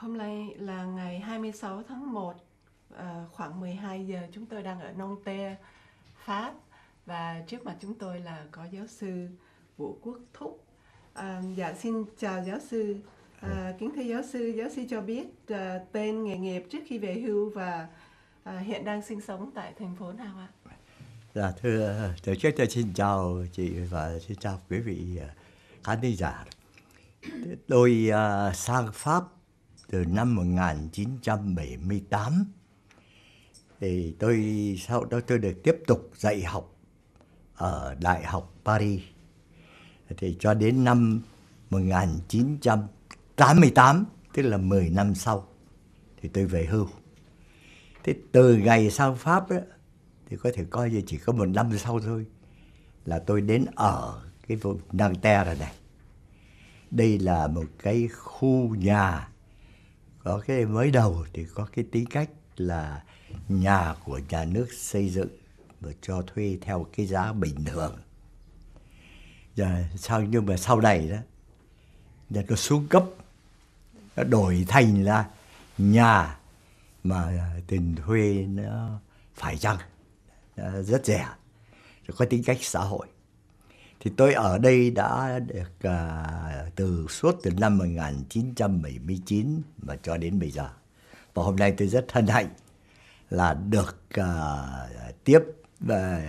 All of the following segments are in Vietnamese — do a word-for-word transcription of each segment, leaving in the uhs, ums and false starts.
Hôm nay là ngày hai mươi sáu tháng một, à, khoảng mười hai giờ, chúng tôi đang ở Nanterre, Pháp. Và trước mặt chúng tôi là có giáo sư Vu Quoc Thuc. À, dạ, xin chào giáo sư. À, kính thưa giáo sư, giáo sư cho biết à, tên, nghề nghiệp trước khi về hưu và à, hiện đang sinh sống tại thành phố nào ạ? Dạ, thưa, trước trước tôi xin chào chị và xin chào quý vị khán thính giả. Tôi uh, sang Pháp từ năm một nghìn chín trăm bảy mươi tám. Thì tôi sau đó tôi được tiếp tục dạy học ở Đại học Paris. Thì cho đến năm một nghìn chín trăm tám mươi tám, tức là mười năm sau, thì tôi về hưu. Thế từ ngày sang Pháp ấy, thì có thể coi như chỉ có một năm sau thôi là tôi đến ở cái vùng Nanterre này. Đây là một cái khu nhà có cái mới đầu thì có cái tính cách là nhà của nhà nước xây dựng và cho thuê theo cái giá bình thường. Giờ sao nhưng mà sau này đó nó xuống cấp, nó đổi thành là nhà mà tiền thuê nó phải chăng rất rẻ, có tính cách xã hội. Thì tôi ở đây đã được uh, từ suốt từ năm một nghìn chín trăm bảy mươi chín mà cho đến bây giờ. Và hôm nay tôi rất hân hạnh là được uh, tiếp và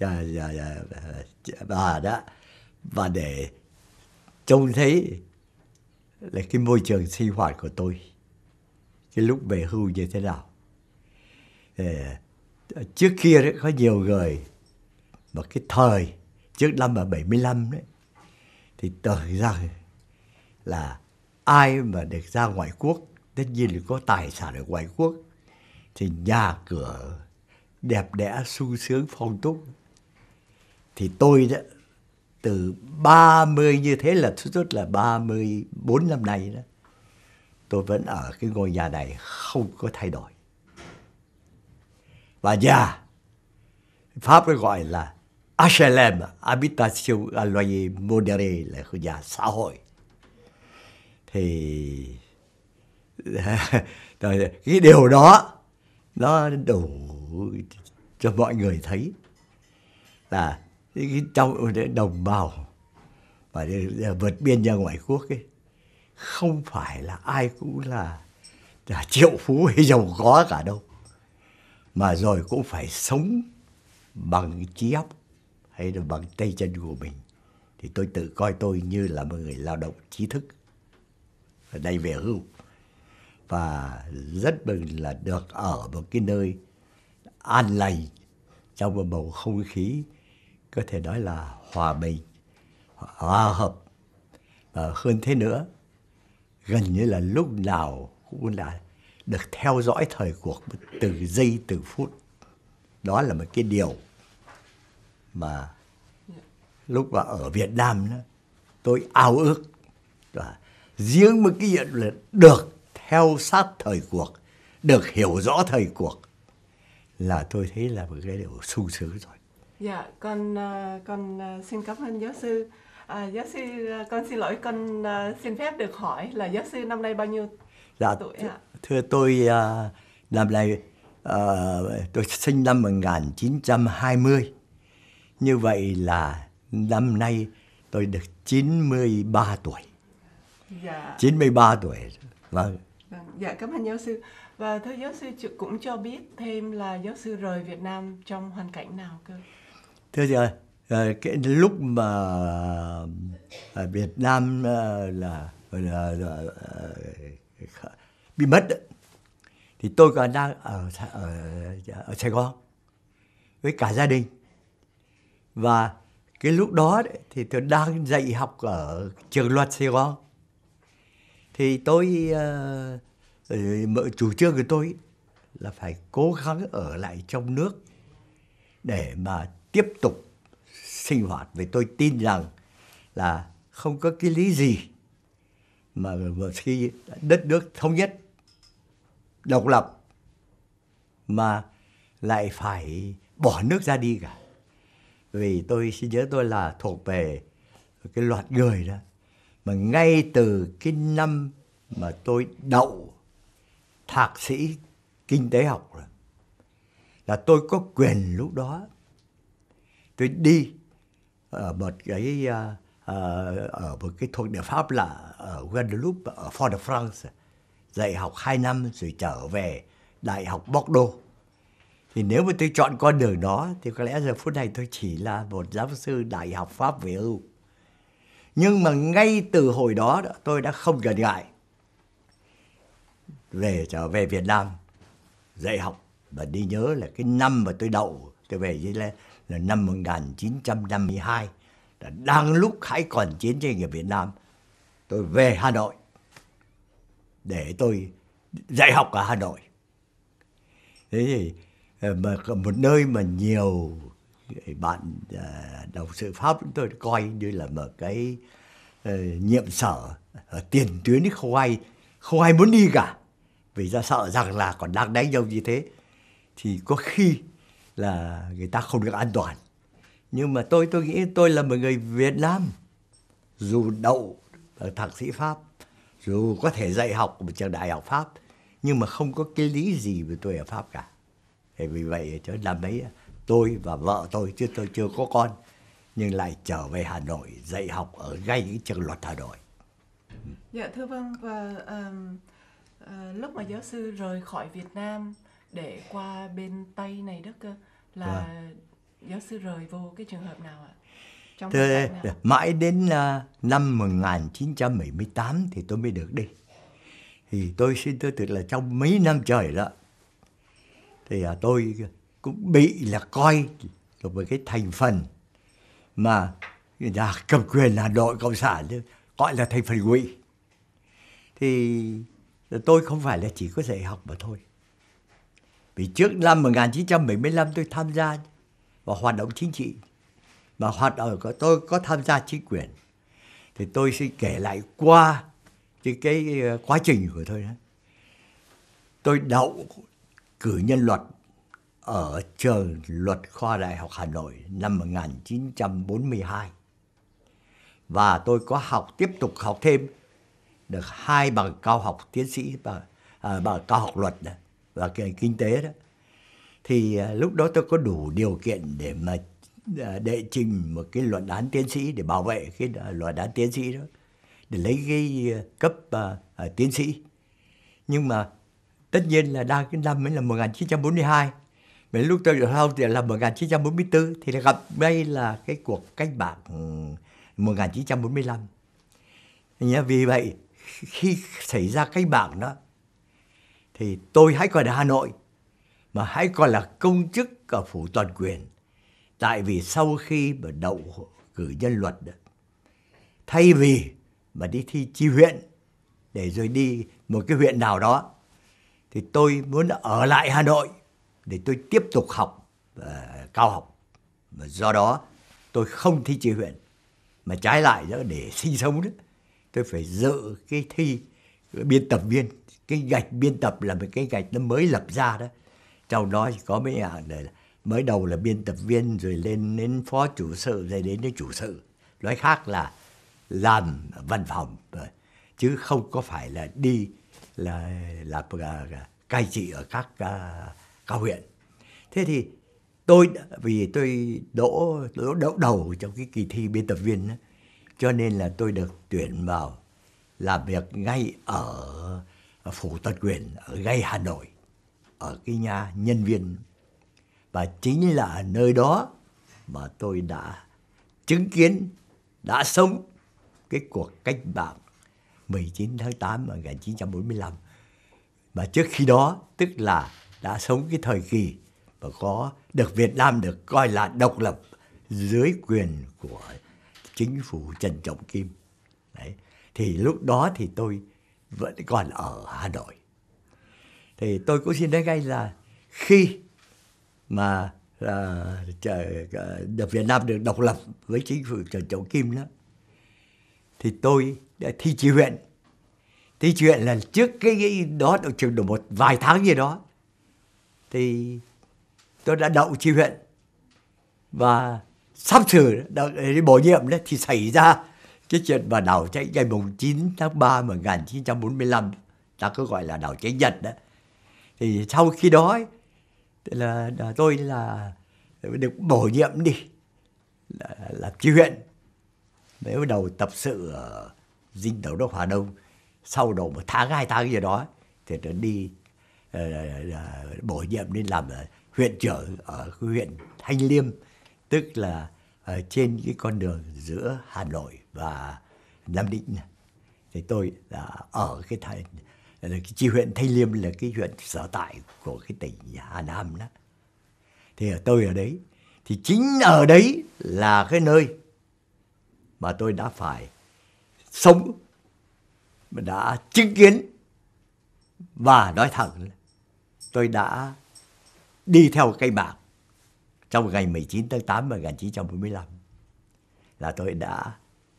uh, bà đã và để trông thấy là cái môi trường sinh hoạt của tôi cái lúc về hưu như thế nào. Uh, trước kia đấy có nhiều người mà cái thời trước năm bảy mươi lăm đấy thì tưởng rằng là ai mà được ra ngoại quốc, tất nhiên là có tài sản ở ngoại quốc, thì nhà cửa đẹp đẽ sung sướng phong túc. Thì tôi đó từ ba mươi như thế là suốt là ba mươi bốn năm nay đó, tôi vẫn ở cái ngôi nhà này không có thay đổi. Và nhà Pháp mới gọi là H L M, Habitation à loyer modéré, là khu nhà xã hội. Thì cái điều đó nó đủ cho mọi người thấy là cái trong đồng bào và vượt biên ra ngoại quốc ấy, không phải là ai cũng là, là triệu phú hay giàu có cả đâu, mà rồi cũng phải sống bằng trí óc hay là bằng tay chân của mình. Thì tôi tự coi tôi như là một người lao động trí thức ở đây về hưu, và rất mừng là được ở một cái nơi an lành trong một bầu không khí có thể nói là hòa bình, hòa hợp. Và hơn thế nữa, gần như là lúc nào cũng là được theo dõi thời cuộc từ giây từ phút. Đó là một cái điều mà lúc mà ở Việt Nam đó, tôi ao ước. Và riêng một cái chuyện là được theo sát thời cuộc, được hiểu rõ thời cuộc là tôi thấy là một cái điều sung sướng rồi. Dạ, con con xin cảm ơn giáo sư. À, giáo sư, con xin lỗi, con xin phép được hỏi là giáo sư năm nay bao nhiêu dạ, tuổi ạ? Thưa tôi, uh, năm nay uh, tôi sinh năm một nghìn chín trăm hai mươi. Như vậy là năm nay tôi được chín mươi ba tuổi. Dạ. chín mươi ba tuổi. Vâng. Vâng. Dạ, cảm ơn giáo sư. Và thưa giáo sư cũng cho biết thêm là giáo sư rời Việt Nam trong hoàn cảnh nào cơ? Thưa giờ, cái lúc mà ở Việt Nam là, là, là bị mất thì tôi còn đang ở, ở, ở Sài Gòn với cả gia đình. Và cái lúc đó đấy, thì tôi đang dạy học ở trường luật Sài Gòn. Thì tôi, uh, chủ trương của tôi là phải cố gắng ở lại trong nước để mà tiếp tục sinh hoạt. Vì tôi tin rằng là không có cái lý gì mà một khi đất nước thống nhất, độc lập mà lại phải bỏ nước ra đi cả. Vì tôi xin nhớ tôi là thuộc về cái loạt người đó mà ngay từ cái năm mà tôi đậu thạc sĩ kinh tế học rồi. Là tôi có quyền lúc đó tôi đi ở một cái uh, uh, ở một cái thuộc địa Pháp là ở Guadeloupe, ở Fort-de-France, dạy học hai năm rồi trở về Đại học Bordeaux. Thì nếu mà tôi chọn con đường đó thì có lẽ giờ phút này tôi chỉ là một giáo sư đại học Pháp về hưu. Nhưng mà ngay từ hồi đó tôi đã không ngần ngại về trở về Việt Nam dạy học. Và đi nhớ là cái năm mà tôi đậu tôi về dưới là, là năm một nghìn chín trăm năm mươi hai, là đang lúc hãy còn chiến tranh ở Việt Nam. Tôi về Hà Nội để tôi dạy học ở Hà Nội. Thế thì mà một nơi mà nhiều bạn đồng sự Pháp chúng tôi coi như là một cái uh, nhiệm sở ở tiền tuyến, không ai không ai muốn đi cả, vì ra sợ rằng là còn đang đánh nhau như thế thì có khi là người ta không được an toàn. Nhưng mà tôi tôi nghĩ tôi là một người Việt Nam, dù đậu ở thạc sĩ Pháp, dù có thể dạy học ở một trường đại học Pháp, nhưng mà không có cái lý gì về tôi ở Pháp cả. Thì vì vậy cho năm ấy tôi và vợ tôi, chứ tôi chưa có con, nhưng lại trở về Hà Nội dạy học ở ngay những trường luật Hà Nội. Dạ thưa vâng, và um, uh, lúc mà giáo sư rời khỏi Việt Nam để qua bên Tây này đó cơ, là vâng. Giáo sư rời vô cái trường hợp nào ạ? Trong Thế, nào? Mãi đến uh, năm một nghìn chín trăm bảy mươi tám thì tôi mới được đi. Thì tôi xin tôi tuyệt là trong mấy năm trời đó thì uh, tôi cũng bị là coi là một cái thành phần mà nhà cầm quyền Hà Nội Cộng sản gọi là thành phần ngụy. Thì tôi không phải là chỉ có dạy học mà thôi. Vì trước năm một nghìn chín trăm bảy mươi lăm tôi tham gia vào hoạt động chính trị, mà hoạt động của tôi có tham gia chính quyền. Thì tôi xin kể lại qua cái, cái quá trình của tôi đó. Tôi đậu cử nhân luật ở trường luật khoa Đại học Hà Nội năm một nghìn chín trăm bốn mươi hai. Và tôi có học tiếp tục học thêm được hai bằng cao học tiến sĩ và à, bằng cao học luật đó, và kinh tế đó. Thì à, lúc đó tôi có đủ điều kiện để mà à, đệ trình một cái luận án tiến sĩ để bảo vệ cái luận án tiến sĩ đó, để lấy cái cấp à, à, tiến sĩ. Nhưng mà tất nhiên là đang cái năm ấy là một nghìn chín trăm bốn mươi hai. Mà lúc tôi được học thì là một nghìn chín trăm bốn mươi tư, thì là gặp đây là cái cuộc cách mạng một nghìn chín trăm bốn mươi lăm. Vì vậy khi xảy ra cách mạng đó thì tôi hãy còn ở Hà Nội, mà hãy còn là công chức ở phủ toàn quyền. Tại vì sau khi mà đậu cử nhân luật đó, thay vì mà đi thi chi huyện để rồi đi một cái huyện nào đó, thì tôi muốn ở lại Hà Nội để tôi tiếp tục học uh, cao học. Và do đó tôi không thi chi huyện, mà trái lại đó, để sinh sống đó, tôi phải dự cái thi biên tập viên. Cái gạch biên tập là một cái gạch nó mới lập ra đó. Trong đó chỉ có mấy hạng này, mới đầu là biên tập viên, rồi lên đến phó chủ sự, rồi đến đến chủ sự. Nói khác là làm văn phòng, chứ không có phải là đi là là, là, là cai trị ở các uh, cao huyện. Thế thì tôi, vì tôi đỗ, đỗ đậu đầu trong cái kỳ thi biên tập viên đó, cho nên là tôi được tuyển vào làm việc ngay ở, ở phủ toàn quyền, ở ngay Hà Nội, ở cái nhà nhân viên. Và chính là ở nơi đó mà tôi đã chứng kiến, đã sống cái cuộc cách mạng mười chín tháng tám năm một nghìn chín trăm bốn mươi lăm. Mà trước khi đó, tức là đã sống cái thời kỳ mà có được Việt Nam được coi là độc lập dưới quyền của chính phủ Trần Trọng Kim. Đấy. Thì lúc đó thì tôi vẫn còn ở Hà Nội. Thì tôi cũng xin nói ngay là khi mà uh, được Việt Nam được độc lập với chính phủ Trần Trọng Kim đó, thì tôi đã thi chi huyện. Thi chi huyện là trước cái, cái đó được chừng được một vài tháng gì đó, thì tôi đã đậu chi huyện. Và sắp sửa đi bổ nhiệm đấy, thì xảy ra cái chuyện mà đảo cháy ngày chín tháng ba năm một nghìn chín trăm bốn mươi lăm, ta cứ gọi là đảo cháy Nhật đó. Thì sau khi đó ấy, là, là tôi là được bổ nhiệm đi là, là chi huyện. Mới bắt đầu tập sự ở dinh Tổng đốc Hà Đông. Sau độ một tháng, hai tháng gì đó thì tôi đi uh, uh, bổ nhiệm đi làm huyện trưởng ở huyện Thanh Liêm, tức là ở trên cái con đường giữa Hà Nội và Nam Định. Thì tôi là ở cái thành cái chi huyện Thanh Liêm là cái huyện sở tại của cái tỉnh Hà Nam đó. Thì tôi ở đấy, thì chính ở đấy là cái nơi mà tôi đã phải sống, mà đã chứng kiến và nói thẳng tôi đã đi theo cách mạng trong ngày mười chín tháng tám năm một nghìn chín trăm bốn mươi lăm, là tôi đã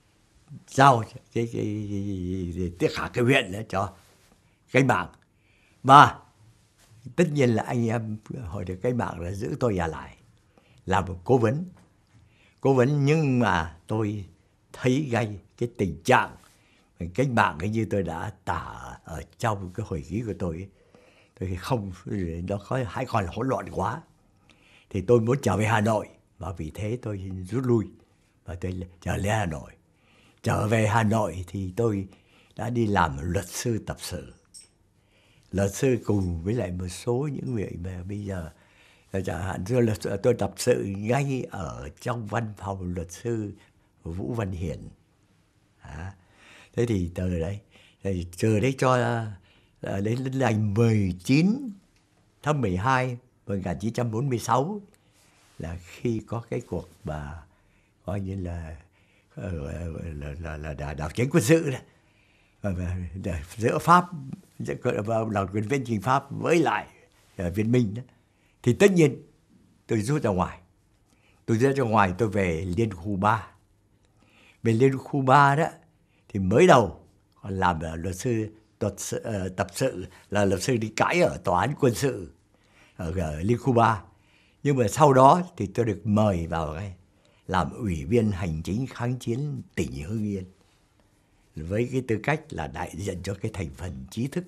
giao cái, cái, cái, cái cả cái huyện đó cho cách mạng. Và tất nhiên là anh em hồi được cách mạng là giữ tôi ở lại làm một cố vấn cố vấn nhưng mà tôi thấy ngay cái tình trạng cách mạng ấy, như tôi đã tả ở trong cái hồi ký của tôi ấy. Tôi không, nó có hãy còn là hỗn loạn quá, thì tôi muốn trở về Hà Nội, và vì thế tôi rút lui và tôi trở lên Hà Nội. Trở về Hà Nội thì tôi đã đi làm luật sư tập sự, luật sư cùng với lại một số những vị mà bây giờ chẳng hạn như là tôi tập sự ngay ở trong văn phòng luật sư Vũ Văn Hiển. À, thế thì từ đấy, thì từ đấy cho đến ngày mười chín tháng mười hai năm một nghìn chín trăm bốn mươi sáu là khi có cái cuộc mà coi như là là là, là, là đảo chính quân sự đó, giữa Pháp và đảo quyền viên chính Pháp với lại Việt Minh đó. Thì tất nhiên tôi rút ra ngoài, tôi rút ra ngoài tôi về Liên khu ba. Về Liên khu ba đó thì mới đầu còn làm luật sư tập sự, tập sự là luật sư đi cãi ở tòa án quân sự ở, ở Liên khu ba. Nhưng mà sau đó thì tôi được mời vào cái làm ủy viên hành chính kháng chiến tỉnh Hưng Yên, với cái tư cách là đại diện cho cái thành phần trí thức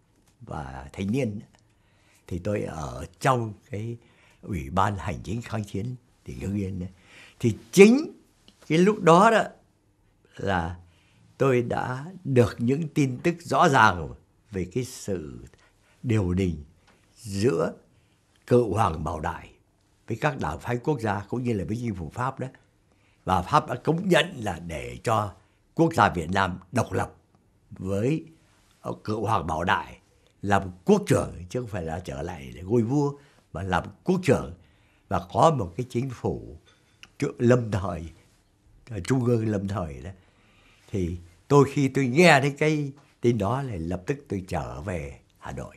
và thanh niên. Thì tôi ở trong cái ủy ban hành chính kháng chiến tỉnh Hưng Yên đấy. Thì chính cái lúc đó đó là tôi đã được những tin tức rõ ràng về cái sự điều đình giữa cựu Hoàng Bảo Đại với các đảng phái quốc gia cũng như là với chính phủ Pháp đó. Và Pháp đã công nhận là để cho quốc gia Việt Nam độc lập với cựu Hoàng Bảo Đại làm quốc trưởng, chứ không phải là trở lại để ngôi vua, mà làm quốc trưởng và có một cái chính phủ lâm thời, trung ương lâm thời đó. Thì tôi khi tôi nghe thấy cái tin đó là lập tức tôi trở về Hà Nội.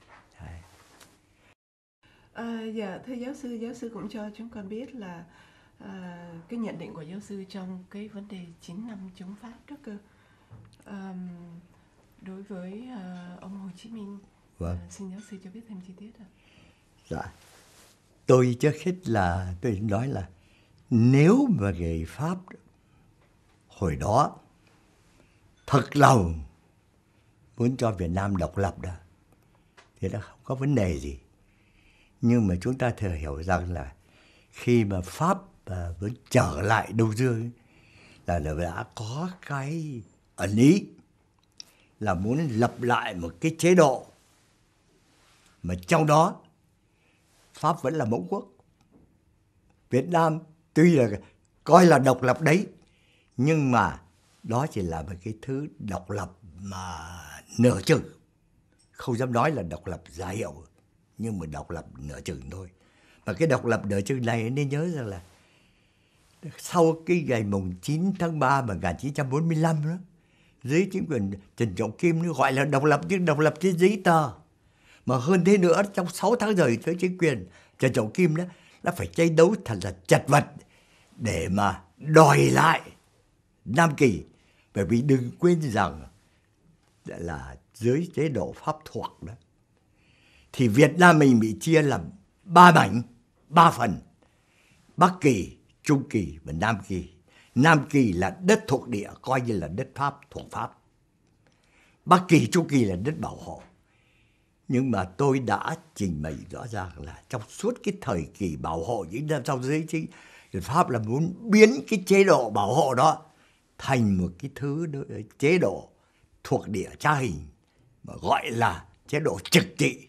À, dạ, thưa giáo sư, giáo sư cũng cho chúng con biết là à, cái nhận định của giáo sư trong cái vấn đề chín năm chống Pháp đó cơ. À, đối với à, ông Hồ Chí Minh, vâng. à, xin giáo sư cho biết thêm chi tiết ạ. Dạ, tôi trước hết là tôi nói là nếu mà người Pháp hồi đó thật lòng muốn cho Việt Nam độc lập đó thì nó không có vấn đề gì. Nhưng mà chúng ta thừa hiểu rằng là khi mà Pháp uh, muốn trở lại Đông Dương là nó đã có cái ẩn ý là muốn lập lại một cái chế độ mà trong đó Pháp vẫn là mẫu quốc. Việt Nam tuy là coi là độc lập đấy, nhưng mà đó chỉ là một cái thứ độc lập mà nửa chừng. Không dám nói là độc lập giả hiệu, nhưng mà độc lập nửa chừng thôi. Và cái độc lập nửa chừng này nên nhớ rằng là sau cái ngày mùng chín tháng ba năm một nghìn chín trăm bốn mươi lăm đó, dưới chính quyền Trần Trọng Kim nó gọi là độc lập, nhưng độc lập trên giấy tờ. Mà hơn thế nữa, trong sáu tháng rồi tới chính quyền Trần Trọng Kim đó, nó phải tranh đấu thật là chật vật để mà đòi lại Nam Kỳ. Bởi vì đừng quên rằng là dưới chế độ Pháp thuộc đó, thì Việt Nam mình bị chia làm ba mảnh, ba phần: Bắc Kỳ, Trung Kỳ và Nam Kỳ. Nam Kỳ là đất thuộc địa, coi như là đất Pháp, thuộc Pháp. Bắc Kỳ, Trung Kỳ là đất bảo hộ. Nhưng mà tôi đã trình bày rõ ràng là trong suốt cái thời kỳ bảo hộ những năm sau dưới chính Pháp là muốn biến cái chế độ bảo hộ đó thành một cái thứ đó, chế độ thuộc địa trá hình mà gọi là chế độ trực trị,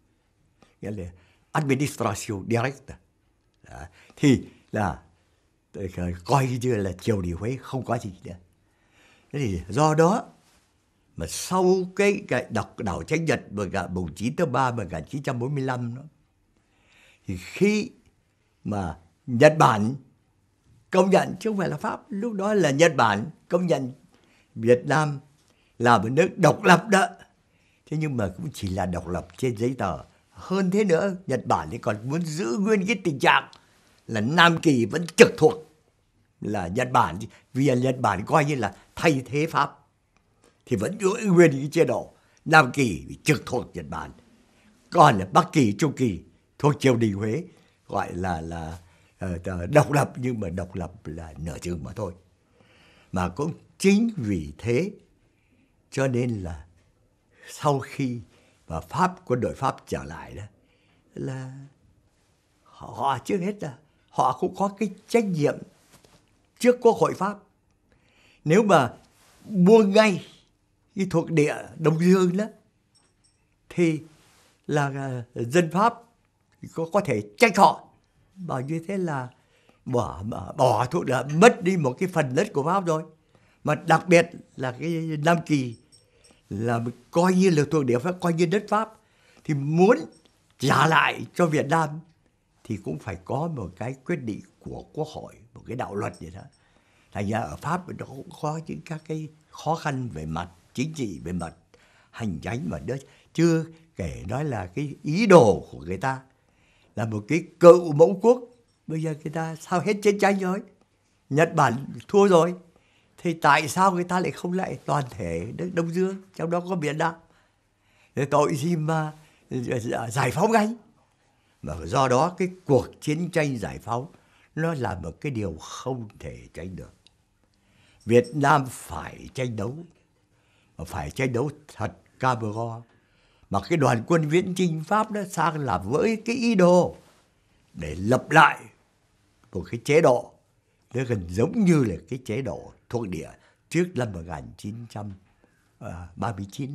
nghĩa là administration directa. Đó. Thì là coi như là triều đình Huế không có gì nữa. Thế thì do đó mà sau cái, cái độc đảo tranh Nhật vào cả mùng chín tháng ba năm một nghìn chín trăm bốn mươi lăm đó, thì khi mà Nhật Bản công nhận, chứ không phải là Pháp, lúc đó là Nhật Bản công nhận Việt Nam là một nước độc lập đó. Thế nhưng mà cũng chỉ là độc lập trên giấy tờ. Hơn thế nữa, Nhật Bản thì còn muốn giữ nguyên cái tình trạng là Nam Kỳ vẫn trực thuộc là Nhật Bản, vì Nhật Bản coi như là thay thế Pháp, thì vẫn giữ nguyên cái chế độ Nam Kỳ trực thuộc Nhật Bản, còn là Bắc Kỳ, Trung Kỳ thuộc triều đình Huế, gọi là là uh, độc lập, nhưng mà độc lập là nửa chừng mà thôi. Mà cũng chính vì thế cho nên là sau khi mà Pháp, quân đội Pháp trở lại đó, là họ, họ trước hết là họ cũng có cái trách nhiệm trước Quốc hội Pháp. Nếu mà buông ngay cái thuộc địa Đông Dương đó thì là dân Pháp có có thể trách họ, bảo như thế là bỏ bỏ thuộc địa, mất đi một cái phần đất của Pháp rồi. Mà đặc biệt là cái Nam Kỳ là coi như là thuộc địa Pháp, coi như đất Pháp, thì muốn trả lại cho Việt Nam thì cũng phải có một cái quyết định của Quốc hội, một cái đạo luật gì đó. Thành ra ở Pháp nó cũng có những các cái khó khăn về mặt chính trị, về mặt hành chính mà đó, chưa kể nói là cái ý đồ của người ta là một cái cựu mẫu quốc. Bây giờ người ta sao hết chiến tranh rồi, Nhật Bản thua rồi, thì tại sao người ta lại không lại toàn thể nước Đông Dương, trong đó có Việt Nam, để tội gì mà giải phóng anh. Mà do đó cái cuộc chiến tranh giải phóng nó là một cái điều không thể tránh được. Việt Nam phải tranh đấu, mà phải tranh đấu thật cam go. Mà cái đoàn quân viễn chinh Pháp đó sang là với cái ý đồ để lập lại một cái chế độ nó gần giống như là cái chế độ thuộc địa trước năm một nghìn chín trăm ba mươi chín.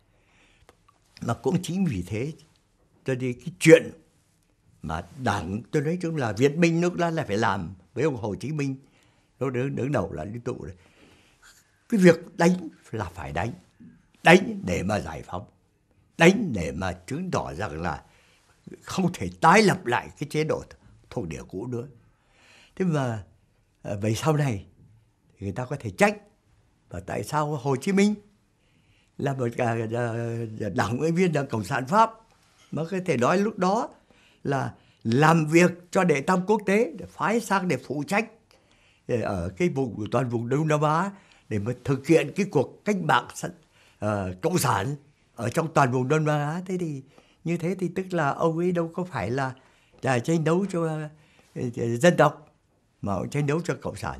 Mà cũng chính vì thế cho nên cái chuyện mà đảng, tôi nói chung là Việt Minh nước đó là phải làm với ông Hồ Chí Minh, nó đứng, đứng đầu là liên tụ đấy. Cái việc đánh là phải đánh, đánh để mà giải phóng, đánh để mà chứng tỏ rằng là không thể tái lập lại cái chế độ thuộc địa cũ nữa. Thế mà về sau này người ta có thể trách và tại sao Hồ Chí Minh là một đảng ủy viên Đảng Cộng sản Pháp mà có thể nói lúc đó là làm việc cho đệ tam quốc tế, để phái sang để phụ trách ở cái vùng toàn vùng Đông Nam Á để mà thực hiện cái cuộc cách mạng uh, cộng sản ở trong toàn vùng Đông Nam Á. Thế thì như thế thì tức là ông ấy đâu có phải là, là tranh đấu cho uh, dân tộc, mà ông tranh đấu cho cộng sản.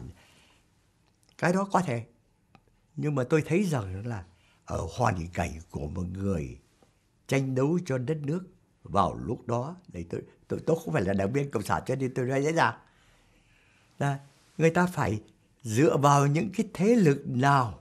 Cái đó có thể, nhưng mà tôi thấy rằng là ở hoàn cảnh của một người tranh đấu cho đất nước vào lúc đó, để tôi tôi tôi không phải là đảng viên cộng sản cho nên tôi nói dễ dàng là người ta phải dựa vào những cái thế lực nào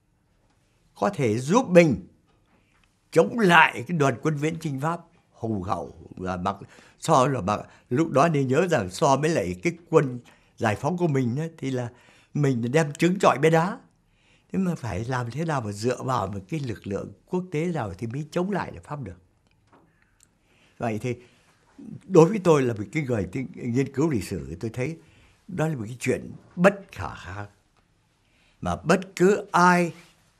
có thể giúp mình chống lại cái đoàn quân viễn chinh Pháp hùng hậu, và mặc so là mặc lúc đó nên nhớ rằng so với lại cái quân giải phóng của mình ấy, thì là mình đem trứng trọi bé đá. Thế mà phải làm thế nào mà dựa vào một cái lực lượng quốc tế nào thì mới chống lại được Pháp được. Vậy thì đối với tôi là một cái người nghiên cứu lịch sử, tôi thấy đó là một cái chuyện bất khả kháng. Mà bất cứ ai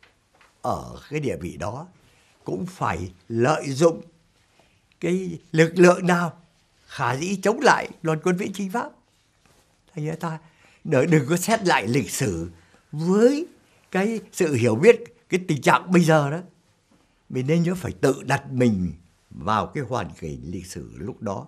ở cái địa vị đó cũng phải lợi dụng cái lực lượng nào khả dĩ chống lại đoàn quân viễn chinh Pháp. Thành ra ta đừng có xét lại lịch sử với cái sự hiểu biết cái tình trạng bây giờ đó. Mình nên nhớ phải tự đặt mình vào cái hoàn cảnh lịch sử lúc đó,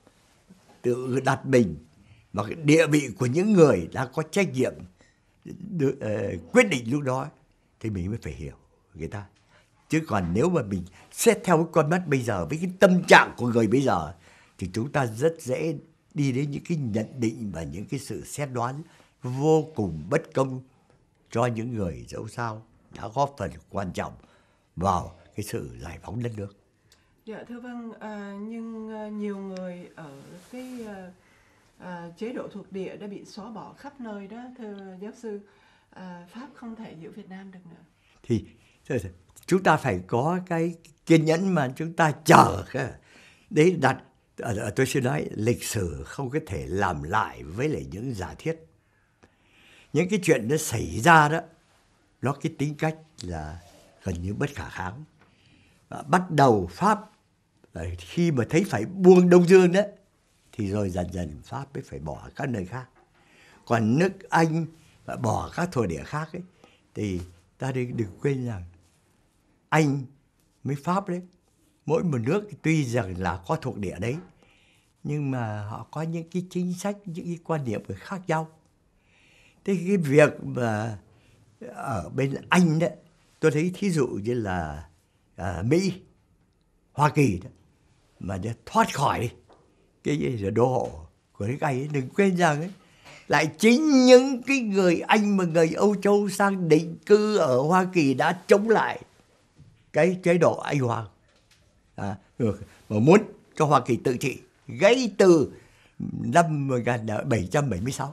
tự đặt mình vào cái địa vị của những người đã có trách nhiệm được, uh, quyết định lúc đó, thì mình mới phải hiểu người ta. Chứ còn nếu mà mình xét theo cái con mắt bây giờ với cái tâm trạng của người bây giờ thì chúng ta rất dễ đi đến những cái nhận định và những cái sự xét đoán vô cùng bất công cho những người dẫu sao đã góp phần quan trọng vào cái sự giải phóng đất nước. Dạ thưa vâng, à, nhưng à, nhiều người ở cái à, à, chế độ thuộc địa đã bị xóa bỏ khắp nơi đó thưa giáo sư. À, Pháp không thể giữ Việt Nam được nữa. Thì chúng ta phải có cái kiên nhẫn mà chúng ta chờ cái đấy đặt. Tôi xin nói lịch sử không có thể làm lại với lại những giả thiết. Những cái chuyện nó xảy ra đó, nó cái tính cách là gần như bất khả kháng. Bắt đầu Pháp khi mà thấy phải buông Đông Dương đó thì rồi dần dần Pháp mới phải bỏ các nơi khác. Còn nước Anh bỏ các thuộc địa khác ấy, thì ta đừng, đừng quên rằng Anh với Pháp đấy, mỗi một nước tuy rằng là có thuộc địa đấy, nhưng mà họ có những cái chính sách, những cái quan điểm khác nhau. Thế cái việc mà ở bên Anh đấy, tôi thấy thí dụ như là à, Mỹ, Hoa Kỳ đó, mà để thoát khỏi cái đô hộ của nước Anh ấy, đừng quên rằng ấy, lại chính những cái người Anh mà người Âu Châu sang định cư ở Hoa Kỳ đã chống lại cái chế độ Anh Hoàng, à, mà muốn cho Hoa Kỳ tự trị ngay từ năm một nghìn bảy trăm bảy mươi sáu.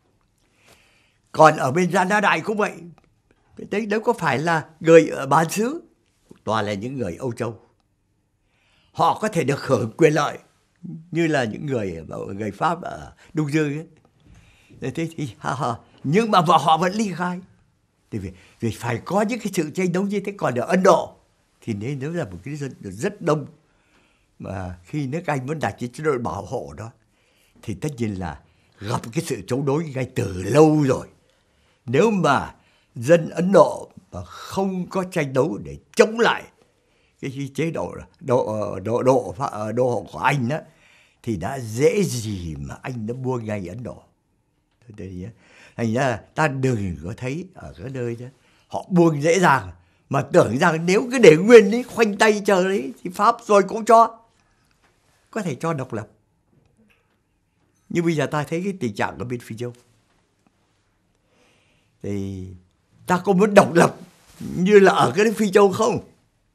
Còn ở bên Gia Đại cũng vậy, đấy đâu có phải là người ở bán xứ, toàn là những người Âu Châu. Họ có thể được hưởng quyền lợi như là những người người Pháp ở Đông Dương ấy. Thế thì ha, ha. Nhưng mà họ vẫn ly khai. Thì vì, vì phải có những cái sự tranh đấu như thế. Còn ở Ấn Độ thì nên nếu là một cái dân rất đông, mà khi nước Anh muốn đặt cái chế độ bảo hộ đó thì tất nhiên là gặp cái sự chống đối ngay từ lâu rồi. Nếu mà dân Ấn Độ mà không có tranh đấu để chống lại cái chế độ độ độ độ độ hộ của Anh đó, thì đã dễ gì mà Anh đã buông ngay Ấn Độ. Thành ra ta đừng có thấy ở cái nơi đó họ buông dễ dàng mà tưởng rằng nếu cứ để nguyên ấy khoanh tay chờ đấy thì Pháp rồi cũng cho, có thể cho độc lập. Nhưng bây giờ ta thấy cái tình trạng ở bên Phi Châu, thì ta có muốn độc lập như là ở cái nước Phi Châu không?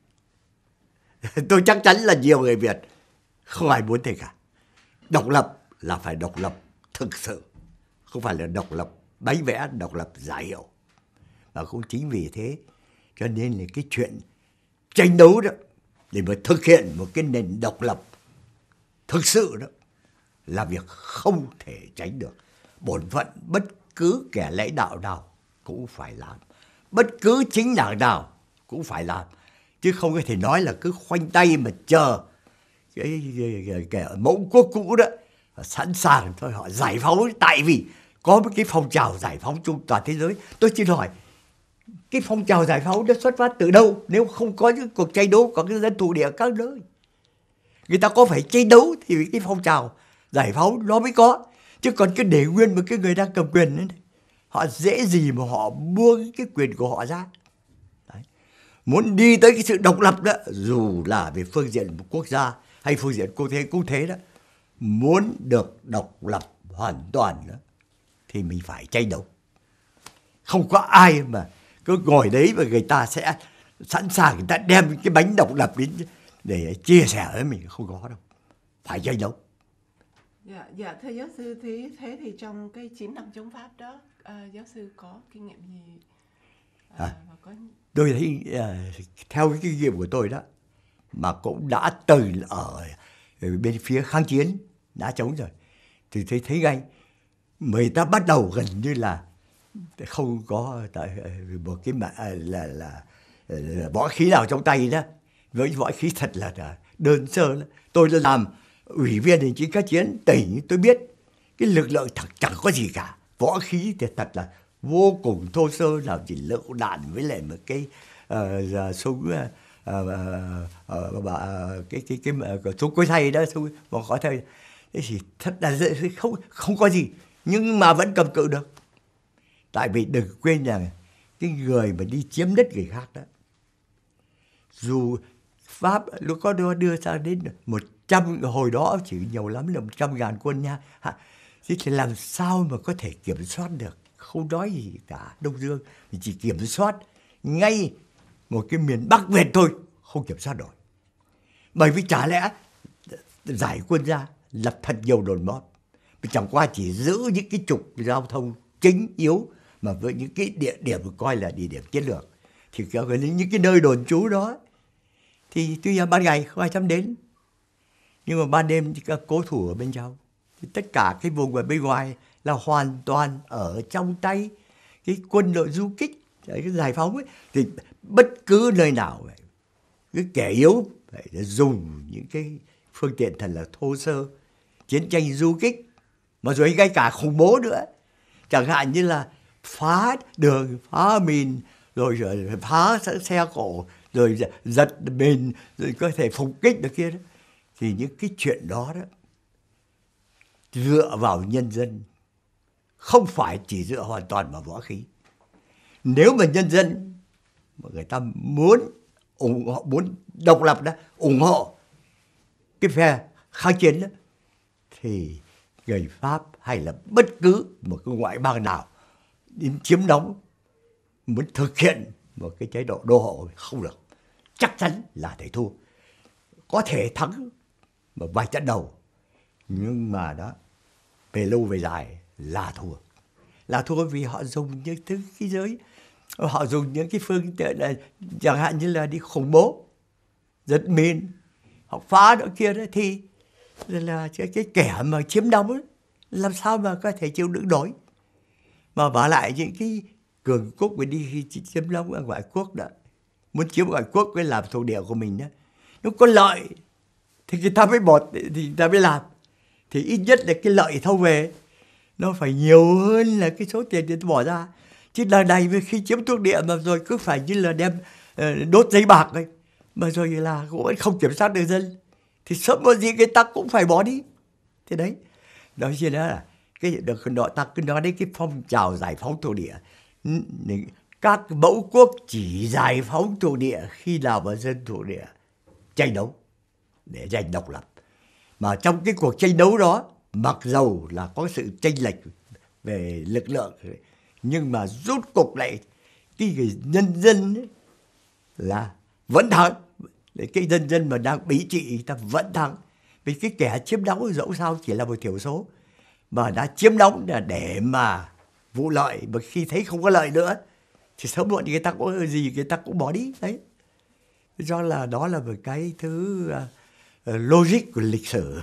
Tôi chắc chắn là nhiều người Việt không ai muốn thế cả. Độc lập là phải độc lập thực sự, không phải là độc lập bánh vẽ, độc lập giả hiệu. Và cũng chính vì thế cho nên là cái chuyện tranh đấu đó để mà thực hiện một cái nền độc lập thực sự đó là việc không thể tránh được. Bổn phận bất cứ kẻ lãnh đạo nào cũng phải làm, bất cứ chính đảng nào cũng phải làm, chứ không có thể nói là cứ khoanh tay mà chờ cái, cái, cái, cái mẫu quốc cũ đó sẵn sàng thôi họ giải phóng. Tại vì có một cái phong trào giải phóng chung toàn thế giới. Tôi xin hỏi, cái phong trào giải phóng nó xuất phát từ đâu nếu không có những cuộc tranh đấu của cái dân thổ địa các nơi? Người ta có phải tranh đấu thì cái phong trào giải phóng nó mới có. Chứ còn cứ để nguyên một cái người đang cầm quyền ấy, họ dễ gì mà họ buông cái quyền của họ ra. Đấy. Muốn đi tới cái sự độc lập đó, dù là về phương diện một quốc gia hay phương diện quốc tế cũng thế đó, muốn được độc lập hoàn toàn đó, thì mình phải tranh đấu. Không có ai mà cứ ngồi đấy và người ta sẽ sẵn sàng người ta đem cái bánh độc lập đến để chia sẻ với mình, không có đâu. Phải tranh đấu. Dạ, dạ thưa giáo sư, thế, thế thì trong cái chín năm chống Pháp đó, à, giáo sư có kinh nghiệm gì? À, à, và có... Tôi thấy uh, theo cái kinh nghiệm của tôi đó, mà cũng đã từng ở bên phía kháng chiến đã chống rồi, thì thấy thấy ngay người ta bắt đầu gần như là không có tại một cái mà là, là, là võ khí nào trong tay đó, với võ khí thật là đơn sơ đó. Tôi đã làm ủy viên hành chính kháng chiến tỉnh, tôi biết cái lực lượng thật chẳng có gì cả, võ khí thì thật là vô cùng thô sơ, nào chỉ lựu đạn với lại một cái uh, súng uh, uh, uh, cái cái cái, cái súng cối xay đó, súng mà có thời thế thì thật là không không có gì, nhưng mà vẫn cầm cự được. Tại vì đừng quên rằng cái người mà đi chiếm đất người khác đó Dù Pháp lúc có đưa, đưa sang đến một trăm, hồi đó chỉ nhiều lắm là một trăm ngàn quân nha. Thế thì làm sao mà có thể kiểm soát được? Không nói gì cả Đông Dương, chỉ kiểm soát ngay một cái miền Bắc Việt thôi, không kiểm soát nổi. Bởi vì chả lẽ giải quân ra lập thật nhiều đồn bóp, chẳng qua chỉ giữ những cái trục giao thông chính yếu mà với những cái địa điểm coi là địa điểm chiến lược, thì những cái nơi đồn trú đó thì tuy là ban ngày không ai dám đến, nhưng mà ban đêm thì các cố thủ ở bên trong, thì tất cả cái vùng ở bên ngoài là hoàn toàn ở trong tay cái quân đội du kích, cái giải phóng ấy. Thì bất cứ nơi nào vậy, cái kẻ yếu phải dùng những cái phương tiện thật là thô sơ, chiến tranh du kích, mà rồi ngay cả khủng bố nữa, chẳng hạn như là phá đường, phá mìn, rồi, rồi phá xe cộ, rồi giật mìn, rồi có thể phục kích được kia đó. Thì những cái chuyện đó đó dựa vào nhân dân, không phải chỉ dựa hoàn toàn vào võ khí. Nếu mà nhân dân mà người ta muốn ủng hộ, muốn độc lập đó, ủng hộ cái phe kháng chiến đó, thì người Pháp hay là bất cứ một cái ngoại bang nào đến chiếm đóng, muốn thực hiện một cái chế độ đô hộ không được, chắc chắn là thể thua. Có thể thắng một vài trận đầu, nhưng mà đó về lâu về dài là thua. Là thua vì họ dùng những thứ khí giới, họ dùng những cái phương tiện là chẳng hạn như là đi khủng bố, giật mìn, họ phá đó kia đó, thì là cái, cái kẻ mà chiếm đóng ấy, làm sao mà có thể chịu đựng nổi. Mà vả lại những cái cường quốc mà đi chiếm đóng ở ngoại quốc đó, muốn chiếm ngoại quốc cái làm thuộc địa của mình đó, nó có lợi thì người ta mới bột, thì người ta mới làm. Thì ít nhất là cái lợi thâu về nó phải nhiều hơn là cái số tiền người ta bỏ ra. Chứ lần này khi chiếm thuộc địa mà rồi cứ phải như là đem uh, đốt giấy bạc ấy, mà rồi là cũng không kiểm soát được dân, thì sớm muộn gì người ta cũng phải bỏ đi. Thế đấy, đó chứ đó là cái được đó, ta cứ nói đến cái phong trào giải phóng thuộc địa. Các mẫu quốc chỉ giải phóng thuộc địa khi nào mà dân thuộc địa tranh đấu để giành độc lập. Mà trong cái cuộc tranh đấu đó, mặc dầu là có sự chênh lệch về lực lượng, nhưng mà rốt cục lại cái người nhân dân ấy là vẫn thắng. Cái nhân dân mà đang bị trị ta vẫn thắng. Vì cái kẻ chiếm đóng dẫu sao chỉ là một thiểu số, mà đã chiếm đóng là để mà vụ lợi, mà khi thấy không có lợi nữa thì sớm muộn người ta có gì người ta cũng bỏ đi. Đấy, do là đó là một cái thứ uh, logic của lịch sử.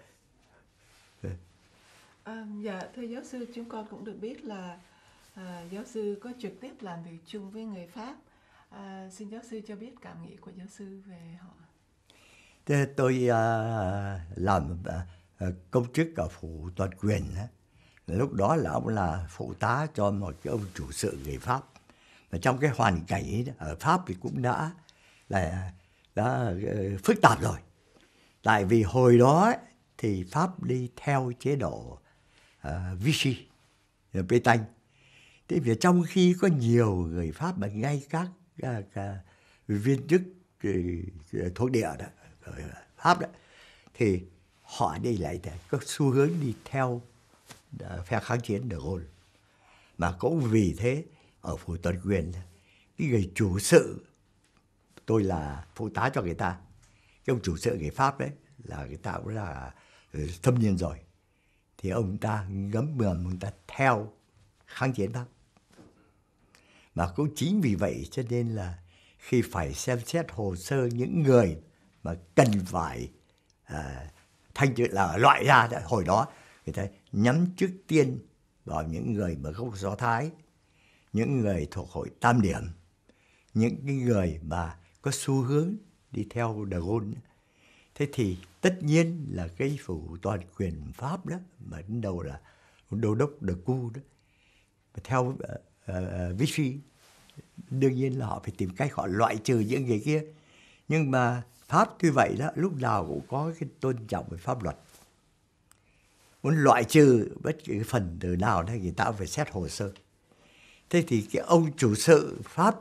À, dạ, thưa giáo sư, chúng con cũng được biết là à, giáo sư có trực tiếp làm việc chung với người Pháp. À, xin giáo sư cho biết cảm nghĩ của giáo sư về họ. Thế tôi uh, làm uh, công chức ở phủ toàn quyền. Uh. Lúc đó là ông là phụ tá cho một cái ông chủ sự người Pháp. Và trong cái hoàn cảnh ấy, ở Pháp thì cũng đã là đã uh, phức tạp rồi. Tại vì hồi đó ấy, thì Pháp đi theo chế độ uh, Vichy, Pétain. Thế vì trong khi có nhiều người Pháp mà ngay các, các, các viên chức thuộc địa đó, ở Pháp đó, thì họ đi lại có xu hướng đi theo uh, phe kháng chiến De Gaulle. Mà cũng vì thế ở phủ toàn quyền, cái người chủ sự, tôi là phụ tá cho người ta, cái ông chủ sự người Pháp đấy là người ta cũng là thâm niên rồi, thì ông ta ngấm ngầm, ông ta theo kháng chiến Pháp. Mà cũng chính vì vậy cho nên là khi phải xem xét hồ sơ những người mà cần phải à, thanh trừ là loại ra, hồi đó người ta nhắm trước tiên vào những người mà gốc Do Thái, những người thuộc hội Tam Điểm, những cái người mà có xu hướng đi theo De Gaulle. Thế thì tất nhiên là cái phủ toàn quyền Pháp đó, mà đến đầu là đô đốc De Cu đó, theo uh, uh, Vichy, đương nhiên là họ phải tìm cách họ loại trừ những người kia. Nhưng mà Pháp tuy vậy đó, lúc nào cũng có cái tôn trọng về pháp luật. Muốn loại trừ bất kỳ cái phần từ nào đó, người ta phải xét hồ sơ. Thế thì cái ông chủ sự Pháp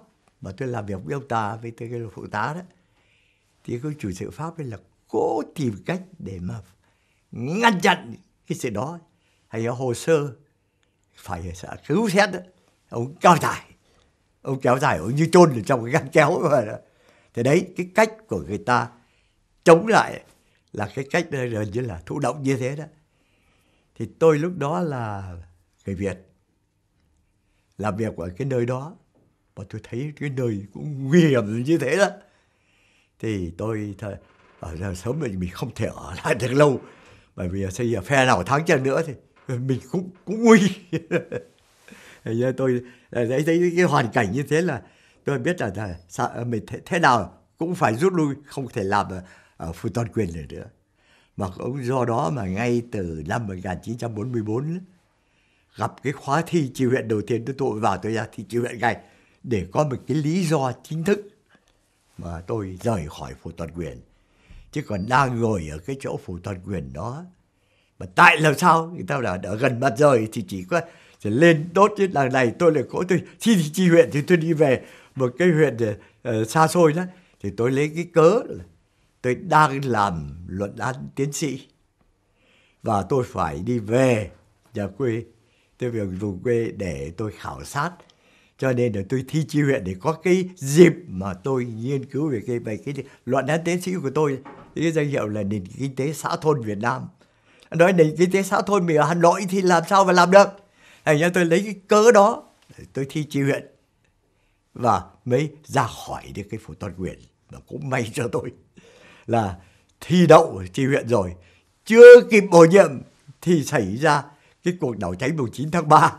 mà tôi làm việc với ông ta, với cái phụ tá đó, thì cái chủ sự Pháp ấy là cố tìm cách để mà ngăn chặn cái sự đó. Hay hồ sơ phải cứu xét đó, ông kéo dài, ông kéo dài, ông như chôn ở trong cái ngăn kéo rồi đó. Thì đấy, cái cách của người ta chống lại là cái cách gần như là thụ động như thế đó. Thì tôi lúc đó là người Việt, làm việc ở cái nơi đó, và tôi thấy cái nơi cũng nguy hiểm như thế đó. Thì tôi thôi, ở giờ sớm mình mình không thể ở lại được lâu, bởi vì bây giờ phe nào thắng chân nữa thì mình cũng cũng nguy. Thì tôi thấy, thấy cái hoàn cảnh như thế là tôi biết là, là sao, mình thế, thế nào cũng phải rút lui, không thể làm ở, ở phủ toàn quyền được nữa. Mà cũng do đó mà ngay từ năm một nghìn chín trăm bốn mươi tư gặp cái khóa thi tri huyện đầu tiên, tôi tôi vào tôi ra thi tri huyện ngay để có một cái lý do chính thức mà tôi rời khỏi phủ toàn quyền. Chứ còn đang ngồi ở cái chỗ phủ toàn quyền đó mà tại làm sao người ta là ở gần mặt trời thì chỉ có chỉ lên đốt chứ. Đằng này tôi lại có tôi thi thi tri huyện thì tôi đi về một cái huyện uh, xa xôi đó, thì tôi lấy cái cớ là tôi đang làm luận án tiến sĩ và tôi phải đi về nhà quê, tôi về vùng quê để tôi khảo sát, cho nên là tôi thi tri huyện để có cái dịp mà tôi nghiên cứu về cái về cái luận án tiến sĩ của tôi, cái danh hiệu là nền kinh tế xã thôn Việt Nam. Nói nền kinh tế xã thôn mình ở Hà Nội thì làm sao mà làm được. Thành ra tôi lấy cái cớ đó tôi thi tri huyện và mới ra khỏi được cái phủ toàn quyền. Và cũng may cho tôi là thi đậu tri huyện rồi, chưa kịp bổ nhiệm thì xảy ra cái cuộc đảo cháy mùng chín tháng ba.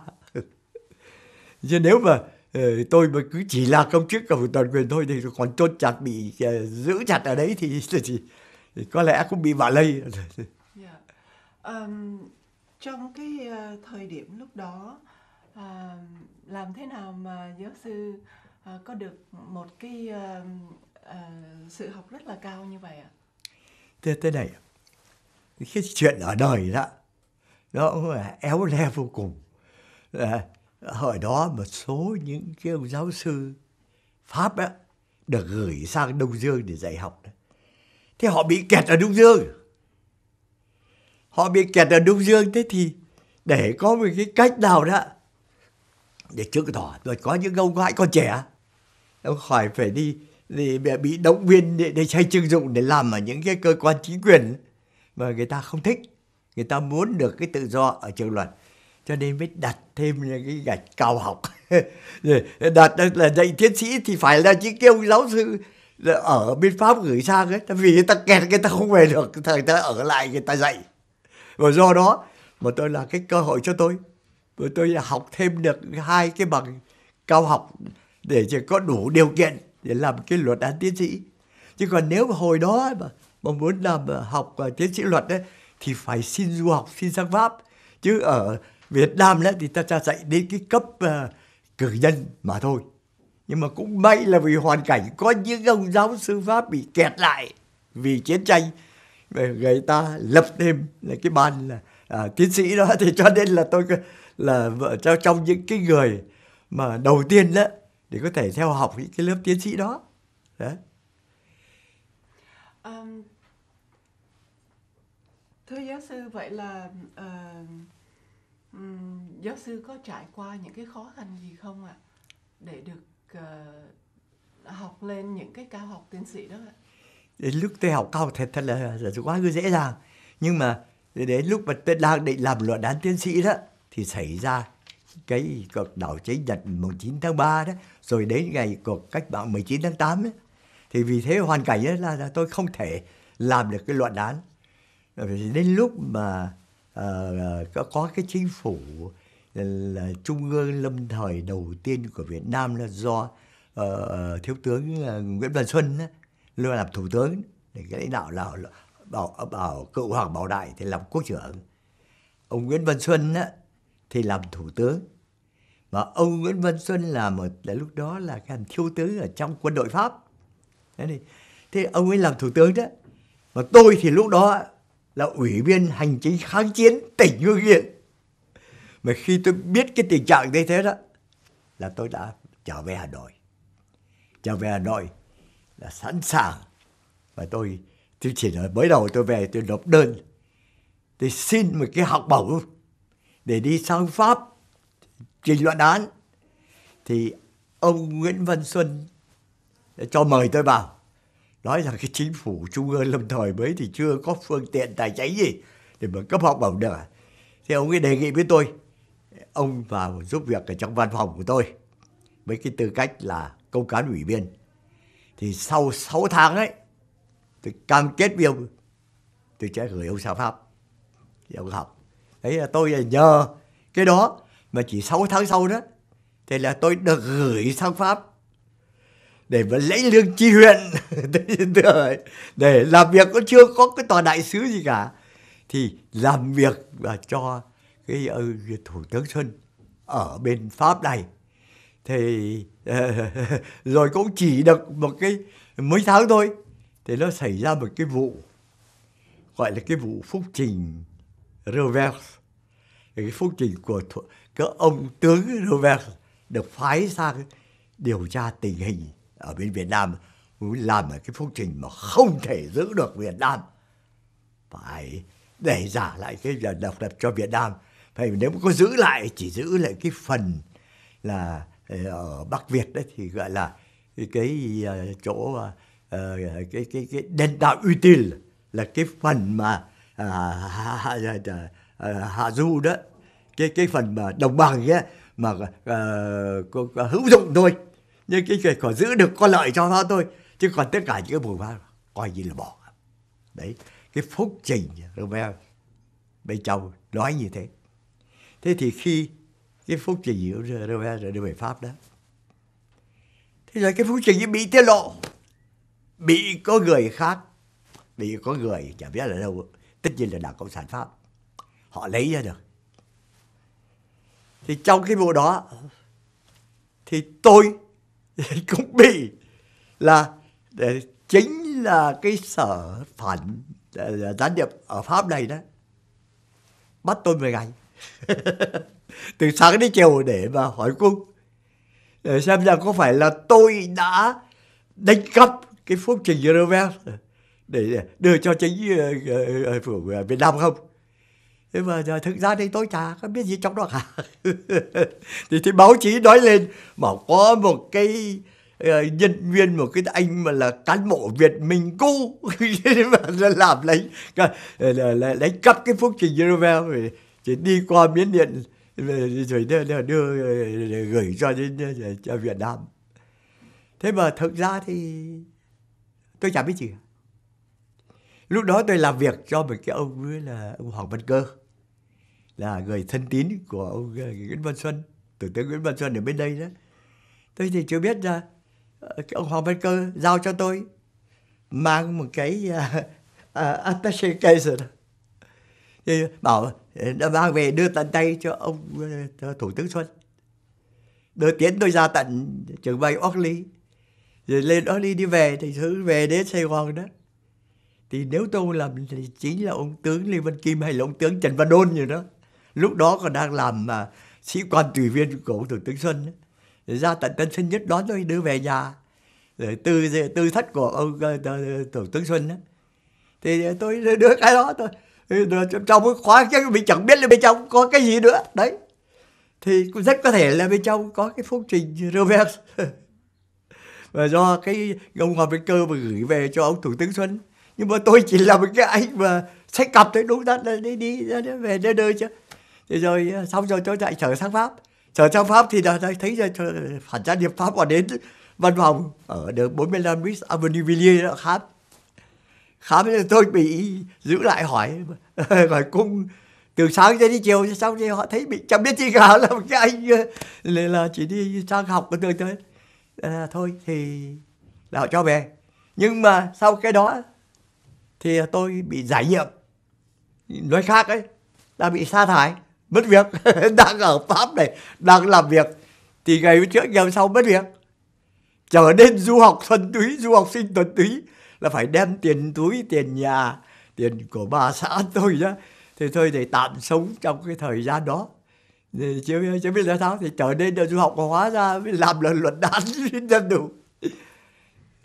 Chứ nếu mà tôi mà cứ chỉ là công chức của phủ toàn quyền thôi thì còn chôn chặt, bị giữ chặt ở đấy thì, thì, thì có lẽ cũng bị vạ lây. Yeah. Um, trong cái uh, thời điểm lúc đó, uh, làm thế nào mà giáo sư uh, có được một cái uh, uh, sự học rất là cao như vậy ạ? Thế thế này, cái chuyện ở đời đó nó éo le vô cùng. À, hồi đó một số những cái ông giáo sư Pháp á được gửi sang Đông Dương để dạy học. Thế họ bị kẹt ở Đông Dương. Họ bị kẹt ở Đông Dương, thế thì để có một cái cách nào đó để chứng tỏ, rồi có những ông gái con trẻ, ông khỏi phải đi, đi bị động viên để, để xây trưng dụng để làm ở những cái cơ quan chính quyền mà người ta không thích. Người ta muốn được cái tự do ở trường luật, cho nên mới đặt thêm cái gạch cao học. Đặt là dạy tiến sĩ thì phải là những cái ông giáo sư ở bên Pháp gửi sang ấy, vì người ta kẹt, người ta không về được, người ta ở lại người ta dạy. Và do đó mà tôi là cái cơ hội cho tôi, và tôi học thêm được hai cái bằng cao học để chỉ có đủ điều kiện để làm cái luật án tiến sĩ. Chứ còn nếu mà hồi đó mà, mà muốn làm học tiến sĩ luật ấy, thì phải xin du học, xin sang Pháp. Chứ ở Việt Nam đấy thì ta cho dạy đến cái cấp uh, cử nhân mà thôi. Nhưng mà cũng may là vì hoàn cảnh có những ông giáo sư Pháp bị kẹt lại vì chiến tranh, người ta lập thêm là cái ban là à, tiến sĩ đó, thì cho nên là tôi là vợ trong trong những cái người mà đầu tiên đó để có thể theo học những cái lớp tiến sĩ đó. Đấy. Um, thưa giáo sư, vậy là uh, um, giáo sư có trải qua những cái khó khăn gì không ạ, để được uh, học lên những cái cao học tiến sĩ đó ạ? Đến lúc tôi học cao thật, thật là, là quá dễ dàng. Nhưng mà đến lúc mà tôi đang định làm luận án tiến sĩ đó thì xảy ra cái cuộc đảo cháy Nhật mùng chín tháng ba đó, rồi đến ngày cuộc cách mạng mười chín tháng tám ấy. Thì vì thế hoàn cảnh ấy là, là tôi không thể làm được cái luận án. Đến lúc mà uh, có, có cái chính phủ là, là trung ương lâm thời đầu tiên của Việt Nam là do uh, thiếu tướng uh, Nguyễn Văn Xuân ấy, luôn làm thủ tướng, để cái lãnh đạo là bảo, bảo cựu Hoàng Bảo Đại thì làm quốc trưởng, ông Nguyễn Văn Xuân á, thì làm thủ tướng. Mà ông Nguyễn Văn Xuân là một là lúc đó là cái thiếu tướng ở trong quân đội Pháp. Thế, thì, thế ông ấy làm thủ tướng đó. Mà tôi thì lúc đó là ủy viên hành chính kháng chiến tỉnh Hưng Yên. Mà khi tôi biết cái tình trạng như thế đó là tôi đã trở về Hà Nội. trở về Hà Nội là sẵn sàng. Và tôi, tôi chỉ nói mới đầu tôi về tôi nộp đơn, tôi xin một cái học bổng để đi sang Pháp trình luận án. Thì ông Nguyễn Văn Xuân cho mời tôi vào, nói rằng cái chính phủ trung ương lâm thời mới thì chưa có phương tiện tài chính gì để mà cấp học bổng được. Thì ông ấy đề nghị với tôi, ông vào giúp việc ở trong văn phòng của tôi với cái tư cách là công cán ủy viên. Thì sau sáu tháng ấy, tôi cam kết với ông, tôi sẽ gửi ông sang Pháp để ông học. Đấy là tôi là nhờ cái đó mà chỉ sáu tháng sau đó, thì là tôi được gửi sang Pháp để mà lấy lương chi huyện để làm việc. Có chưa có cái tòa đại sứ gì cả, thì làm việc và cho cái uh, Thủ tướng Xuân ở bên Pháp này. Thì uh, rồi cũng chỉ được một cái mấy tháng thôi thì nó xảy ra một cái vụ gọi là cái vụ phúc trình Roosevelt. Cái phúc trình của cái ông tướng Roosevelt được phái sang điều tra tình hình ở bên Việt Nam, muốn làm một cái phúc trình mà không thể giữ được Việt Nam, phải để trả lại cái độc lập cho Việt Nam. Phải nếu có giữ lại, chỉ giữ lại cái phần là ở Bắc Việt đấy, thì gọi là cái, cái chỗ uh, cái cái cái đền đạo uy tín, là cái phần mà à, hạ, hạ, hạ du đó, cái cái phần mà đồng bằng ấy, mà uh, hữu dụng thôi, nhưng cái cái còn giữ được có lợi cho nó thôi, chứ còn tất cả những cái vùng khác coi như là bỏ. Đấy, cái phúc trình Roosevelt bên trong nói như thế. Thế thì khi cái phúc trình của Roosevelt rồi đưa về Pháp đó, thế rồi cái phúc trình ấy bị tiết lộ, bị có người khác, bị có người chả biết là đâu, tất nhiên là Đảng Cộng sản Pháp, họ lấy ra được. Thì trong cái vụ đó thì tôi cũng bị là chính là cái sở phản gián điệp ở Pháp này đó bắt tôi mười ngày từ sáng đến chiều để mà hỏi cung, để xem rằng có phải là tôi đã đánh cắp cái phúc trình Roosevelt để đưa cho chính phủ Việt Nam không. Thế mà thực ra thì tôi chả có biết gì trong đó cả. thì, thì báo chí nói lên mà có một cái uh, nhân viên, một cái anh mà là cán bộ Việt Minh cũ mà làm lấy lấy cắp cái phúc trình Roosevelt rồi chỉ đi qua Miến Điện rồi đưa, đưa, đưa gửi cho đến cho Việt Nam. Thế mà thực ra thì tôi chả biết gì cả. Lúc đó tôi làm việc cho một cái ông ấy là ông Hoàng Văn Cơ, là người thân tín của ông Nguyễn Văn Xuân, Thủ tướng Nguyễn Văn Xuân ở bên đây đó. Tôi thì chưa biết là cái ông Hoàng Văn Cơ giao cho tôi mang một cái uh, uh, attaché case rồi. Thì bảo đã mang về đưa tận tay cho ông uh, Thủ tướng Xuân, đưa tiến tôi ra tận trường bay Orly, rồi lên Orly đi về, thì thứ về đến Sài Gòn đó. Thì nếu tôi không làm thì chính là ông tướng Lê Văn Kim hay là ông tướng Trần Văn Đôn gì đó, lúc đó còn đang làm mà sĩ quan tùy viên của ông Thủ tướng Xuân ấy. Rồi ra tận Tân Sơn Nhất đón tôi đưa về nhà, rồi tư tư thất của ông Thủ tướng Xuân ấy. Thì tôi đưa cái đó thôi, trong cái khóa chứ mình chẳng biết là bên trong có cái gì nữa đấy. Thì cũng rất có thể là bên trong có cái phúc trình Roosevelt và do cái ông Hoàng Văn Cơ mà gửi về cho ông Thủ tướng Xuân. Nhưng mà tôi chỉ là một cái anh mà xách cặp tới, đúng thật là đi đi về nơi nơi chứ. Thì rồi xong rồi tôi lại trở sang Pháp. Trở sang Pháp thì là thấy rồi phản gián điệp Pháp còn đến văn phòng ở đường bốn mươi lăm Miss Avenue Villiers đó khám. Khám thì tôi bị giữ lại hỏi hỏi cung từ sáng cho đến chiều, xong thì họ thấy bị chẳng biết gì cả, là một cái anh là chỉ đi sang học của tôi thôi. À, thôi thì là họ cho về. Nhưng mà sau cái đó thì tôi bị giải nhiệm, nói khác ấy, đã bị sa thải, mất việc. Đang ở Pháp này, đang làm việc, thì ngày trước ngày sau mất việc, trở nên du học thuần túy, du học sinh thuần túy, là phải đem tiền túi, tiền nhà, tiền của bà xã tôi đó, thì thôi thì tạm sống trong cái thời gian đó. Thì chứ, chứ biết là sao, thì trở nên là du học, hóa ra mới làm là luận án nhân đủ.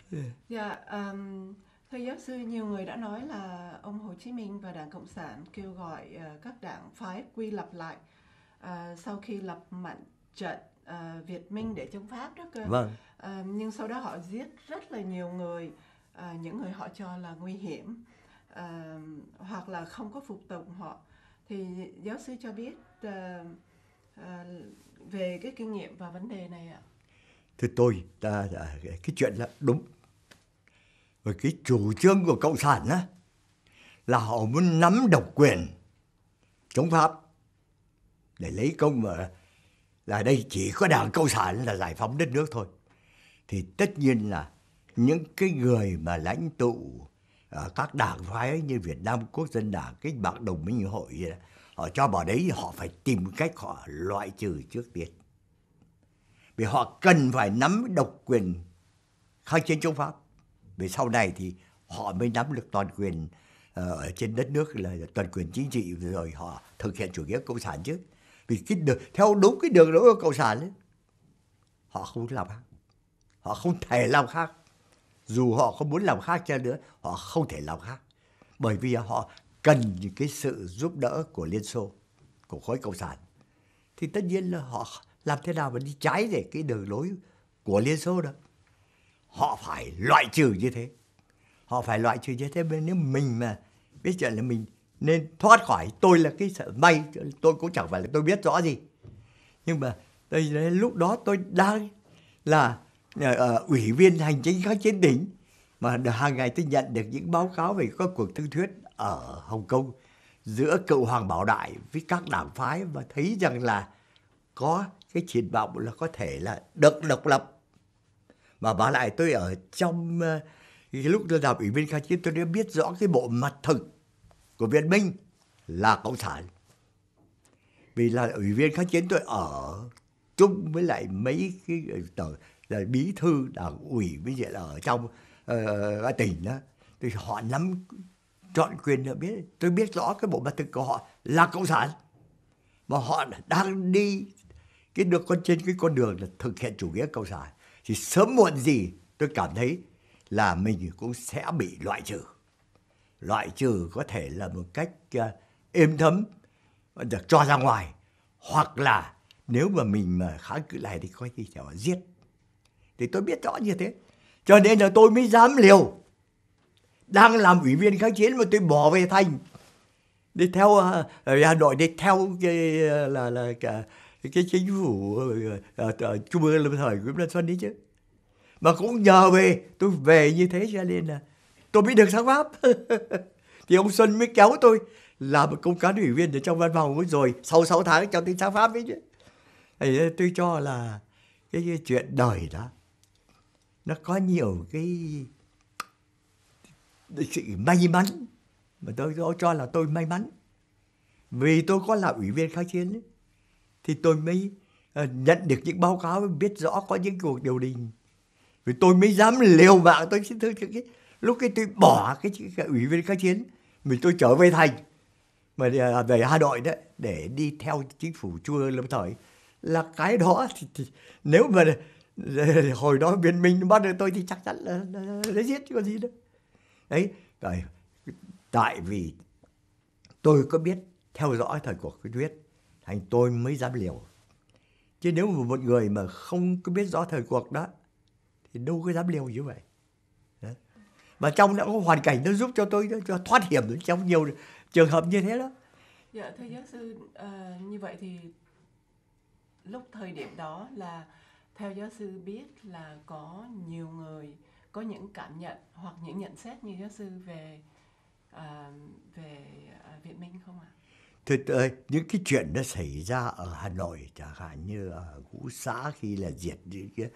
Dạ, um, thưa giáo sư, nhiều người đã nói là ông Hồ Chí Minh và Đảng Cộng sản kêu gọi uh, các đảng phái quy lập lại uh, sau khi lập mặt trận uh, Việt Minh để chống Pháp đó cơ. Vâng. Uh, nhưng sau đó họ giết rất là nhiều người, uh, những người họ cho là nguy hiểm, uh, hoặc là không có phục tùng họ. Thì giáo sư cho biết uh, uh, về cái kinh nghiệm và vấn đề này ạ. Thưa tôi, ta, cái chuyện là đúng. Và cái chủ trương của Cộng sản á, là họ muốn nắm độc quyền chống Pháp để lấy công mà là đây chỉ có Đảng Cộng sản là giải phóng đất nước thôi. Thì tất nhiên là những cái người mà lãnh tụ các đảng phái như Việt Nam Quốc dân Đảng, Cách mạng Đồng minh hội, họ cho vào đấy họ phải tìm cách họ loại trừ trước tiên. Vì họ cần phải nắm độc quyền kháng chiến chống Pháp. Vì sau này thì họ mới nắm được toàn quyền ở trên đất nước, là toàn quyền chính trị, rồi họ thực hiện chủ nghĩa cộng sản chứ. Vì cái đường, theo đúng cái đường lối của Cộng sản ấy, họ không làm khác. Họ không thể làm khác. Dù họ không muốn làm khác chăng nữa, họ không thể làm khác. Bởi vì họ cần cái sự giúp đỡ của Liên Xô, của khối Cộng sản. Thì tất nhiên là họ làm thế nào mà đi trái để cái đường lối của Liên Xô đó. Họ phải loại trừ như thế. Họ phải loại trừ như thế. Nếu mình mà biết chuyện là mình nên thoát khỏi, tôi là cái sợ may, tôi cũng chẳng phải là tôi biết rõ gì. Nhưng mà tôi, lúc đó tôi đang là uh, ủy viên hành chính kháng chiến tỉnh, mà hàng ngày tôi nhận được những báo cáo về các cuộc thương thuyết ở Hồng Kông giữa cựu Hoàng Bảo Đại với các đảng phái, và thấy rằng là có cái triển vọng là có thể là được độc lập. Mà bảo lại tôi ở trong uh, cái lúc tôi làm ủy viên kháng chiến, tôi đã biết rõ cái bộ mặt thực của Việt Minh là Cộng sản. Vì là ủy viên kháng chiến tôi ở chung với lại mấy cái tờ là bí thư đảng ủy với diện ở trong uh, tỉnh đó, thì họ nắm trọn quyền được biết. Tôi biết rõ cái bộ mặt thực của họ là Cộng sản, mà họ đang đi cái được con trên cái con đường là thực hiện chủ nghĩa cộng sản. Thì sớm muộn gì tôi cảm thấy là mình cũng sẽ bị loại trừ. Loại trừ có thể là một cách uh, êm thấm, được cho ra ngoài, hoặc là nếu mà mình mà kháng cự lại thì có khi sẽ giết. Thì tôi biết rõ như thế, cho nên là tôi mới dám liều. Đang làm ủy viên kháng chiến mà tôi bỏ về thành đi theo uh, ở Hà Nội, đi theo cái uh, là là cả cái chính phủ uh, uh, Trung ương lâm thời Nguyễn Văn Xuân đấy chứ. Mà cũng nhờ về tôi về như thế cho nên là tôi mới được sang Pháp. Thì ông Xuân mới kéo tôi làm một công cán ủy viên ở trong văn phòng, rồi sau sáu tháng cho tôi sang Pháp ấy chứ. Thì tôi cho là cái, cái chuyện đời đó nó có nhiều cái sự may mắn, mà tôi, tôi cho là tôi may mắn. Vì tôi có làm ủy viên kháng chiến ấy, thì tôi mới uh, nhận được những báo cáo, biết rõ có những cuộc điều đình. Vì tôi mới dám liều mạng. Tôi xin thưa cái lúc cái tôi bỏ cái, cái ủy viên kháng chiến, mình tôi trở về thành mà về Hà Nội đấy để đi theo chính phủ Trung ương lâm thời, là cái đó thì, thì nếu mà hồi đó Viên Minh bắt được tôi thì chắc chắn là, là, là giết chứ có gì đâu. Đấy, rồi tại vì tôi có biết theo dõi thời cuộc cái thuyết, thành tôi mới dám liều. Chứ nếu mà một người mà không có biết rõ thời cuộc đó thì đâu có dám liều như vậy. Đấy. Mà trong đã có hoàn cảnh nó giúp cho tôi cho thoát hiểm trong nhiều trường hợp như thế đó. Dạ thưa giáo sư, uh, như vậy thì lúc thời điểm đó là theo giáo sư biết là có nhiều người có những cảm nhận hoặc những nhận xét như giáo sư về uh, về uh, Việt Minh không ạ? Thưa ơi, những cái chuyện nó xảy ra ở Hà Nội, chẳng hạn như ở Ngũ Xã khi là diệt những cái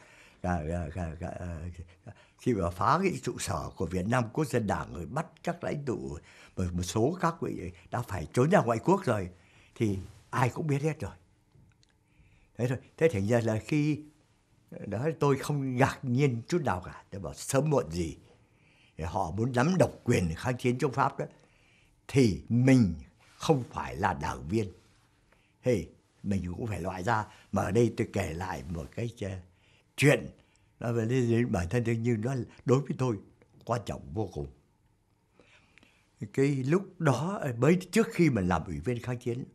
khi mà phá cái trụ sở của Việt Nam Quốc dân Đảng, rồi bắt các lãnh tụ, một số các vị đã phải trốn ra ngoại quốc rồi, thì ai cũng biết hết rồi. Thế thôi, thế thành ra là khi đó tôi không ngạc nhiên chút nào cả. Tôi bảo sớm muộn gì họ muốn nắm độc quyền kháng chiến chống Pháp đó, thì mình không phải là đảng viên, hey, mình cũng phải loại ra. Mà ở đây tôi kể lại một cái chuyện Nói về đến bản thân tôi, nhưng nó đối với tôi quan trọng vô cùng. Cái lúc đó mới trước khi mà làm ủy viên kháng chiến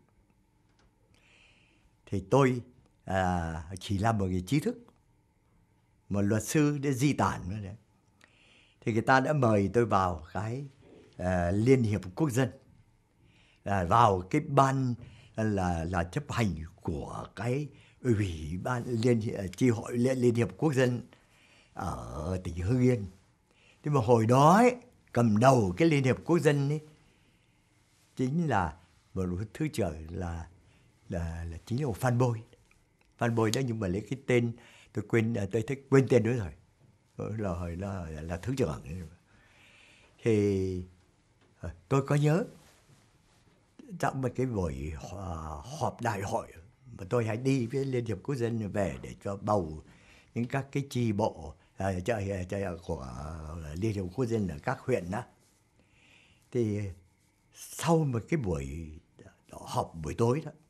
thì tôi à, chỉ là một người trí thức, một luật sư để di tản nữa đấy. Thì người ta đã mời tôi vào cái à, Liên hiệp Quốc dân, à, vào cái ban là là chấp hành của cái ủy ban liên chi hội liên, liên hiệp Quốc dân ở tỉnh Hưng Yên. Thế mà hồi đó ấy, cầm đầu cái Liên hiệp Quốc dân ấy chính là một thứ trưởng là là là chính là Phan Bôi. Phan Bôi đó, nhưng mà lấy cái tên tôi quên tôi thích quên tên nữa rồi. Là hồi là, là là thứ trưởng. Thì tôi có nhớ trong một cái buổi họp đại hội mà tôi hãy đi với Liên hiệp Quốc dân về để cho bầu những các cái chi bộ à, chơi, chơi của Liên hiệp Quốc dân ở các huyện đó. Thì sau một cái buổi họp buổi tối đó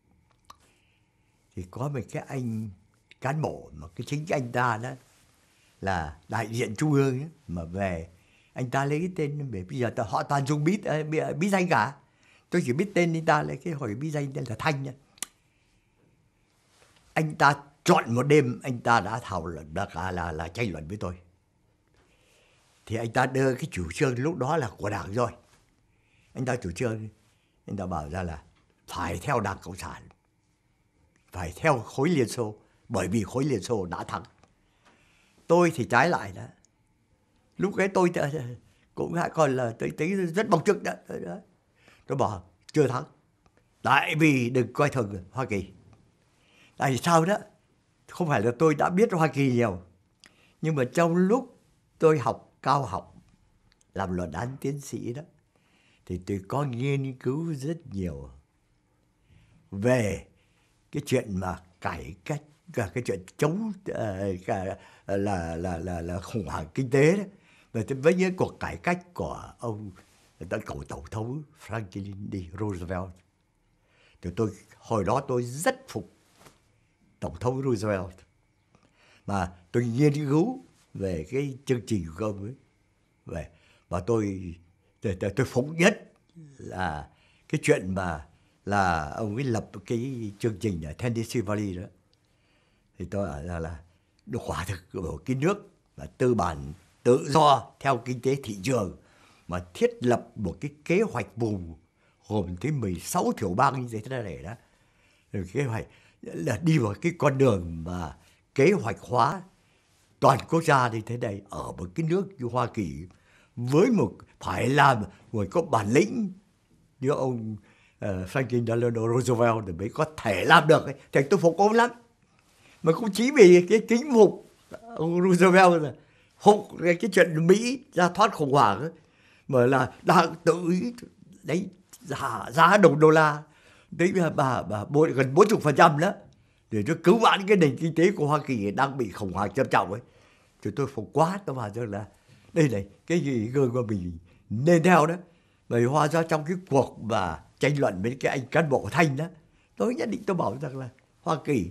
thì có một cái anh cán bộ mà cái chính anh ta đó là đại diện trung ương ấy, mà về anh ta lấy cái tên, bây giờ họ toàn dùng bí, bí, bí danh cả. Tôi chỉ biết tên anh ta, lấy cái hồi bí danh tên là Thanh nha. Anh ta chọn một đêm, anh ta đã thảo luận, đã là, là, là tranh luận với tôi. Thì anh ta đưa cái chủ trương lúc đó là của Đảng rồi. Anh ta chủ trương, anh ta bảo ra là phải theo Đảng Cộng sản, phải theo khối Liên Xô, bởi vì khối Liên Xô đã thắng. Tôi thì trái lại đó. Lúc ấy tôi cũng còn là tôi thấy rất bộc trực đó. Tôi bảo chưa thắng, tại vì đừng coi thường Hoa Kỳ. Tại vì sao đó? Không phải là tôi đã biết Hoa Kỳ nhiều, nhưng mà trong lúc tôi học cao học, làm luận án tiến sĩ đó, thì tôi có nghiên cứu rất nhiều về cái chuyện mà cải cách, cả cái chuyện chống uh, cả, là, là, là, là khủng hoảng kinh tế đó. Và với những cuộc cải cách của ông cậu tổng thống Franklin D. Roosevelt. Thì tôi hồi đó tôi rất phục tổng thống Roosevelt, mà tôi nghiên cứu về cái chương trình của ông ấy. Về và tôi tôi, tôi, tôi phụng nhất là cái chuyện mà là ông ấy lập cái chương trình ở Tennessee Valley đó. Thì tôi ở là là quả thực của cái nước và tư bản tự do theo kinh tế thị trường mà thiết lập một cái kế hoạch vùng gồm tới mười sáu tiểu bang như thế này đó. Rồi kế hoạch là đi vào cái con đường mà kế hoạch hóa toàn quốc gia như thế này ở một cái nước như Hoa Kỳ, với một phải làm người có bản lĩnh như ông uh, Franklin Delano Roosevelt thì mới có thể làm được ấy. Thì tôi phục ông lắm, mà cũng chỉ vì cái kính phục ông Roosevelt là phục cái, cái chuyện Mỹ ra thoát khủng hoảng ấy, mà là đang tự ý đấy giá, giá đồng đô la đấy bà bà, bà gần bốn mươi phần trăm đó để cho cứu vãn cái nền kinh tế của Hoa Kỳ đang bị khủng hoảng trầm trọng ấy. Thì tôi phục quá, tôi bảo rằng là đây này cái gì gương mà mình nên theo đó. Bởi hóa ra trong cái cuộc mà tranh luận với cái anh cán bộ Thanh đó, tôi nhất định tôi bảo rằng là Hoa Kỳ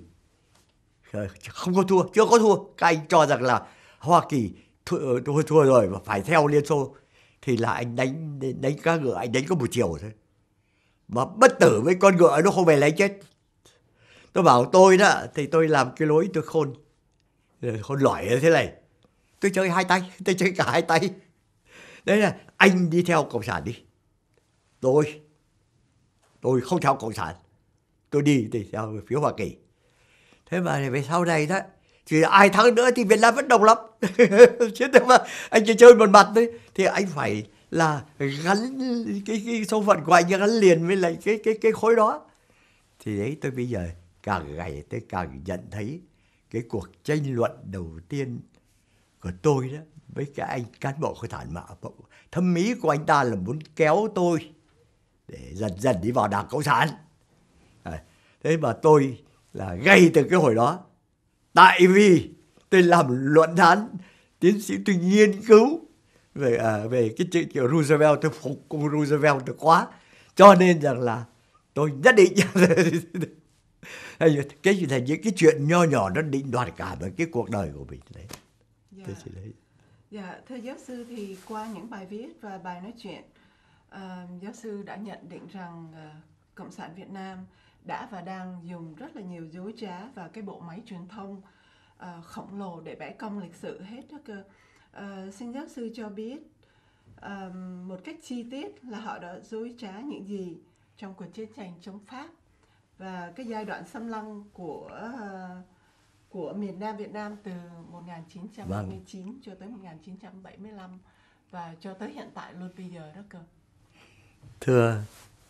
không có thua, chưa có thua. Các anh cho rằng là Hoa Kỳ thua, thua, thua rồi và phải theo Liên Xô, thì là anh đánh đánh cá ngựa, anh đánh có một chiều thôi. Mà bất tử với con ngựa nó không về lấy chết. Tôi bảo tôi đó, thì tôi làm cái lối tôi khôn, khôn lỏi như thế này. Tôi chơi hai tay, tôi chơi cả hai tay. Đấy là anh đi theo Cộng sản đi. Tôi, tôi không theo Cộng sản. Tôi đi thì theo phía Hoa Kỳ. Thế mà về sau này đó, thì ai thắng nữa thì Việt Nam vẫn độc lập. Chứ mà anh chỉ chơi một mặt thôi, thì anh phải là gắn cái, cái số phận của anh gắn liền với lại cái, cái, cái khối đó. Thì đấy tôi bây giờ càng ngày tôi càng nhận thấy cái cuộc tranh luận đầu tiên của tôi đó với cái anh cán bộ khối thản mạ, thâm ý của anh ta là muốn kéo tôi để dần dần đi vào Đảng Cộng sản. À, thế mà tôi là ngay từ cái hồi đó, tại vì tôi làm luận án tiến sĩ, tôi nghiên cứu về à, về cái chuyện kiểu Roosevelt, tôi phục cùng Roosevelt tôi quá, cho nên rằng là tôi nhất định Cái là những cái chuyện nho nhỏ nó định đoạt cả một cái cuộc đời của mình đấy. Dạ. Tôi chỉ lấy. Dạ, thưa giáo sư, thì qua những bài viết và bài nói chuyện, uh, giáo sư đã nhận định rằng uh, Cộng sản Việt Nam đã và đang dùng rất là nhiều dối trá và cái bộ máy truyền thông uh, khổng lồ để bẻ cong lịch sử hết đó cơ. Uh, xin giáo sư cho biết uh, một cách chi tiết là họ đã dối trá những gì trong cuộc chiến tranh chống Pháp và cái giai đoạn xâm lăng của uh, của miền Nam Việt Nam từ một nghìn chín trăm bảy mươi chín vâng. cho tới một nghìn chín trăm bảy mươi lăm và cho tới hiện tại luôn bây giờ đó cơ. Thưa,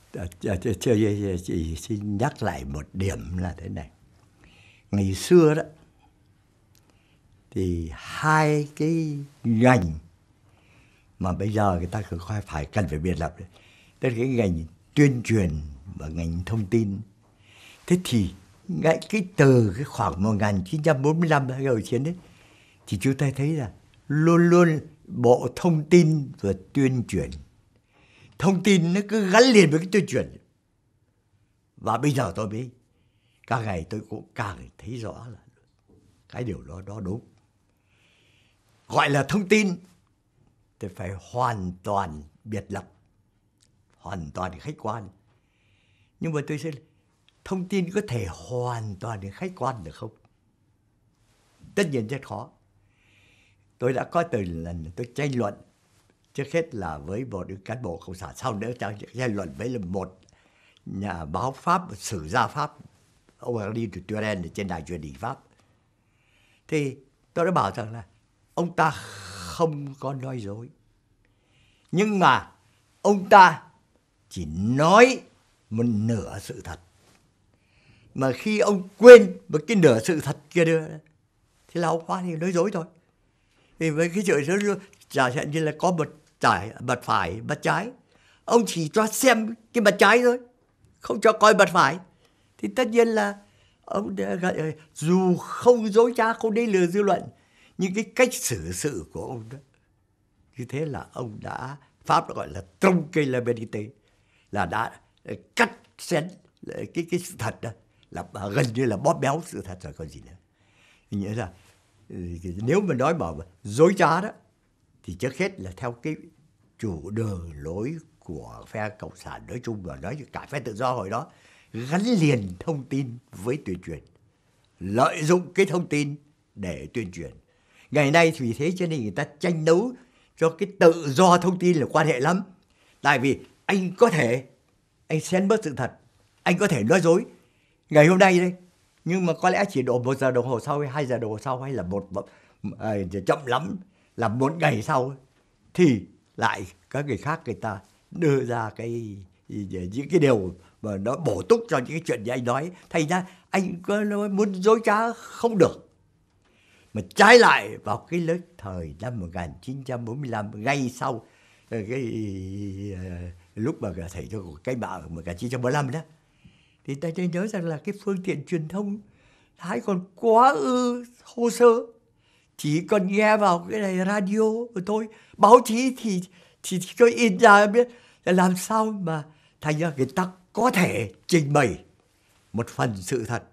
chị xin nhắc lại một điểm là thế này. Ngày xưa đó, thì hai cái ngành mà bây giờ người ta phải cần phải biệt lập, tức là cái ngành tuyên truyền và ngành thông tin. Thế thì ngay cái từ cái khoảng một nghìn chín trăm bốn mươi lăm hay hồi chiến đấy, thì chúng ta thấy là luôn luôn Bộ Thông tin và Tuyên truyền. Thông tin nó cứ gắn liền với cái tuyên truyền. Và bây giờ tôi mới, càng ngày tôi cũng càng thấy rõ là cái điều đó đó đúng. Gọi là thông tin thì phải hoàn toàn biệt lập, hoàn toàn khách quan. Nhưng mà tôi sẽ thông tin có thể hoàn toàn khách quan được không? Tất nhiên rất khó. Tôi đã có từ lần tôi tranh luận, trước hết là với một cán bộ cộng sản, sau nữa tranh luận với một nhà báo Pháp, sử gia Pháp, ông Henri de Turenne trên đài truyền hình Pháp. Thì tôi đã bảo rằng là ông ta không có nói dối, nhưng mà ông ta chỉ nói một nửa sự thật. Mà khi ông quên một cái nửa sự thật kia đưa thì là ông Khoa thì nói dối thôi. Thì với cái chuyện đó, giả hạn như là có một trải mặt phải, mặt trái, ông chỉ cho xem cái mặt trái thôi, không cho coi mặt phải. Thì tất nhiên là ông dù không dối trá, không đi lừa dư luận, nhưng cái cách xử sự của ông đó, như thế là ông đã, Pháp đã gọi là tronquer la vérité, là đã cắt xén cái cái sự thật đó, là gần như là bóp méo sự thật rồi còn gì nữa. Nghĩa là nếu mà nói bảo dối trá đó, thì trước hết là theo cái chủ đường lối của phe cộng sản nói chung và nói cả phe tự do hồi đó, gắn liền thông tin với tuyên truyền, lợi dụng cái thông tin để tuyên truyền. Ngày nay thì vì thế cho nên người ta tranh đấu cho cái tự do thông tin là quan hệ lắm. Tại vì anh có thể anh xén bớt sự thật, anh có thể nói dối ngày hôm nay đây, nhưng mà có lẽ chỉ độ một giờ đồng hồ sau hay hai giờ đồng hồ sau, hay là một à, chậm lắm là một ngày sau, thì lại các người khác người ta đưa ra cái những cái điều mà nó bổ túc cho những cái chuyện như anh nói. Thành ra anh có muốn dối trá không được. Mà trái lại vào cái lớp thời năm một nghìn chín trăm bốn mươi lăm, ngay sau cái lúc mà xảy ra cuộc cách mạng một nghìn chín trăm bốn mươi lăm đó, thì ta nhớ rằng là cái phương tiện truyền thông hãy còn quá ư thô sơ, chỉ còn nghe vào cái này radio rồi thôi. Báo chí thì thì, thì có in ra biết là làm sao mà thành ra người ta có thể trình bày một phần sự thật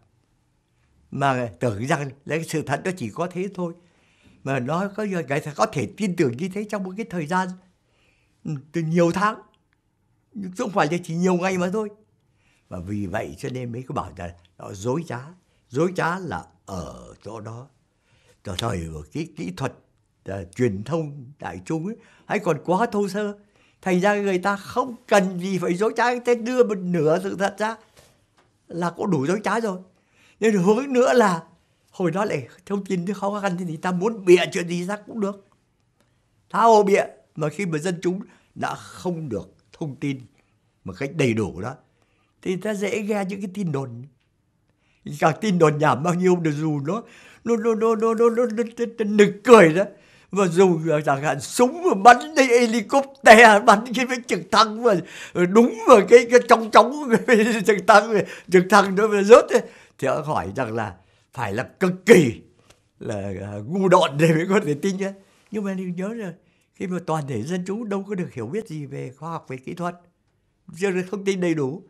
mà tưởng rằng lấy sự thật nó chỉ có thế thôi, mà nó có người ta có thể tin tưởng như thế trong một cái thời gian từ nhiều tháng, nhưng không phải là chỉ nhiều ngày mà thôi. Và vì vậy cho nên mới có bảo là nó dối trá. Dối trá là ở chỗ đó. Rồi thời cái kỹ thuật uh, truyền thông đại chúng ấy, hay còn quá thô sơ. Thành ra người ta không cần gì phải dối trá, người ta đưa một nửa sự thật ra là cũng đủ dối trá rồi. Nhưng hướng nữa là hồi đó lại thông tin nó khó khăn thì ta muốn bịa chuyện gì ra cũng được, tha hồ bịa. Mà khi mà dân chúng đã không được thông tin một cách đầy đủ đó, thì ta dễ nghe những cái tin đồn. Càng tin đồn nhảm bao nhiêu được, dù nó nó nó nó nó nó nó nó nực cười đó, và dùng chẳng hạn súng mà bắn đi helicopter, bắn cái với trực thăng mà đúng vào cái cái trong trống trực thăng trực thăng nó mà rớt ấy. Thì họ hỏi rằng là phải là cực kỳ là ngu độn để mới có thể tin nhé. Nhưng mà đừng nhớ là khi mà toàn thể dân chúng đâu có được hiểu biết gì về khoa học, về kỹ thuật, chưa được thông tin đầy đủ,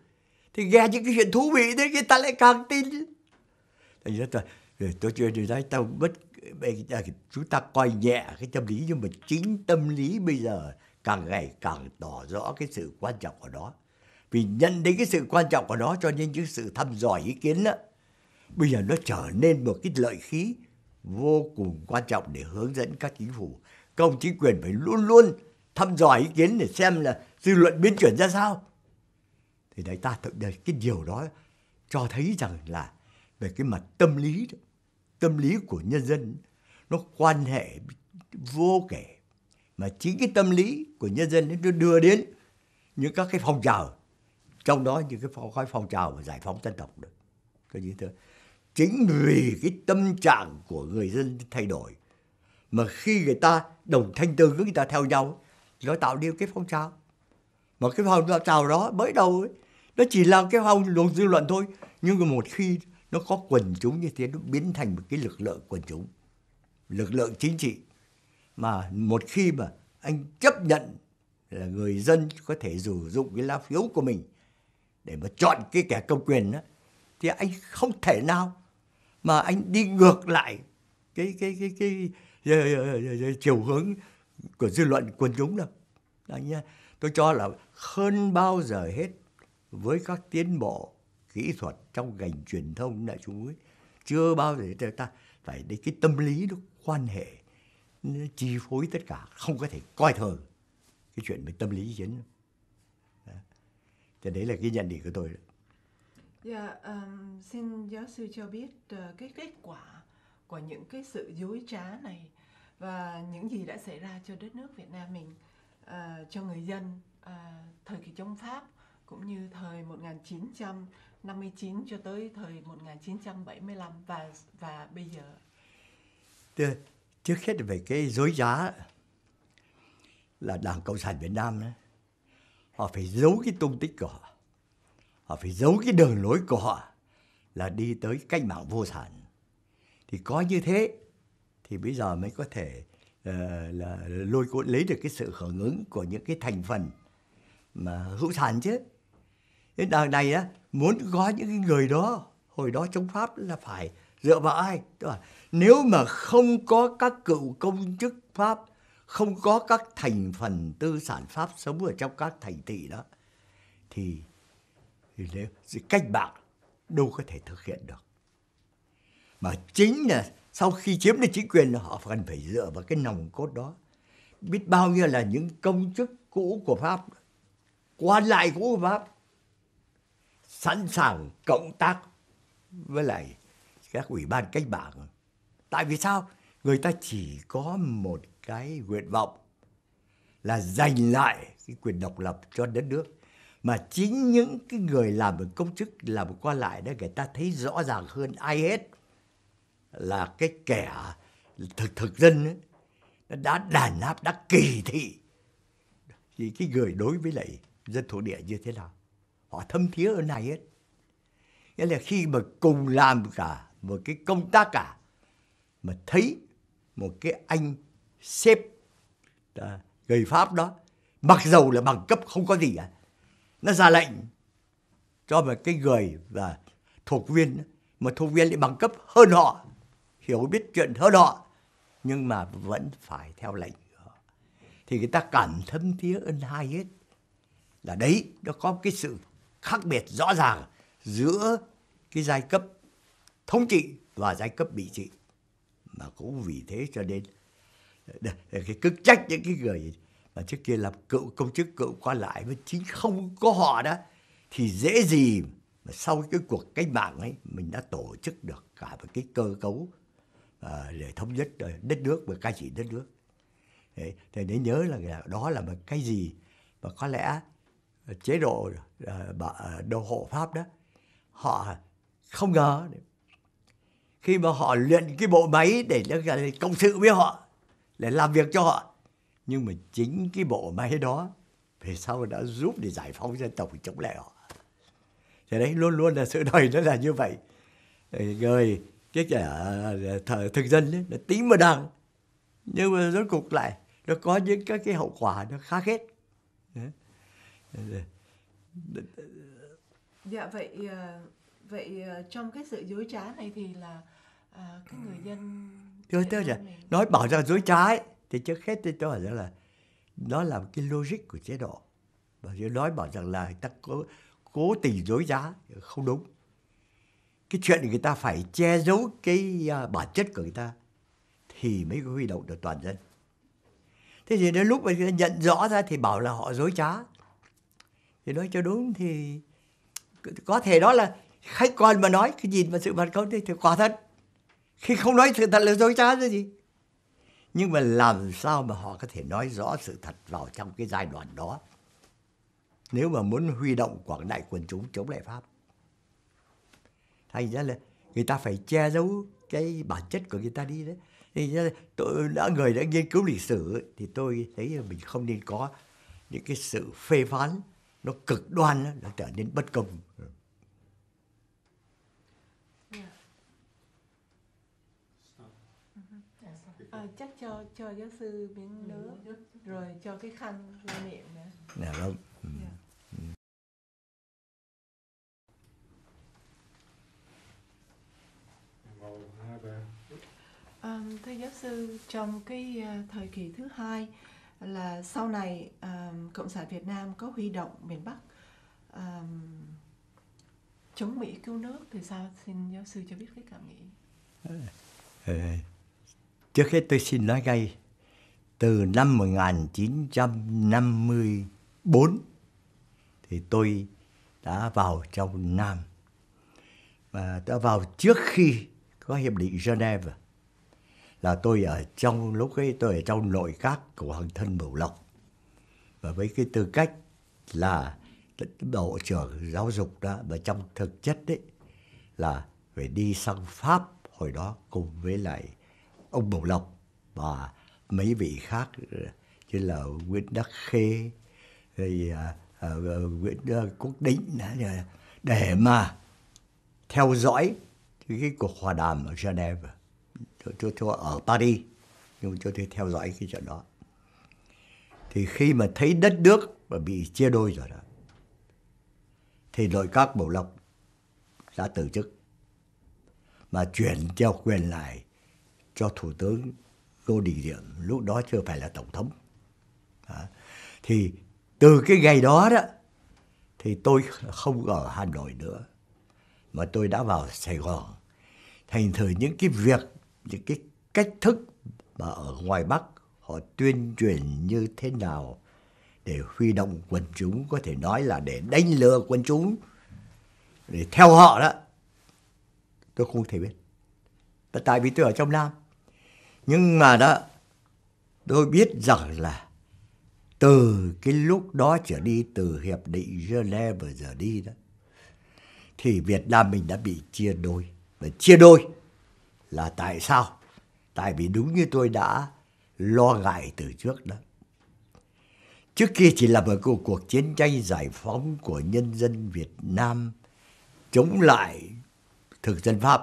Thì nghe những cái chuyện thú vị thế người ta lại càng tin. Thành ra tôi, tôi chưa được nói tao bất chúng ta coi nhẹ cái tâm lý, nhưng mà chính tâm lý bây giờ càng ngày càng tỏ rõ cái sự quan trọng của nó. Vì nhận thấy cái sự quan trọng của nó cho nên những sự thăm dò ý kiến đó, bây giờ nó trở nên một cái lợi khí vô cùng quan trọng để hướng dẫn các chính phủ. Các ông chính quyền phải luôn luôn thăm dò ý kiến để xem là dư luận biến chuyển ra sao. Thì đấy, ta thực đây cái điều đó cho thấy rằng là về cái mặt tâm lý đó, tâm lý của nhân dân nó quan hệ vô kể. Mà chính cái tâm lý của nhân dân nó đưa đến những các cái phong trào, trong đó những cái phong, phong trào mà giải phóng dân tộc được. Cái gì thế? Chính vì cái tâm trạng của người dân thay đổi mà khi người ta đồng thanh tương với người ta theo nhau, nó tạo nên cái phong trào. Mà cái phong trào đó mới đầu ấy, nó chỉ là cái phong luồng dư luận thôi, nhưng mà một khi nó có quần chúng như thế, nó biến thành một cái lực lượng quần chúng, lực lượng chính trị. Mà một khi mà anh chấp nhận là người dân có thể sử dụng cái lá phiếu của mình để mà chọn cái kẻ cầm quyền đó, thì anh không thể nào mà anh đi ngược lại cái cái cái cái, cái, cái, cái, cái chiều hướng của dư luận quần chúng đâu. Anh nha, tôi cho là hơn bao giờ hết với các tiến bộ kỹ thuật trong ngành truyền thông đại chúng ấy, chưa bao giờ người ta phải đến cái tâm lý nó quan hệ, nó chi phối tất cả, không có thể coi thường cái chuyện về tâm lý chiến. Thì đấy là cái nhận định của tôi. Dạ, yeah, um, xin giáo sư cho biết uh, cái kết quả của những cái sự dối trá này và những gì đã xảy ra cho đất nước Việt Nam mình, uh, cho người dân uh, thời kỳ chống Pháp cũng như thời một nghìn chín trăm năm mươi chín cho tới thời một nghìn chín trăm bảy mươi lăm và và bây giờ. Trước, trước hết về cái dối trá là Đảng Cộng sản Việt Nam đấy, họ phải giấu cái tung tích của họ, họ phải giấu cái đường lối của họ là đi tới cách mạng vô sản. Thì có như thế thì bây giờ mới có thể uh, là lôi cuốn lấy được cái sự hưởng ứng của những cái thành phần mà hữu sản chứ. Cái đảng này á, muốn có những người đó hồi đó chống Pháp là phải dựa vào ai? Tức là nếu mà không có các cựu công chức Pháp, không có các thành phần tư sản Pháp sống ở trong các thành thị đó, thì, thì nếu, cách mạng đâu có thể thực hiện được. Mà chính là sau khi chiếm được chính quyền họ cần phải dựa vào cái nòng cốt đó. Biết bao nhiêu là những công chức cũ của Pháp, quan lại cũ của Pháp, sẵn sàng cộng tác với lại các ủy ban cách mạng. Tại vì sao? Người ta chỉ có một cái nguyện vọng là giành lại cái quyền độc lập cho đất nước. Mà chính những cái người làm một công chức, làm một quan lại đó, người ta thấy rõ ràng hơn ai hết là cái kẻ thực thực dân ấy, nó đã đàn áp, đã kỳ thị thì cái người đối với lại dân thổ địa như thế nào. Họ thâm thía ở này hết. Nghĩa là khi mà cùng làm cả một cái công tác cả, mà thấy một cái anh sếp người Pháp đó, mặc dầu là bằng cấp không có gì cả, nó ra lệnh cho một cái người và thuộc viên, mà thuộc viên lại bằng cấp hơn họ, hiểu biết chuyện hơn họ, nhưng mà vẫn phải theo lệnh. Thì người ta cảm thâm thía ân hai hết. Là đấy, nó có cái sự khác biệt rõ ràng giữa cái giai cấp thống trị và giai cấp bị trị. Mà cũng vì thế cho nên cái cứ trách những cái người mà trước kia làm cựu công chức, cựu quan lại, mà chính không có họ đó thì dễ gì mà sau cái cuộc cách mạng ấy mình đã tổ chức được cả một cái cơ cấu à, để thống nhất đất nước và cai trị đất nước. Thế, thì nên nhớ là đó là một cái gì mà có lẽ chế độ đô hộ Pháp đó họ không ngờ khi mà họ luyện cái bộ máy để cộng sự với họ, để làm việc cho họ, nhưng mà chính cái bộ máy đó về sau đã giúp để giải phóng dân tộc chống lại họ. Thế đấy, luôn luôn là sự đời nó là như vậy. Rồi cái kẻ thực dân ấy, nó tính mà đằng, nhưng mà rốt cuộc lại nó có những cái, cái hậu quả nó khác hết. Dạ vậy à, vậy à, trong cái sự dối trá này thì là à, cái người dân Tôi Việt tôi là Nam mình nói bảo rằng dối trá ấy, thì trước hết tôi tôi hỏi rằng là nó là cái logic của chế độ. Và tôi nói bảo rằng là người ta cố, cố tình dối trá không đúng. Cái chuyện người ta phải che giấu cái uh, bản chất của người ta thì mới huy động được toàn dân. Thế thì đến lúc mà người ta nhận rõ ra thì bảo là họ dối trá. Thì nói cho đúng thì có thể đó là khách quan mà nói cái nhìn vào sự vật không thì, thì quả thật. Khi không nói sự thật là dối trá rồi gì. Nhưng mà làm sao mà họ có thể nói rõ sự thật vào trong cái giai đoạn đó nếu mà muốn huy động quảng đại quần chúng chống lại Pháp. Thành ra là người ta phải che giấu cái bản chất của người ta đi đấy. Thì tôi đã người đã nghiên cứu lịch sử thì tôi thấy là mình không nên có những cái sự phê phán nó cực đoan đó, nó trở nên bất công. À, chắc cho cho giáo sư miếng nước rồi cho cái khăn lau miệng nữa. Dạ vâng. Ừ. Yeah. À, thưa giáo sư, trong cái uh, thời kỳ thứ hai là sau này uh, Cộng sản Việt Nam có huy động miền Bắc uh, chống Mỹ cứu nước thì sao? Xin giáo sư cho biết cái cảm nghĩ. Ờ, trước hết tôi xin nói ngay, từ năm một nghìn chín trăm năm mươi tư thì tôi đã vào trong Nam. Và đã vào trước khi có Hiệp định Geneva. Là tôi ở trong, lúc ấy tôi ở trong nội các của Hoàng thân Bửu Lộc. Và với cái tư cách là bộ trưởng giáo dục đó, và trong thực chất đấy là phải đi sang Pháp hồi đó cùng với lại ông Bửu Lộc và mấy vị khác như là Nguyễn Đắc Khê, rồi uh, uh, Nguyễn uh, Quốc Định để mà theo dõi cái cuộc hòa đàm ở Geneva. Tôi, tôi ở Paris nhưng cho tôi theo dõi cái chuyện đó. Thì khi mà thấy đất nước mà bị chia đôi rồi đó thì nội các Bửu Lộc đã từ chức mà chuyển trao quyền lại cho Thủ tướng Ngô Đình Diệm, lúc đó chưa phải là tổng thống. Đó. Thì từ cái ngày đó đó thì tôi không ở Hà Nội nữa mà tôi đã vào Sài Gòn. Thành thử những cái việc, những cái cách thức mà ở ngoài Bắc họ tuyên truyền như thế nào để huy động quần chúng, có thể nói là để đánh lừa quần chúng, để theo họ đó, tôi không thể biết. Tại vì tôi ở trong Nam. Nhưng mà đó, tôi biết rằng là từ cái lúc đó trở đi, từ Hiệp định Geneva giờ đi đó, thì Việt Nam mình đã bị chia đôi. Và chia đôi là tại sao? Tại vì đúng như tôi đã lo ngại từ trước đó. Trước kia chỉ là một cuộc, cuộc chiến tranh giải phóng của nhân dân Việt Nam chống lại thực dân Pháp.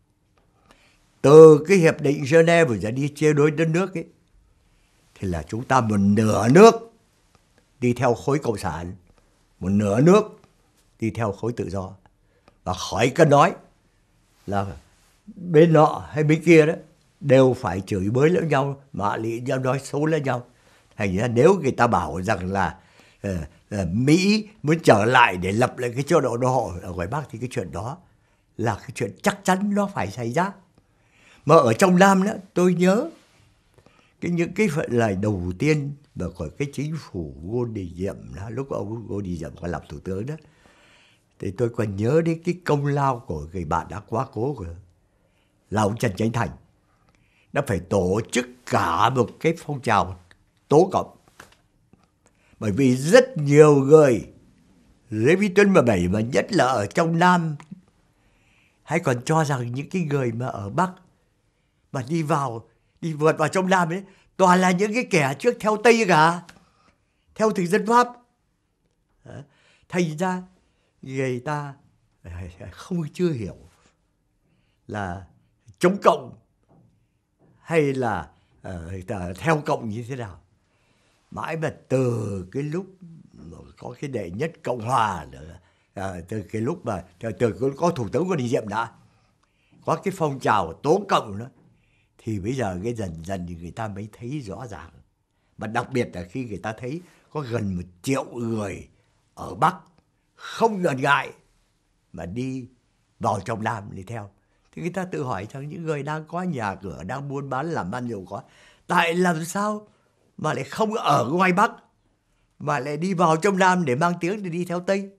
Từ cái Hiệp định Geneva giờ đi chia đôi đất nước ấy, thì là chúng ta một nửa nước đi theo khối cộng sản, một nửa nước đi theo khối tự do. Và khỏi cần nói là bên nọ hay bên kia đó đều phải chửi bới lẫn nhau, mạ lị nhau, nói xấu lẫn nhau. Thành ra nếu người ta bảo rằng là uh, uh, Mỹ muốn trở lại để lập lại cái chế độ đô hộ ở ngoài Bắc thì cái chuyện đó là cái chuyện chắc chắn nó phải xảy ra. Mà ở trong Nam đó, tôi nhớ cái những cái lời đầu tiên mà của cái chính phủ Ngô Đình Diệm đó, lúc ông Ngô Đình Diệm còn làm thủ tướng đó, thì tôi còn nhớ đến cái công lao của người bạn đã quá cố của là ông Trần Chánh Thành. Đã phải tổ chức cả một cái phong trào tố cộng. Bởi vì rất nhiều người dưới vĩ tuyến mười bảy mà nhất là ở trong Nam hay còn cho rằng những cái người mà ở Bắc mà đi vào, đi vượt vào trong Nam ấy, toàn là những cái kẻ trước theo Tây cả, theo thực dân Pháp. Thành ra người ta không chưa hiểu là chống cộng hay là uh, theo cộng như thế nào. Mãi mà từ cái lúc có cái đệ nhất Cộng Hòa à, từ cái lúc mà từ, từ có thủ tướng có Đình Diệm đã có cái phong trào tố cộng nữa, thì bây giờ cái dần dần thì người ta mới thấy rõ ràng. Và đặc biệt là khi người ta thấy có gần một triệu người ở Bắc không ngần ngại mà đi vào trong Nam đi theo, thì người ta tự hỏi rằng những người đang có nhà cửa, đang buôn bán làm ăn giàu có, tại làm sao mà lại không ở ngoài Bắc mà lại đi vào trong Nam để mang tiếng để đi theo Tây.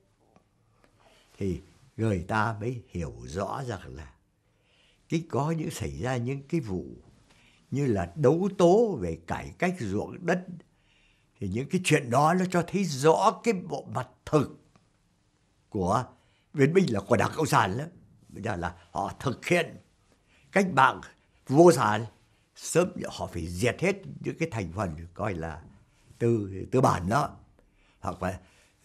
Thì người ta mới hiểu rõ rằng là cái có những xảy ra những cái vụ như là đấu tố về cải cách ruộng đất, thì những cái chuyện đó nó cho thấy rõ cái bộ mặt thực của Việt Minh, là của Đảng Cộng sản đó. Bây giờ là họ thực hiện cách mạng vô sản, sớm họ phải diệt hết những cái thành phần coi là tư tư bản đó, hoặc là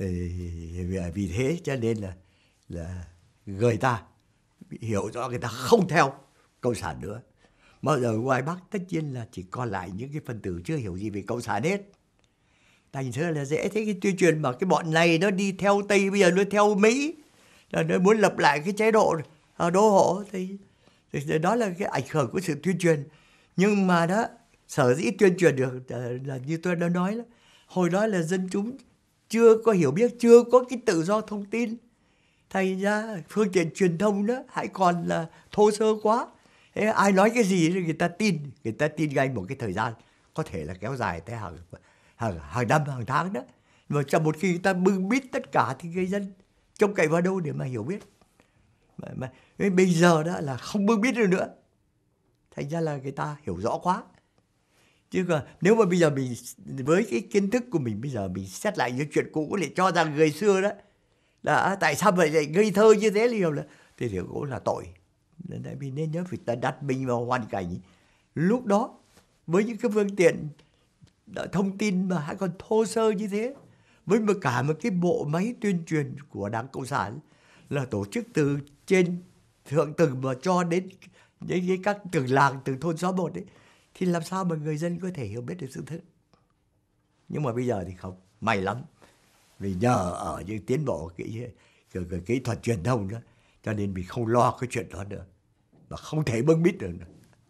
vì thế cho nên là là người ta hiểu rõ, người ta không theo Cộng sản nữa. Mà giờ ngoài Bắc tất nhiên là chỉ còn lại những cái phần tử chưa hiểu gì về Cộng sản hết. Thành thơ là dễ thấy cái tuyên truyền mà cái bọn này nó đi theo Tây, bây giờ nó theo Mỹ, là nó muốn lập lại cái chế độ đô hộ, thì, thì đó là cái ảnh hưởng của sự tuyên truyền. Nhưng mà đó, sở dĩ tuyên truyền được là như tôi đã nói đó, hồi đó là dân chúng chưa có hiểu biết, chưa có cái tự do thông tin, thành ra phương tiện truyền thông đó hãy còn là thô sơ quá. Thế ai nói cái gì thì người ta tin, người ta tin ngay một cái thời gian có thể là kéo dài tới hàng hàng hàng năm, hàng tháng đó. Mà trong một khi người ta bưng bít tất cả thì người dân trông cậy vào đâu để mà hiểu biết. Mà, mà bây giờ đó là không bưng bít được nữa, thành ra là người ta hiểu rõ quá. Chứ còn nếu mà bây giờ mình với cái kiến thức của mình bây giờ mình xét lại những chuyện cũ để cho rằng người xưa đó là tại sao vậy lại ngây thơ như thế, liều là thì điều cũng là tội. Nên mình nên nhớ phải đặt mình vào hoàn cảnh lúc đó với những cái phương tiện thông tin mà hãy còn thô sơ như thế, với một cả một cái bộ máy tuyên truyền của Đảng Cộng sản là tổ chức từ trên thượng tầng mà cho đến những các từng làng, từng thôn xóm một ấy, thì làm sao mà người dân có thể hiểu biết được sự thật. Nhưng mà bây giờ thì không, may lắm, vì nhờ ở những tiến bộ kỹ, kỹ, kỹ thuật truyền thông đó, cho nên mình không lo cái chuyện đó nữa, và không thể bưng bít được nữa.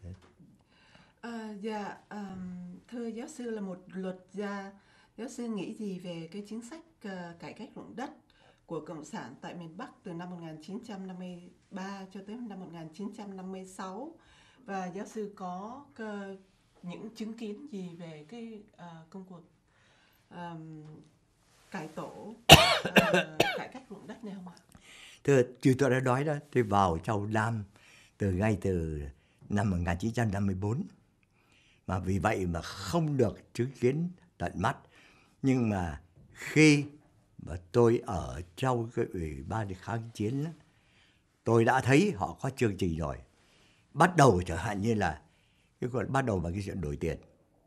À, dạ, um, thưa giáo sư là một luật gia, giáo sư nghĩ gì về cái chính sách uh, cải cách ruộng đất của Cộng sản tại miền Bắc từ năm một nghìn chín trăm năm mươi ba cho tới năm một nghìn chín trăm năm mươi sáu? Và giáo sư có uh, những chứng kiến gì về cái uh, công cuộc um, cải tổ, uh, cải cách ruộng đất này không ạ? Thưa, như tôi đã nói đó, tôi vào trong Nam từ ngay từ năm một nghìn chín trăm năm mươi bốn. Mà vì vậy mà không được chứng kiến tận mắt. Nhưng mà khi mà tôi ở trong cái ủy ban kháng chiến đó, tôi đã thấy họ có chương trình rồi. Bắt đầu chẳng hạn như là cái còn bắt đầu bằng cái chuyện đổi tiền.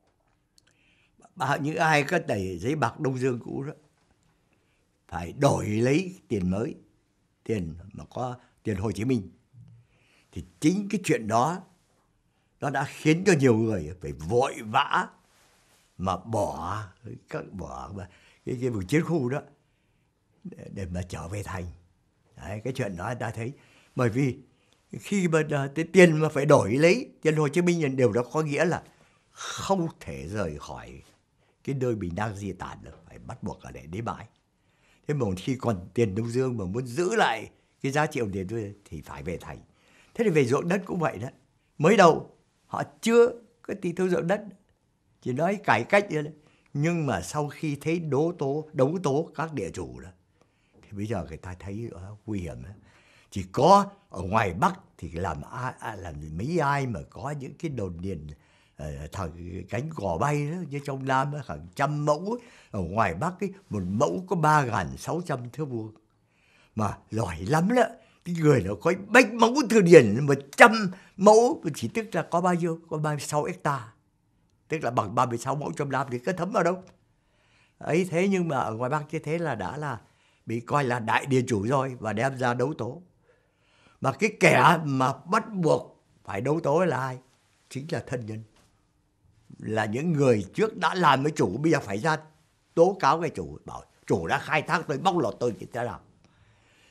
Những ai có đẩy giấy bạc Đông Dương cũ đó phải đổi lấy tiền mới, tiền mà có tiền Hồ Chí Minh. Thì chính cái chuyện đó nó đã khiến cho nhiều người phải vội vã mà bỏ các bỏ mà cái, cái vùng chiến khu đó để, để mà trở về thành. Đấy, cái chuyện đó ta thấy, bởi vì khi mà uh, tiền mà phải đổi lấy tiền Hồ Chí Minh, điều đó có nghĩa là không thể rời khỏi cái nơi mình đang di tản được, phải bắt buộc ở để đến mãi. Thế mà khi còn tiền Đông Dương mà muốn giữ lại cái giá trị đồng tiền thì phải về thành. Thế thì về ruộng đất cũng vậy đó. Mới đầu họ chưa có tí thương ruộng đất, chỉ nói cải cách thôi. Nhưng mà sau khi thấy đấu tố, đấu tố các địa chủ đó, thì bây giờ người ta thấy uh, nguy hiểm đó. Chỉ có ở ngoài Bắc thì làm ai, làm mấy ai mà có những cái đồn điền uh, thằng cánh cò bay đó, như trong Nam đó, khoảng trăm mẫu. Ở ngoài Bắc ấy, một mẫu có ba nghìn sáu trăm thước vuông. Mà giỏi lắm đó. Cái người nó có bách mẫu thư điển, một trăm mẫu, chỉ tức là có bao nhiêu? Có ba mươi sáu hectare. Tức là bằng ba mươi sáu mẫu trong Nam thì có thấm vào đâu. Ấy thế nhưng mà ở ngoài Bắc như thế là đã là bị coi là đại địa chủ rồi và đem ra đấu tố. Mà cái kẻ mà bắt buộc phải đấu tố là ai? Chính là thân nhân. Là những người trước đã làm với chủ, bây giờ phải ra tố cáo cái chủ, bảo chủ đã khai thác tôi, bóc lột tôi như thế nào.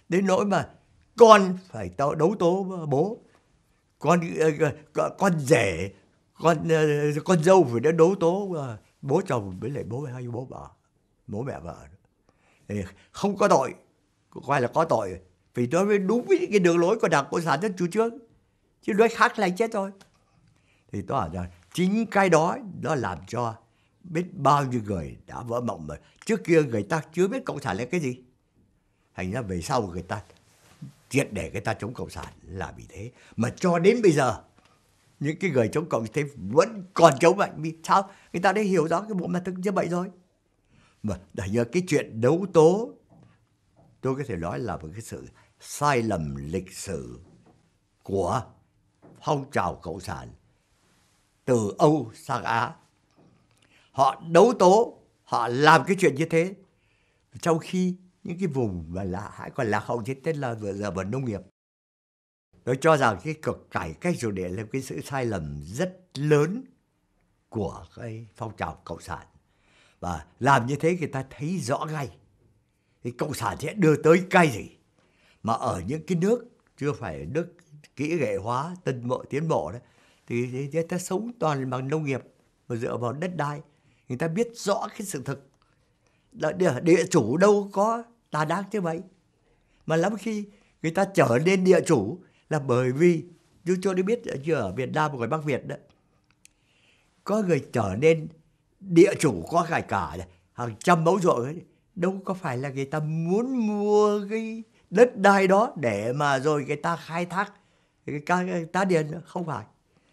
Đến nỗi mà con phải đấu tố bố, con con rể, con con dâu phải đã đấu tố bố chồng với lại bố hay bố vợ, bố mẹ vợ. Thì không có tội, coi là có tội, vì nó mới đúng với cái đường lối của Đảng Cộng sản rất chủ trương, chứ nói khác là chết thôi. Thì tôi hỏi là chính cái đó nó làm cho biết bao nhiêu người đã vỡ mộng, mà trước kia người ta chưa biết Cộng sản là cái gì. Thành ra về sau người ta triệt để người ta chống Cộng sản là vì thế. Mà cho đến bây giờ những cái người chống Cộng thế vẫn còn chống mạnh. Vì sao? Người ta đã hiểu rõ cái bộ mặt thực như vậy rồi. Mà đại nhờ cái chuyện đấu tố, tôi có thể nói là một cái sự sai lầm lịch sử của phong trào Cộng sản từ Âu sang Á. Họ đấu tố, họ làm cái chuyện như thế, trong khi những cái vùng mà là hãy còn lạc hậu trên tên là vừa giờ vào nông nghiệp. Tôi cho rằng cái cuộc cải cách ruộng địa là cái sự sai lầm rất lớn của cái phong trào Cộng sản. Và làm như thế người ta thấy rõ ngay thì Cộng sản sẽ đưa tới cái gì. Mà ở những cái nước chưa phải nước kỹ nghệ hóa, tân bộ, tiến bộ đấy, thì người ta sống toàn bằng nông nghiệp và dựa vào đất đai. Người ta biết rõ cái sự thực. Địa chủ đâu có tà ác như vậy. Mà lắm khi người ta trở nên địa chủ là bởi vì, như tôi đã biết như ở Việt Nam và ngoài Bắc Việt đó, có người trở nên địa chủ có cả cả hàng trăm mẫu ruộng ấy, đâu có phải là người ta muốn mua cái đất đai đó để mà rồi người ta khai thác cái tá điền, không phải.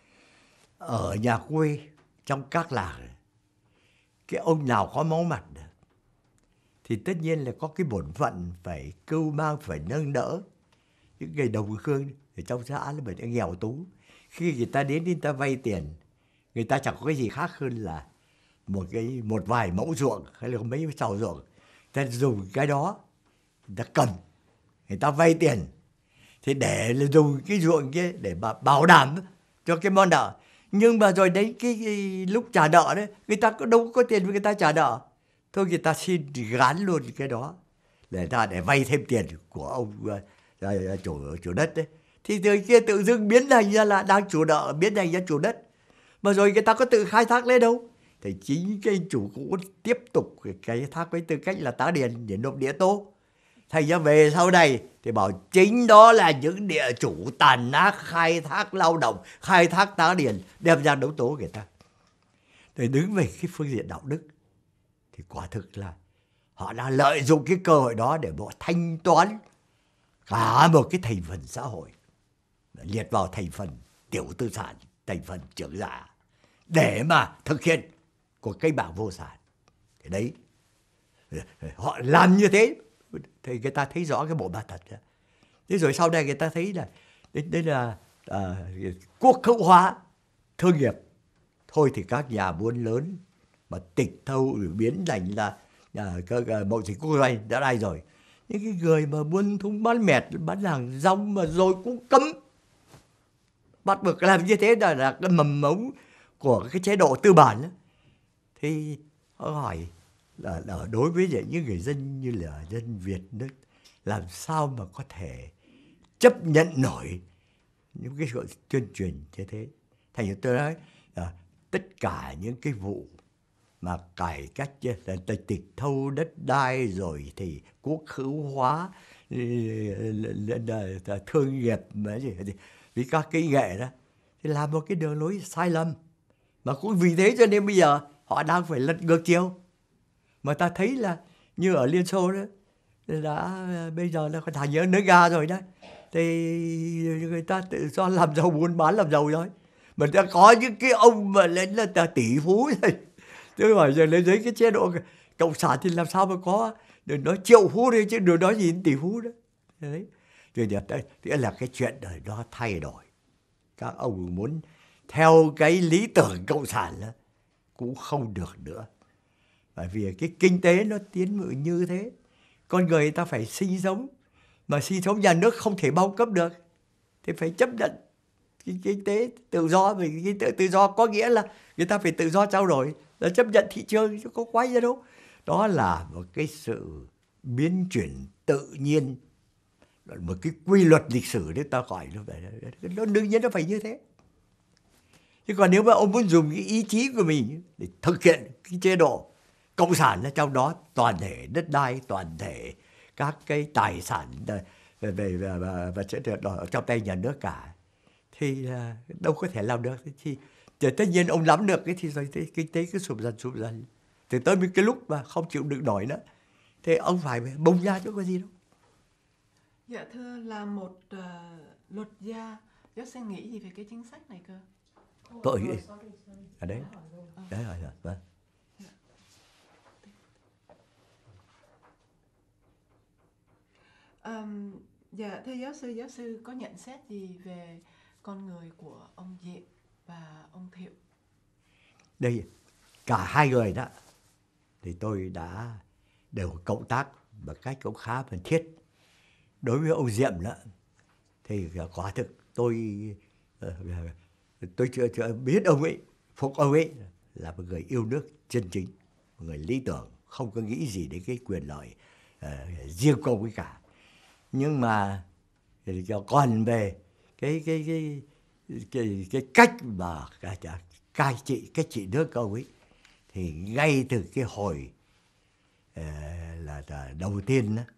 Ở nhà quê, trong các làng, cái ông nào có máu mặt thì tất nhiên là có cái bổn phận phải cưu mang, phải nâng đỡ những người đồng hương ở trong xã, bởi những nghèo tú. Khi người ta đến, người ta vay tiền, người ta chẳng có cái gì khác hơn là một cái một vài mẫu ruộng hay là mấy sào ruộng. Người ta dùng cái đó, người ta cầm, người ta vay tiền, thì để dùng cái ruộng kia để mà bảo đảm cho cái món nợ. Nhưng mà rồi đấy cái, cái lúc trả nợ đấy, người ta có đâu có tiền với người ta trả nợ. Thôi người ta xin gán luôn cái đó để ta để vay thêm tiền của ông uh, chủ chủ đất đấy. Thì từ kia tự dưng biến thành ra là đang chủ nợ, biến thành ra chủ đất. Mà rồi người ta có tự khai thác lấy đâu. Thì chính cái anh chủ cũng tiếp tục khai thác với tư cách là tá điền để nộp đĩa tô. Thành ra về sau này thì bảo chính đó là những địa chủ tàn ác khai thác lao động, khai thác tá điền, đem ra đấu tố người ta. Thì đứng về cái phương diện đạo đức thì quả thực là họ đã lợi dụng cái cơ hội đó để họ thanh toán cả một cái thành phần xã hội, liệt vào thành phần tiểu tư sản, thành phần trưởng giả, để mà thực hiện cuộc cách mạng vô sản. Thì đấy, họ làm như thế thì người ta thấy rõ cái bộ mặt thật. Thế rồi sau này người ta thấy là đây là à, quốc hữu hóa thương nghiệp. Thôi thì các nhà buôn lớn mà tịch thâu biến thành là à, mậu dịch quốc doanh đã đây rồi. Những cái người mà buôn thúng bán mẹt, bán hàng rong mà rồi cũng cấm, bắt buộc làm như thế là, là cái mầm mống của cái chế độ tư bản. Thì họ hỏi là, là đối với những người dân như là dân Việt nước, làm sao mà có thể chấp nhận nổi những cái sự tuyên truyền như thế. Thành ra tôi nói là tất cả những cái vụ mà cải cách là tịch thâu đất đai rồi thì quốc hữu hóa thương nghiệp mà gì vì các cái nghệ đó thì là một cái đường lối sai lầm. Mà cũng vì thế cho nên bây giờ họ đang phải lật ngược chiều. Mà ta thấy là như ở Liên Xô đó, đã bây giờ nó thành nhớ nước Nga rồi đó, thì người ta tự do làm giàu, buôn bán làm giàu rồi. Mà ta có những cái ông mà lên là tỷ phú rồi. Tôi hỏi giờ lên dưới cái chế độ cộng sản thì làm sao mà có, đừng nói triệu phú đi chứ đừng nói gì đến tỷ phú đó. Đấy. Thì nghĩa là cái chuyện đời nó thay đổi. Các ông muốn theo cái lý tưởng cộng sản đó, cũng không được nữa. Bởi vì cái kinh tế nó tiến như thế. Con người ta phải sinh sống. Mà sinh sống nhà nước không thể bao cấp được. Thì phải chấp nhận cái kinh tế tự do. Vì kinh tế tự do có nghĩa là người ta phải tự do trao đổi, là chấp nhận thị trường, chứ có quái gì đâu. Đó là một cái sự biến chuyển tự nhiên một cái quy luật lịch sử đấy, ta gọi nó phải, nó đương nhiên nó phải như thế. Chứ còn nếu mà ông muốn dùng cái ý chí của mình để thực hiện cái chế độ cộng sản, ở trong đó toàn thể đất đai, toàn thể các cái tài sản về về và và, và sẽ được ở trong tay nhà nước cả, thì đâu có thể làm được. Thì, thì tất nhiên ông nắm được cái thì rồi kinh tế cứ sụp dần sụp dần, thì tới một cái lúc mà không chịu đựng nổi nữa thì ông phải bung ra, chứ có gì đâu. Dạ thưa, là một uh, luật gia, giáo sư nghĩ gì về cái chính sách này cơ? Tôi nghĩ ở đấy, đấy rồi, vâng. Um, dạ thưa giáo sư, giáo sư có nhận xét gì về con người của ông Diệm và ông Thiệu? Đây, cả hai người đó thì tôi đã đều cộng tác một cách cũng khá thân thiết. Đối với ông Diệm đó thì quả thực tôi tôi chưa, chưa biết ông ấy, phục ông ấy là một người yêu nước chân chính, một người lý tưởng, không có nghĩ gì đến cái quyền lợi uh, riêng của ông ấy cả. Nhưng mà còn về cái cái cái cái, cái cách mà cai trị, cách trị nước của ông ấy, thì ngay từ cái hồi uh, là, là đầu tiên đó,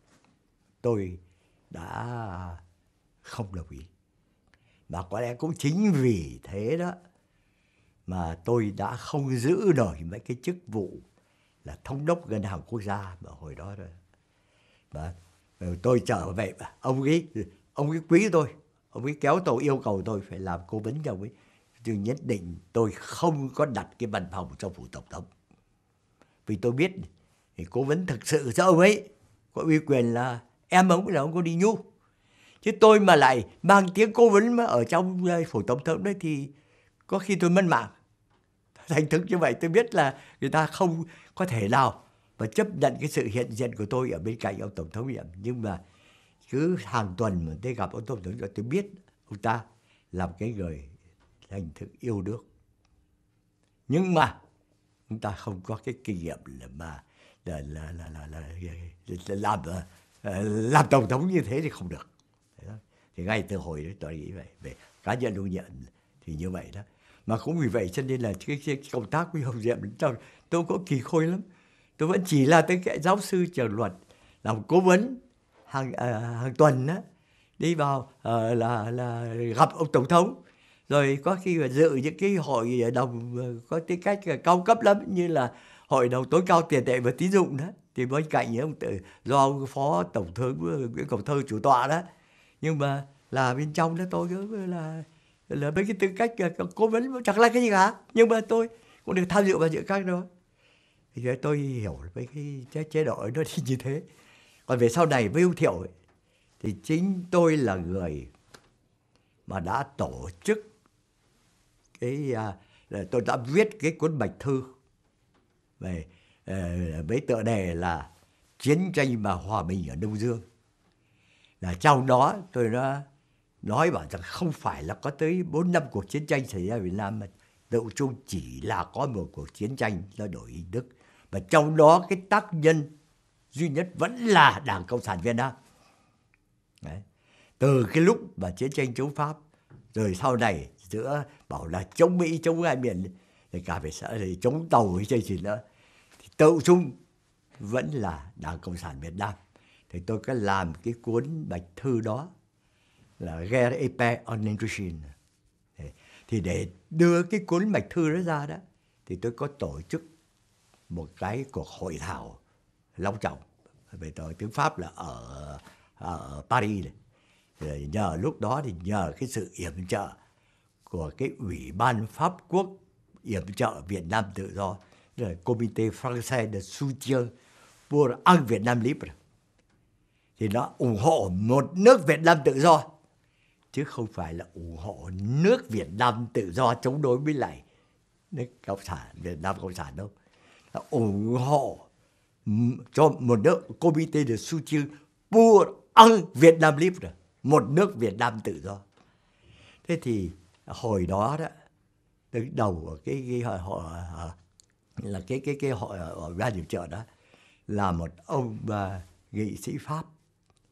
tôi đã không đồng ý. Và có lẽ cũng chính vì thế đó mà tôi đã không giữ nổi mấy cái chức vụ là thống đốc ngân hàng quốc gia mà hồi đó rồi. Và tôi trở về, ông ấy ông ấy quý tôi, ông ấy kéo tôi, yêu cầu tôi phải làm cố vấn cho ông ấy. Nhưng nhất định tôi không có đặt cái văn phòng trong phủ tổng thống, vì tôi biết thì cố vấn thực sự cho ông ấy có uy quyền là em ông là ông có đi nhu. Chứ tôi mà lại mang tiếng cố vấn mà ở trong phủ tổng thống đấy thì có khi tôi mất mạng. Thành thực như vậy, tôi biết là người ta không có thể nào mà chấp nhận cái sự hiện diện của tôi ở bên cạnh ông tổng thống Diệm. Nhưng mà cứ hàng tuần mà tôi gặp ông tổng thống Diệm, tôi biết ông ta là một cái người thành thực yêu nước. Nhưng mà ông ta không có cái kinh nghiệm là mà là là là là, là, là làm làm tổng thống như thế thì không được. Thì ngay từ hồi đấy tôi nghĩ vậy, về cá nhân ông nhận thì như vậy đó. Mà cũng vì vậy cho nên là cái, cái công tác với ông Diệm tôi có kỳ khôi lắm. Tôi vẫn chỉ là tới cái giáo sư trường luật, làm cố vấn hàng uh, hàng tuần đó, đi vào uh, là là gặp ông tổng thống, rồi có khi là dự những cái hội đồng có tính cách cao cấp lắm, như là hội đồng tối cao tiền tệ và tín dụng đó, thì bên cạnh ông tự, do ông phó tổng thống Nguyễn Ngọc Thơ chủ tọa đó. Nhưng mà là bên trong đó tôi cứ là là với cái tư cách cố vấn chẳng là cái gì cả, nhưng mà tôi cũng được tham dự vào những các đó. Thì tôi hiểu với cái chế độ nó thì như thế. Còn về sau này với ông Thiệu ấy, thì chính tôi là người mà đã tổ chức cái uh, tôi đã viết cái cuốn bạch thư về uh, với tựa đề là Chiến tranh và hòa bình ở Đông Dương. Là trong đó tôi đã nói bảo rằng không phải là có tới bốn năm cuộc chiến tranh xảy ra ở Việt Nam, mà tự chung chỉ là có một cuộc chiến tranh do đổi hình thức. Và trong đó cái tác nhân duy nhất vẫn là Đảng Cộng sản Việt Nam. Đấy. Từ cái lúc mà chiến tranh chống Pháp, rồi sau này giữa bảo là chống Mỹ, chống hai miền, thì cả về xã thì chống tàu hay gì nữa, thì tự chung vẫn là Đảng Cộng sản Việt Nam. Thì tôi có làm cái cuốn bạch thư đó là Guerre et paix en Indochine. Thì để đưa cái cuốn bạch thư đó ra đó, thì tôi có tổ chức một cái cuộc hội thảo long trọng về tiếng Pháp là ở, ở Paris này. Thì nhờ lúc đó thì nhờ cái sự yểm trợ của cái Ủy ban Pháp Quốc yểm trợ Việt Nam tự do, là Comité Français de Soutien pour un Việt Nam Libre, thì nó ủng hộ một nước Việt Nam tự do, chứ không phải là ủng hộ nước Việt Nam tự do chống đối với lại nước Cộng sản, Việt Nam Cộng sản đâu. Nó ủng hộ cho một nước Comité de Soutien pour un Việt Nam Libre, một nước Việt Nam tự do. Thế thì hồi đó đó, đứng đầu ở cái, cái hội, hội là cái cái cái hội ở ra điều trợ đó là một ông uh, nghị sĩ Pháp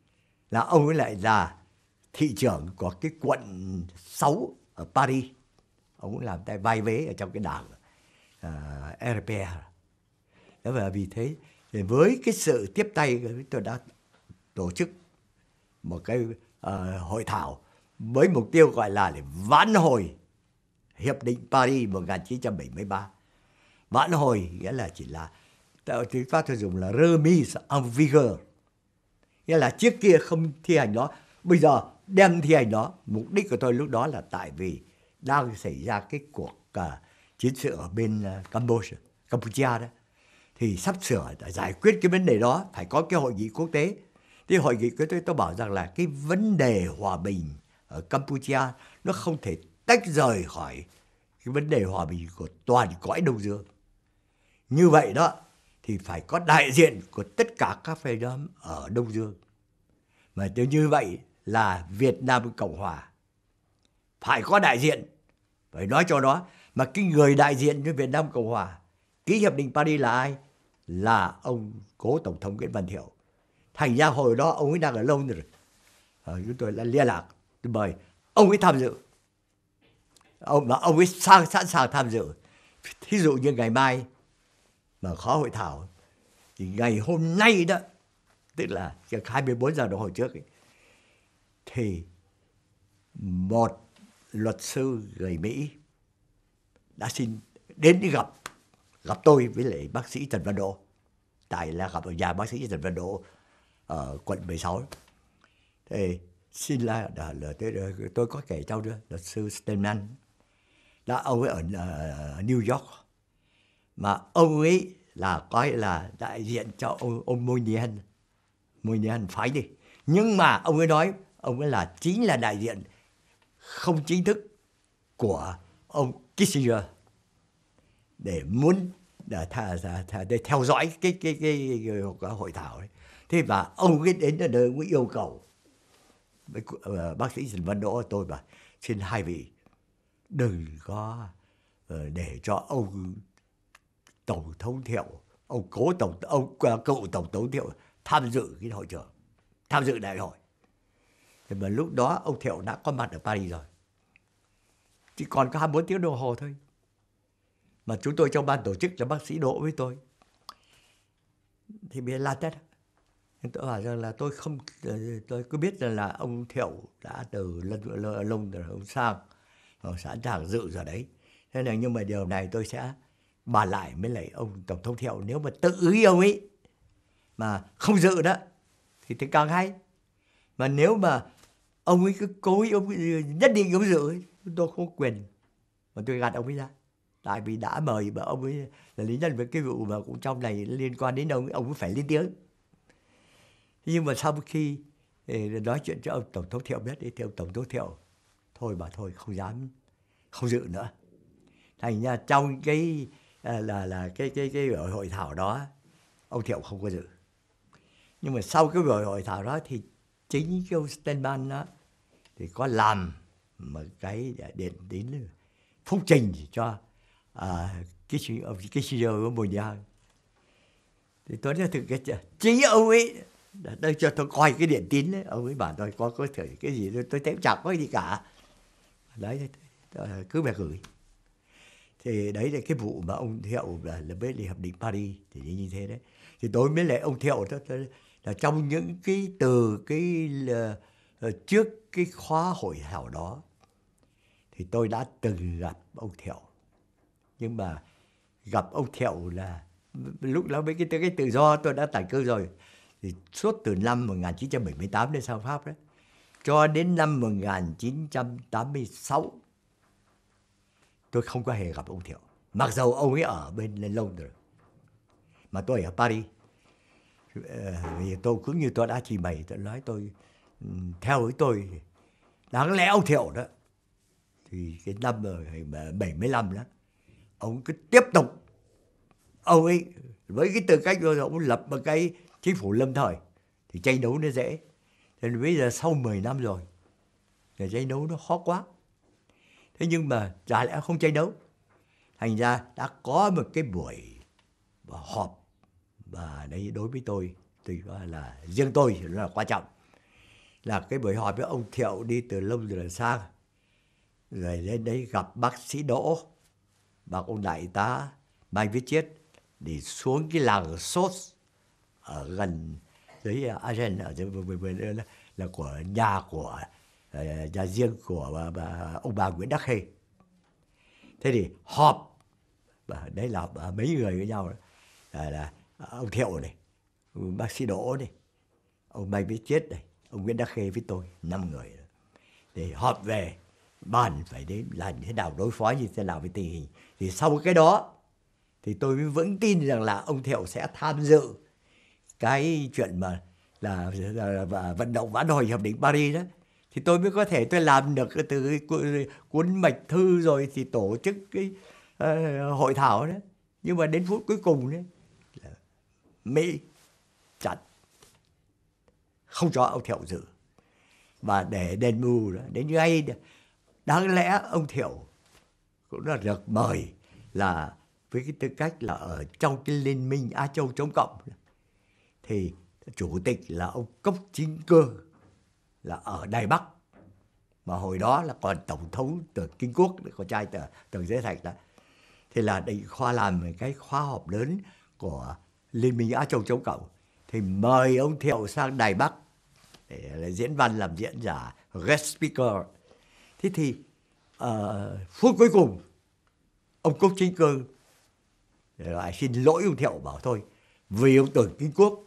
là ông ấy lại là thị trưởng của cái quận sáu ở Paris. Ông cũng làm tay vai vế ở trong cái đảng uh, rờ pê rờ. Đó và vì thế thì với cái sự tiếp tay, tôi đã tổ chức một cái uh, hội thảo với mục tiêu gọi là để vãn hồi Hiệp định Paris một nghìn chín trăm bảy mươi ba. Vãn hồi nghĩa là chỉ là tiếng Pháp tôi dùng là remise en vigueur, nghĩa là trước kia không thi hành nó, bây giờ đem thi hành nó. Mục đích của tôi lúc đó là tại vì đang xảy ra cái cuộc uh, chiến sự ở bên uh, Campuchia, Campuchia đó, thì sắp sửa để giải quyết cái vấn đề đó phải có cái hội nghị quốc tế. Thì hội nghị quốc tế tôi bảo rằng là cái vấn đề hòa bình ở Campuchia nó không thể tách rời khỏi cái vấn đề hòa bình của toàn cõi Đông Dương. Như vậy đó thì phải có đại diện của tất cả các phe nhóm ở Đông Dương. Mà như vậy là Việt Nam Cộng Hòa phải có đại diện, phải nói cho đó. Mà cái người đại diện cho Việt Nam Cộng Hòa ký hiệp định Paris là ai? Là ông cố Tổng thống Nguyễn Văn Thiệu. Thành ra hồi đó ông ấy đang ở lâu rồi. Ờ, chúng tôi đã liên lạc, tôi mời ông ấy tham dự. Ông mà ông ấy sang sẵn sàng tham dự. Thí dụ như ngày mai mà có hội thảo thì ngày hôm nay đó, tức là hai mươi bốn giờ đồng hồ trước ấy, thì một luật sư người Mỹ đã xin đến gặp gặp tôi với lại bác sĩ Trần Văn Độ, tại là gặp ở nhà bác sĩ Trần Văn Độ ở quận mười sáu. Thì xin là, là, là tôi, tôi có kể cháu nữa, luật sư Steinman đã, ông ấy ở, ở New York, mà ông ấy là coi là đại diện cho ông, ông Moynihan, Moynihan phái đi. Nhưng mà ông ấy nói ông ấy là chính là đại diện không chính thức của ông Kissinger để muốn để, thà, thà, để theo dõi cái, cái, cái, cái, cái hội thảo ấy. Thế và ông ấy đến ở đây cũng yêu cầu với uh, bác sĩ Trần Văn Đỗ tôi bảo xin hai vị đừng có uh, để cho ông Tổng thống Thiệu, ông cố tổng ông uh, cựu Tổng thống Thiệu tham dự cái hội trường, tham dự đại hội. Thì mà lúc đó ông Thiệu đã có mặt ở Paris rồi, chỉ còn có hai mươi bốn tiếng đồng hồ thôi. Mà chúng tôi trong ban tổ chức là bác sĩ Đỗ với tôi thì bị la tét. Tôi bảo rằng là tôi không, tôi cứ biết rằng là ông Thiệu đã từ lâu lông rồi ông sang, ông sẵn sàng dự rồi đấy. Thế là nhưng mà điều này tôi sẽ bàn lại với lại ông Tổng thống Thiệu, nếu mà tự ý ông ấy mà không dự đó thì thì càng hay. Mà nếu mà ông ấy cứ cố ý, ông ấy nhất định ông dự ấy, tôi không có quyền mà tôi gạt ông ấy ra. Tại vì đã mời mà ông ấy là lý nhân với cái vụ mà cũng trong này liên quan đến ông ấy, ông ấy phải lên tiếng. Nhưng mà sau khi nói chuyện cho ông Tổng thống Thiệu biết thì ông Tổng thống Thiệu thôi mà thôi không dám không dự nữa. Thành ra trong cái là là cái cái cái buổi hội thảo đó ông Thiệu không có dự. Nhưng mà sau cái buổi hội thảo đó thì chính cái ông Steinman đó thì có làm một cái điện tín phúc trình cho à, cái ông Kissinger của Moynihan. Thì tôi nói thực cái chính ông ấy đây cho tôi coi cái điện tín đấy, ông ấy bảo tôi có có thể cái gì tôi, tôi thấy chẳng có gì cả. Đấy cứ việc gửi. Thì đấy là cái vụ mà ông Thiệu là, là với hiệp định Paris thì như thế đấy. Thì tôi mới lại ông Thiệu đó, là trong những cái từ cái là, trước cái khóa hội thảo đó thì tôi đã từng gặp ông Thiệu. Nhưng mà gặp ông Thiệu là lúc đó với cái, cái tự do tôi đã tản cư rồi. Thì suốt từ năm một nghìn chín trăm bảy mươi tám đến sang Pháp đấy, cho đến năm một nghìn chín trăm tám mươi sáu tôi không có hề gặp ông Thiệu. Mặc dầu ông ấy ở bên London mà tôi ở Paris. Vì tôi cũng như tôi đã trình bày, tôi nói tôi theo với tôi đáng lẽ ông Thiệu đó thì cái năm bảy mươi lăm đó ông cứ tiếp tục, ông ấy với cái tư cách rồi ông lập một cái chính phủ lâm thời thì tranh đấu nó dễ. Thế nên bây giờ sau mười năm rồi thì tranh đấu nó khó quá. Thế nhưng mà chả lẽ không tranh đấu. Thành ra đã có một cái buổi họp và đấy đối với tôi thì gọi là riêng tôi là quan trọng. là cái buổi họp với ông Thiệu đi từ Long Đường sang, rồi lên đấy gặp bác sĩ Đỗ, và ông đại tá Mai Viết Chiết, đi xuống cái làng Sốt ở gần dưới Agen, ở dưới là, là của nhà của nhà riêng của bà, bà, ông bà Nguyễn Đắc Khê. Thế thì họp, và đấy là mấy người với nhau, là, là ông Thiệu này, bác sĩ Đỗ này, ông Mai Viết Chiết này, ông Nguyễn Đắc Khê với tôi, năm người để họp về bàn phải đến là như thế nào, đối phó như thế nào với tình hình. Thì sau cái đó thì tôi mới vững tin rằng là ông Thiệu sẽ tham dự cái chuyện mà là, là, là vận động vãn hồi hiệp định Paris đó, thì tôi mới có thể tôi làm được từ cuốn mạch thư rồi thì tổ chức cái uh, hội thảo đó. Nhưng mà đến phút cuối cùng đấy, Mỹ chặn, không cho ông Thiệu dự, và để đền bù đó, đến ngay đáng lẽ ông Thiệu cũng là được mời là với cái tư cách là ở trong cái liên minh Á Châu chống cộng, thì chủ tịch là ông Cốc Chính Cương là ở Đài Bắc, mà hồi đó là còn tổng thống từ Kinh Quốc, con trai từ từ Giới Thạch đó. Thì là định khoa làm cái khóa họp lớn của liên minh Á Châu chống cộng, thì mời ông Thiệu sang Đài Bắc để diễn văn, làm diễn giả, guest speaker. Thế thì uh, phút cuối cùng ông Cốc Chính Cương lại xin lỗi ông Thiệu, bảo thôi vì ông Tưởng Kinh Quốc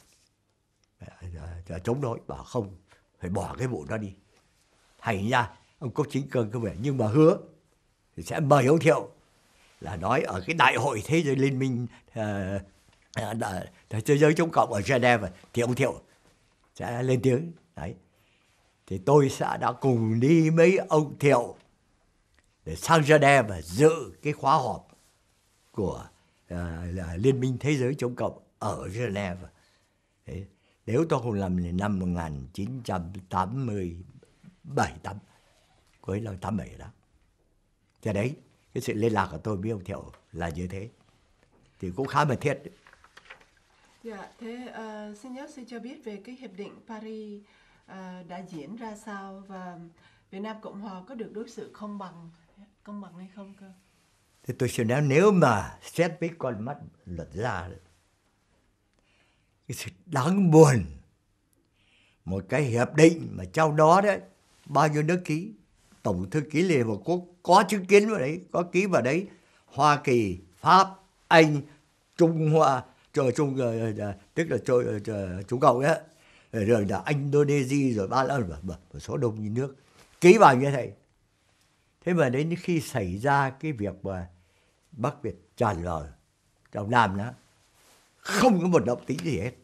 chống đối, bảo không, phải bỏ cái vụ đó đi. Thành ra ông Cốc Chính Cương không về, nhưng mà hứa thì sẽ mời ông Thiệu là nói ở cái đại hội thế giới liên minh uh, uh, thế giới chống cộng ở Geneva, thì ông Thiệu sẽ lên tiếng. Đấy, thì tôi sẽ đã cùng đi mấy ông Thiệu để sang Geneva và dự cái khóa họp của uh, là Liên minh Thế giới chống cộng ở Geneva. Đấy, nếu tôi không lầm thì năm một nghìn chín trăm tám mươi bảy, tám, cuối năm tám mươi bảy đó. Thế đấy, cái sự liên lạc của tôi với ông Thiệu là như thế, thì cũng khá mật thiết. Dạ, thế uh, xin giáo sư cho biết về cái hiệp định Paris uh, đã diễn ra sao, và Việt Nam Cộng Hòa có được đối xử công bằng công bằng hay không cơ? Thì tôi xin nói, nếu mà xét với con mắt luật gia, cái sự đáng buồn, một cái hiệp định mà trong đó đấy bao nhiêu nước ký, Tổng thư ký Liên Hợp Quốc có chứng kiến vào đấy, có ký vào đấy, Hoa Kỳ, Pháp, Anh, Trung Hoa, Trung, Trung tức là Trung Cộng ấy, rồi là Indonesia, rồi Ba Lan, và một số đông như nước ký vào như thế. Thế mà đến khi xảy ra cái việc mà Bắc Việt tràn vào trong Nam đó, không có một động tĩnh gì hết.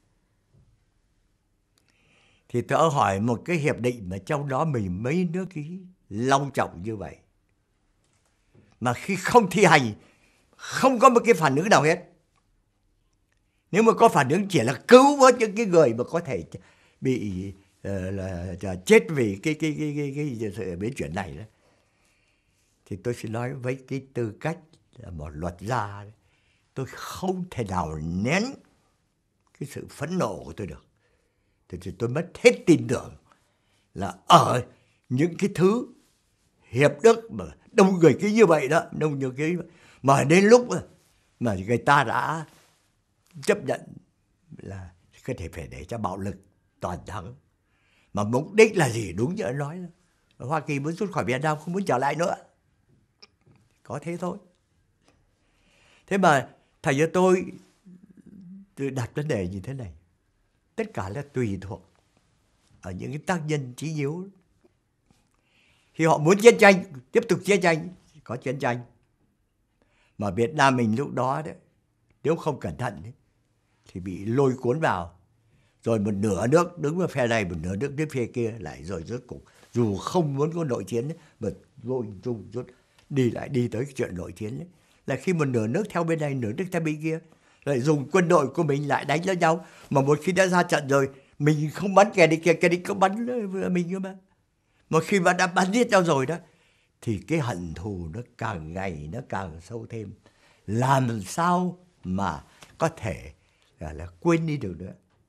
Thì tôi hỏi một cái hiệp định mà trong đó mình mấy nước ký long trọng như vậy, mà khi không thi hành, không có một cái phản ứng nào hết. Nếu mà có phản ứng chỉ là cứu vớt những cái người mà có thể bị uh, là, là chết vì cái cái cái cái cái, cái sự biến chuyển này đó. Thì tôi xin nói với cái tư cách là một luật gia, tôi không thể nào nén cái sự phẫn nộ của tôi được. Thì tôi mất hết tin tưởng là ở những cái thứ hiệp ước mà đông người ký như vậy đó, đông người ký, mà đến lúc mà người ta đã chấp nhận là có thể phải để cho bạo lực toàn thắng. Mà mục đích là gì? Đúng như anh nói, Hoa Kỳ muốn rút khỏi Việt Nam, không muốn trở lại nữa. Có thế thôi. Thế mà thầy cho tôi, tôi đặt vấn đề như thế này. Tất cả là tùy thuộc ở những cái tác nhân chí yếu. Khi họ muốn chiến tranh, tiếp tục chiến tranh, có chiến tranh. Mà Việt Nam mình lúc đó đấy, nếu không cẩn thận đấy, thì bị lôi cuốn vào. Rồi một nửa nước đứng vào phe này, một nửa nước đến phe kia lại, rồi rốt cuộc dù không muốn có nội chiến ấy, mà vô hình chung rút đi lại đi tới cái chuyện nội chiến ấy, là khi một nửa nước theo bên này, nửa nước theo bên kia, lại dùng quân đội của mình lại đánh lẫn nhau. Mà một khi đã ra trận rồi, mình không bắn kẻ địch, kẻ địch không bắn mình cơ mà. Một khi mà đã bắn giết nhau rồi đó, thì cái hận thù nó càng ngày nó càng sâu thêm. Làm sao mà có thể là, là quên đi được nữa.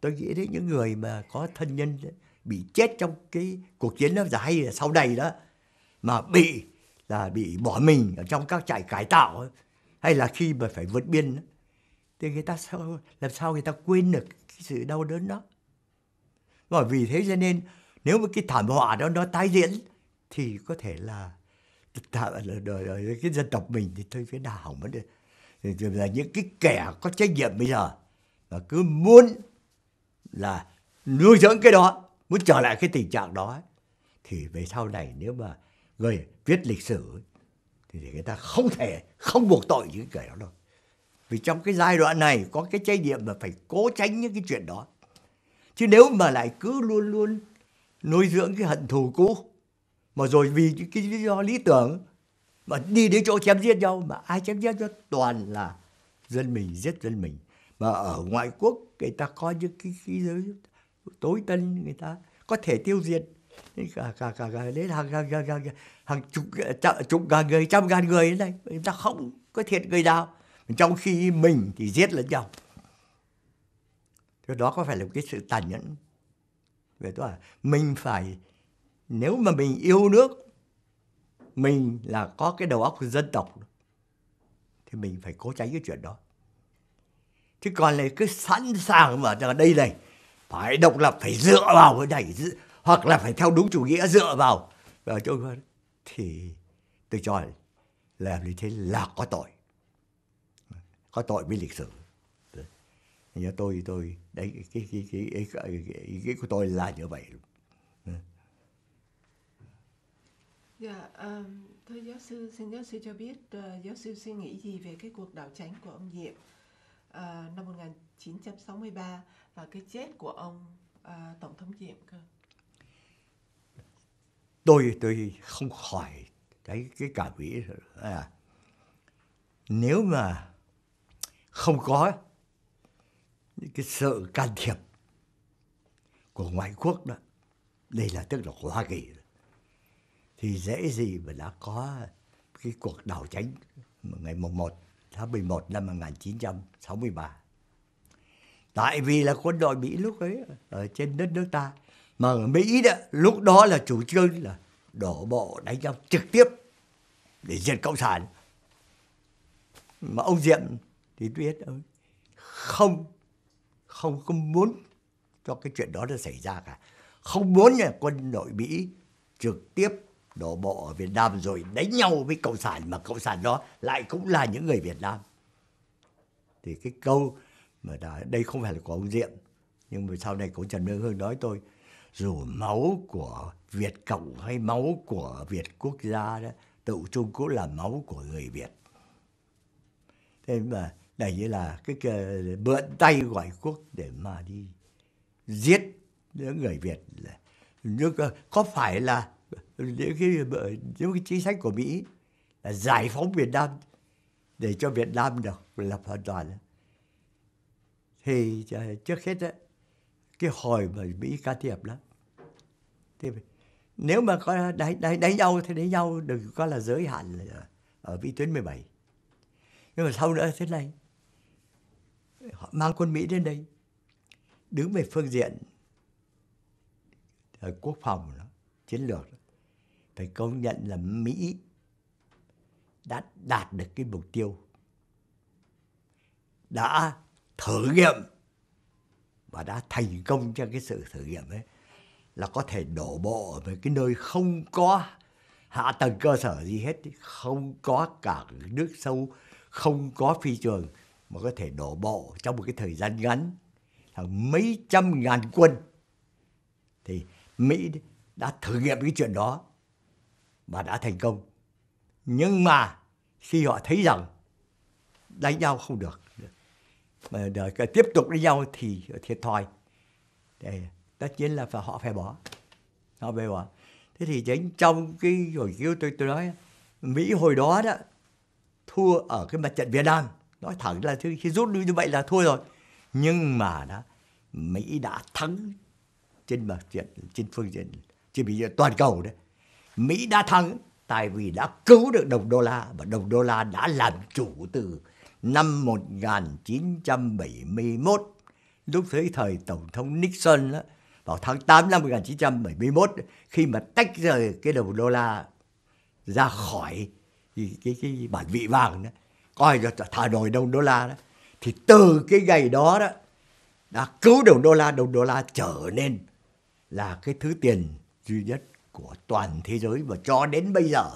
tôi nghĩ đến những người mà có thân nhân bị chết trong cái cuộc chiến đó, hay là sau này đó, mà bị là bị bỏ mình ở trong các trại cải tạo ấy, hay là khi mà phải vượt biên ấy, thì người ta sao, làm sao người ta quên được cái sự đau đớn đó. Và vì thế cho nên nếu mà cái thảm họa đó nó tái diễn thì có thể là cái dân tộc mình thì thôi phía nào hỏng mất rồi. Là những cái kẻ có trách nhiệm bây giờ và cứ muốn là nuôi dưỡng cái đó, muốn trở lại cái tình trạng đó ấy, thì về sau này nếu mà người viết lịch sử ấy, thì người ta không thể không buộc tội những kẻ đó đâu. Vì trong cái giai đoạn này có cái trách nhiệm mà phải cố tránh những cái chuyện đó. Chứ nếu mà lại cứ luôn luôn nuôi dưỡng cái hận thù cũ, mà rồi vì cái lý do lý tưởng mà đi đến chỗ chém giết nhau, mà ai chém giết cho toàn là dân mình giết dân mình. Mà ở ngoại quốc người ta có những cái khí giới tối tân, người ta có thể tiêu diệt cả cả cả, cả đến hàng hàng, hàng, hàng, hàng chục chục ngàn người, trăm ngàn người thế này, người ta không có thiệt người nào, trong khi mình thì giết lẫn nhau. Cái đó có phải là một cái sự tàn nhẫn. Vậy tôi là mình phải, nếu mà mình yêu nước, mình là có cái đầu óc của dân tộc, thì mình phải cố tránh cái chuyện đó. Chứ còn là cứ sẵn sàng mà ở đây này phải độc lập, phải dựa vào cái này, hoặc là phải theo đúng chủ nghĩa dựa vào, vào chỗ, thì tôi cho là như thế là có tội, có tội với lịch sử. Như tôi tôi đấy cái cái cái ý, cái, ý, ý của tôi là như vậy. Dạ, um, thưa giáo sư, xin giáo sư cho biết uh, giáo sư suy nghĩ gì về cái cuộc đảo chính của ông Diệm uh, năm một nghìn chín trăm sáu mươi ba và cái chết của ông uh, tổng thống Diệm cơ? Tôi tôi không khỏi cái cái cảm nghĩ là nếu mà không có cái sự can thiệp của ngoại quốc đó, đây là tức là của Hoa Kỳ, thì dễ gì mà đã có cái cuộc đảo chính ngày mùng một tháng mười một năm một nghìn chín trăm sáu mươi ba. Tại vì là quân đội Mỹ lúc ấy ở trên đất nước ta, mà ở Mỹ đó, lúc đó là chủ trương là đổ bộ đánh nhau trực tiếp để diệt cộng sản. Mà ông Diệm thì biết không không không muốn cho cái chuyện đó nó xảy ra cả, không muốn là quân đội Mỹ trực tiếp đổ bộ ở Việt Nam rồi đánh nhau với cộng sản, mà cộng sản đó lại cũng là những người Việt Nam. Thì cái câu mà đã, đây không phải là của ông Diệm, nhưng mà sau này của Trần Minh Hương nói tôi, dù máu của Việt Cộng hay máu của Việt quốc gia đó, tự chung cũng là máu của người Việt. Thế mà đây như là cái, cái mượn tay ngoại quốc để mà đi giết những người Việt. Nhưng có phải là những cái, những cái chính sách của Mỹ là giải phóng Việt Nam để cho Việt Nam được lập hoàn toàn? Thì trước hết đó, cái hồi mà Mỹ can thiệp đó, thì nếu mà có đánh, đánh, đánh nhau thì đánh nhau đừng có là giới hạn ở, ở vĩ tuyến mười bảy. Nhưng mà sau nữa thế này, họ mang quân Mỹ đến đây, đứng về phương diện quốc phòng đó, chiến lược đó, phải công nhận là Mỹ đã đạt được cái mục tiêu, đã thử nghiệm và đã thành công trong cái sự thử nghiệm ấy, là có thể đổ bộ ở cái nơi không có hạ tầng cơ sở gì hết, không có cả nước sâu, không có phi trường, mà có thể đổ bộ trong một cái thời gian ngắn hàng mấy trăm ngàn quân. Thì Mỹ đã thử nghiệm cái chuyện đó và đã thành công. Nhưng mà khi họ thấy rằng đánh nhau không được, mà tiếp tục đánh nhau thì thiệt thòi, để tất nhiên là phải, họ phải bỏ. Họ phải bỏ. Thế thì chính trong cái hồi kêu tôi tôi nói, Mỹ hồi đó đó thua ở cái mặt trận Việt Nam, nói thẳng là khi rút lui như vậy là thua rồi. Nhưng mà đó, Mỹ đã thắng trên mặt trận, trên phương diện, trên bị toàn cầu đấy. Mỹ đã thắng tại vì đã cứu được đồng đô la, và đồng đô la đã làm chủ từ năm một nghìn chín trăm bảy mươi mốt lúc tới thời Tổng thống Nixon đó, vào tháng tám năm một nghìn chín trăm bảy mươi mốt, khi mà tách rời cái đồng đô la ra khỏi cái, cái, cái bản vị vàng đó, coi cho thả nổi đồng đô la đó, thì từ cái ngày đó đó đã cứu đồng đô la, đồng đô la trở nên là cái thứ tiền duy nhất của toàn thế giới và cho đến bây giờ.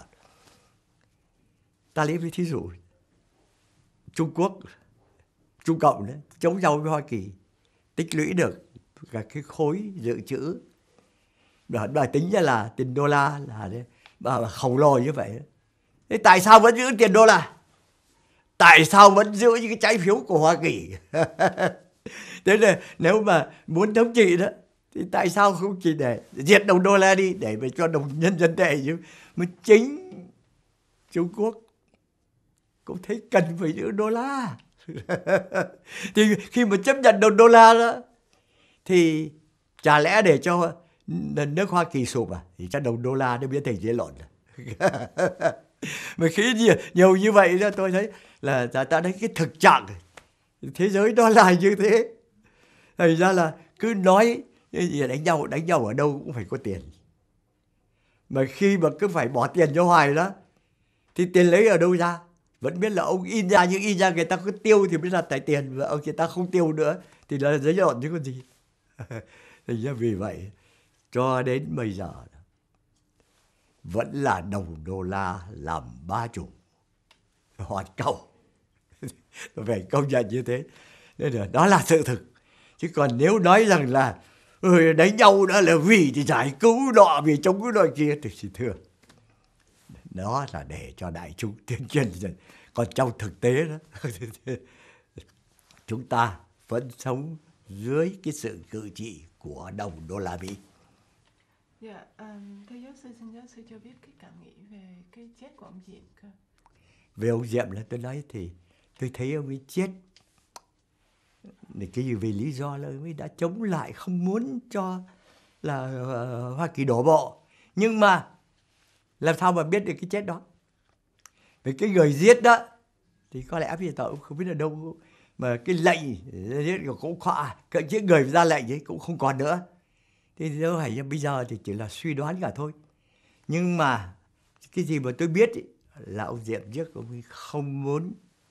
Ta lấy ví thí dụ Trung Quốc, Trung Cộng đó, chống nhau với Hoa Kỳ, tích lũy được cả cái khối dự trữ, và đòi tính ra là tiền đô la là mà khổng lồ như vậy. Thế tại sao vẫn giữ tiền đô la? Tại sao vẫn giữ những cái trái phiếu của Hoa Kỳ? Thế là nếu mà muốn thống trị đó, thì tại sao không chỉ để diệt đồng đô la đi, để mà cho đồng nhân dân tệ chứ? Mà chính Trung Quốc cũng thấy cần phải giữ đô la. Thì khi mà chấp nhận đồng đô la đó, thì chả lẽ để cho nước Hoa Kỳ sụp à? Thì chắc đồng đô la nó biến thành dế lộn. Mà khi nhiều, nhiều như vậy đó, tôi thấy là ta, ta thấy cái thực trạng thế giới đó là như thế. Thành ra là cứ nói đánh nhau, đánh nhau ở đâu cũng phải có tiền. Mà khi mà cứ phải bỏ tiền cho hoài đó, thì tiền lấy ở đâu ra? Vẫn biết là ông in ra, nhưng in ra người ta cứ tiêu thì mới là tài tiền, và ông người ta không tiêu nữa thì là giấy lộn chứ còn gì. Thành ra vì vậy cho đến bây giờ vẫn là đồng đô la làm ba chủ hoàn cầu. Phải công nhận như thế. Nên là đó là sự thực. Chứ còn nếu nói rằng là ừ, đánh nhau đã là vì thì giải cứu nọ, vì chống cứu nọ kia, thì xin thưa, đó là để cho đại chúng tuyên truyền dần. Còn trong thực tế đó, chúng ta vẫn sống dưới cái sự cự trị của đồng đô la Mỹ. Dạ, um, thưa giáo sư, xin giáo sư cho biết cái cảm nghĩ về cái chết của ông Diệm cơ. Về ông Diệm là tôi nói thì tôi thấy ông ấy chết cái gì, vì lý do là ông ấy đã chống lại, không muốn cho là uh, Hoa Kỳ đổ bộ. Nhưng mà làm sao mà biết được cái chết đó? Vì cái người giết đó thì có lẽ bây giờ tôi cũng không biết là đâu, mà cái lệnh giết cũng khó, cái người ra lệnh ấy cũng không còn nữa. Thì đâu phải bây giờ thì chỉ là suy đoán cả thôi. Nhưng mà cái gì mà tôi biết ý, là ông Diệm trước ông ấy không muốn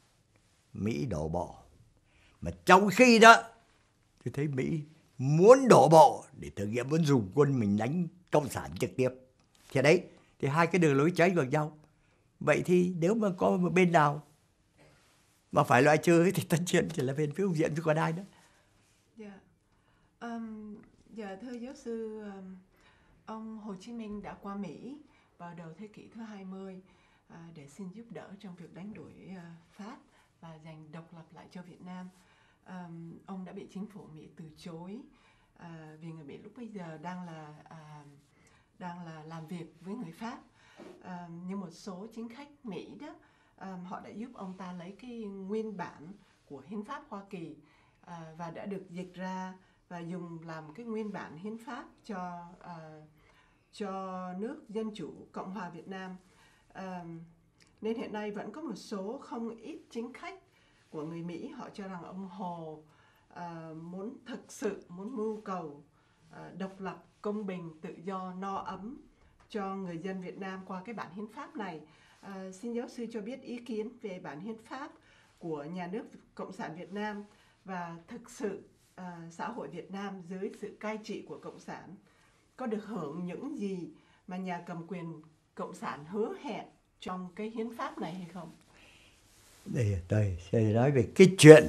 Mỹ đổ bộ. Mà trong khi đó tôi thấy Mỹ muốn đổ bộ để thử nghiệm, muốn dùng quân mình đánh cộng sản trực tiếp. Thì đấy, thì hai cái đường lối trái ngược nhau. Vậy thì nếu mà có một bên nào mà phải loại trừ thì tất nhiên chỉ là bên phía ông Diệm chứ còn ai nữa. Dạ. Um, dạ thưa giáo sư, um, ông Hồ Chí Minh đã qua Mỹ vào đầu thế kỷ thứ hai mươi uh, để xin giúp đỡ trong việc đánh đuổi uh, Pháp và giành độc lập lại cho Việt Nam. Um, ông đã bị chính phủ Mỹ từ chối uh, vì người Mỹ lúc bây giờ đang là uh, đang là làm việc với người Pháp. Uh, nhưng một số chính khách Mỹ đó, um, họ đã giúp ông ta lấy cái nguyên bản của hiến pháp Hoa Kỳ uh, và đã được dịch ra và dùng làm cái nguyên bản hiến pháp cho uh, cho nước Dân chủ Cộng hòa Việt Nam. Uh, nên hiện nay vẫn có một số không ít chính khách của người Mỹ, họ cho rằng ông Hồ uh, muốn thực sự muốn mưu cầu uh, độc lập, công bình, tự do, no ấm cho người dân Việt Nam qua cái bản hiến pháp này. Uh, xin giáo sư cho biết ý kiến về bản hiến pháp của nhà nước Cộng sản Việt Nam, và thực sự uh, xã hội Việt Nam dưới sự cai trị của Cộng sản có được hưởng những gì mà nhà cầm quyền Cộng sản hứa hẹn trong cái hiến pháp này hay không? Đây, tôi sẽ nói về cái chuyện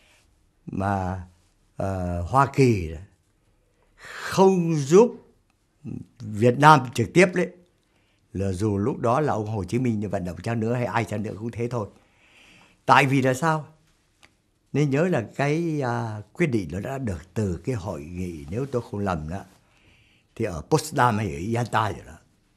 mà uh, Hoa Kỳ không giúp Việt Nam trực tiếp đấy, là dù lúc đó là ông Hồ Chí Minh như vận động chăng nữa hay ai chăng nữa cũng thế thôi. Tại vì là sao? Nên nhớ là cái uh, quyết định nó đã được từ cái hội nghị, nếu tôi không lầm đó, thì ở Potsdam hay ở Yalta rồi đó.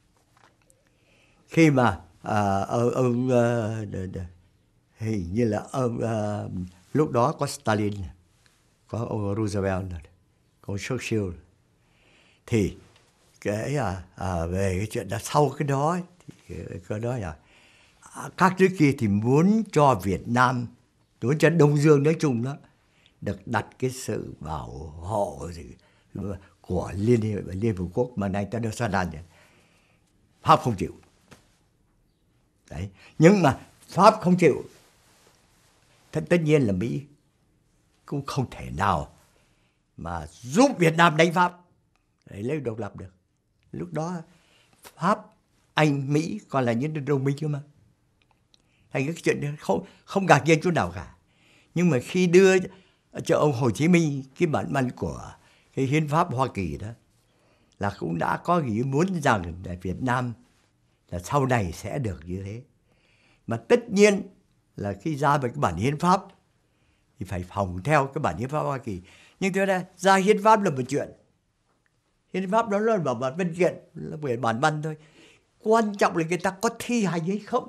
Khi mà uh, ông uh, hình như là ông, uh, lúc đó có Stalin, có ông Roosevelt, có Churchill, thì cái à, à, về cái chuyện đó, sau cái đó thì cái đó là các nước kia thì muốn cho Việt Nam, muốn cho Đông Dương nói chung đó, được đặt cái sự bảo hộ gì của Liên Hiệp Liên Hợp Quốc mà nay ta được Sa đàn. Pháp không chịu. Đấy. Nhưng mà Pháp không chịu. Tất, tất nhiên là Mỹ cũng không thể nào mà giúp Việt Nam đánh Pháp để lấy độc lập được. Lúc đó Pháp, Anh, Mỹ còn là những đồng minh cơ mà. Thành cái chuyện không không ngạc nhiên chút nào cả. Nhưng mà khi đưa cho ông Hồ Chí Minh cái bản văn của cái hiến pháp Hoa Kỳ đó, là cũng đã có ý muốn rằng là Việt Nam là sau này sẽ được như thế. Mà tất nhiên là khi ra về cái bản hiến pháp thì phải phòng theo cái bản hiến pháp Hoa Kỳ. Nhưng thế ra ra hiến pháp là một chuyện. Hiến pháp đó là bảo bản văn kiện, là về bản văn thôi. Quan trọng là người ta có thi hành hay không.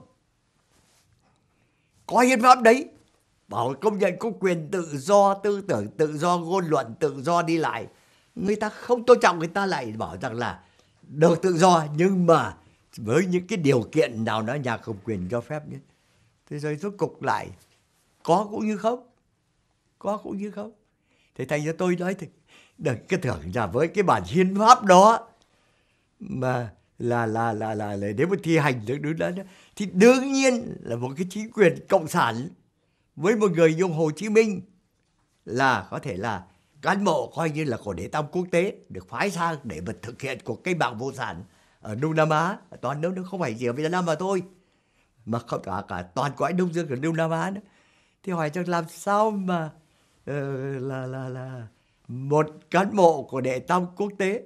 Có hiến pháp đấy, bảo công nhận có quyền tự do tư tưởng, tự do ngôn luận, tự do đi lại. Người ta không tôn trọng, người ta lại bảo rằng là được tự do, nhưng mà với những cái điều kiện nào đó nhà cầm quyền cho phép nhé. Thế rồi rốt cục lại có cũng như không, có cũng như không. Thế thành ra tôi nói thì được cái tưởng là với cái bản hiến pháp đó mà là là là là, là nếu mà thi hành được đúng đó thì đương nhiên là một cái chính quyền cộng sản với một người như Hồ Chí Minh là có thể là cán bộ coi như là của đế tam quốc tế được phái sang để mà thực hiện cuộc cách mạng vô sản ở Đông Nam Á, toàn nước nó không phải chỉ ở Việt Nam mà thôi, mà không cả cả toàn của Ái Đông Dương của Đông Nam Á nữa. Thì hỏi cho làm sao mà uh, là là là một cán bộ của đệ tam quốc tế,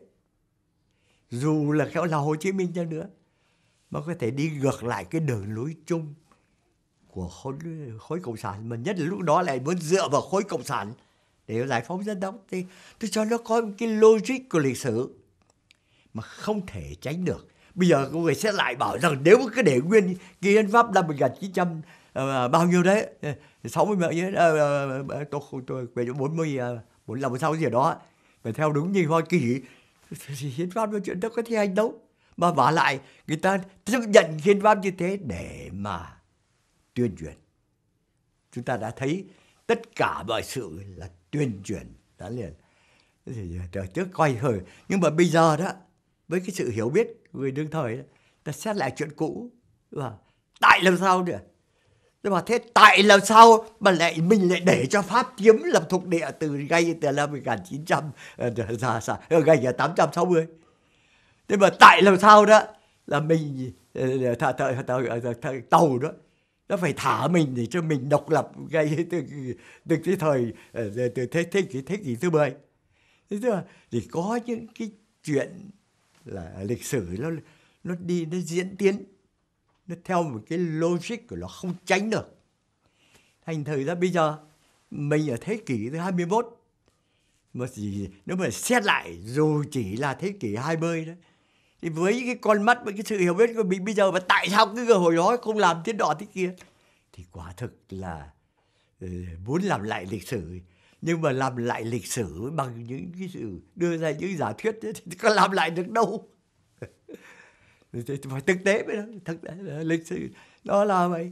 dù là khéo là Hồ Chí Minh chăng nữa, mà có thể đi ngược lại cái đường lối chung của khối, khối cộng sản, mà nhất là lúc đó lại muốn dựa vào khối cộng sản để giải phóng dân tộc. Thì tôi cho nó có một cái logic của lịch sử mà không thể tránh được. Bây giờ có người sẽ lại bảo rằng nếu cứ để nguyên cái hiến pháp năm một nghìn chín trăm uh, bao nhiêu đấy, sáu mươi mấy, uh, tôi tôi về bốn mươi, bốn mươi lăm, sáu gì đó, và theo đúng như Hoa Kỳ thì hiến pháp là chuyện đó có thi hành đâu. Mà vả lại người ta chấp nhận hiến pháp như thế để mà tuyên truyền. Chúng ta đã thấy tất cả mọi sự là tuyên truyền đã liền. Trời trước coi hơi. Nhưng mà bây giờ đó, với cái sự hiểu biết người đương thời đó, ta xét lại chuyện cũ. Và tại làm sao nữa? Nhưng mà thế tại làm sao mà lại mình lại để cho Pháp chiếm làm thuộc địa từ ngay từ năm một nghìn chín trăm ra sao ngay tám trăm sáu mươi. Thế mà tại làm sao đó là mình thả, thả, thả, thả, thả, tàu đó nó phải thả mình để cho mình độc lập ngay từ từ cái thời từ thế thế kỷ thế kỷ thứ mười. Thế tức là thì có những cái chuyện là lịch sử nó nó đi nó diễn tiến, nó theo một cái logic của nó không tránh được. Thành thử ra bây giờ mình ở thế kỷ thứ hai mươi mốt, mà gì nếu mà xét lại dù chỉ là thế kỷ hai mươi đó, thì với cái con mắt với cái sự hiểu biết của mình bây giờ, mà tại sao cái hồi đó không làm thế nọ thế kia, thì quả thực là uh, muốn làm lại lịch sử. Nhưng mà làm lại lịch sử bằng những cái sự đưa ra những giả thuyết ấy, thì có làm lại được đâu. Phải thực tế mới đó, thực tế là lịch sử đó là vậy.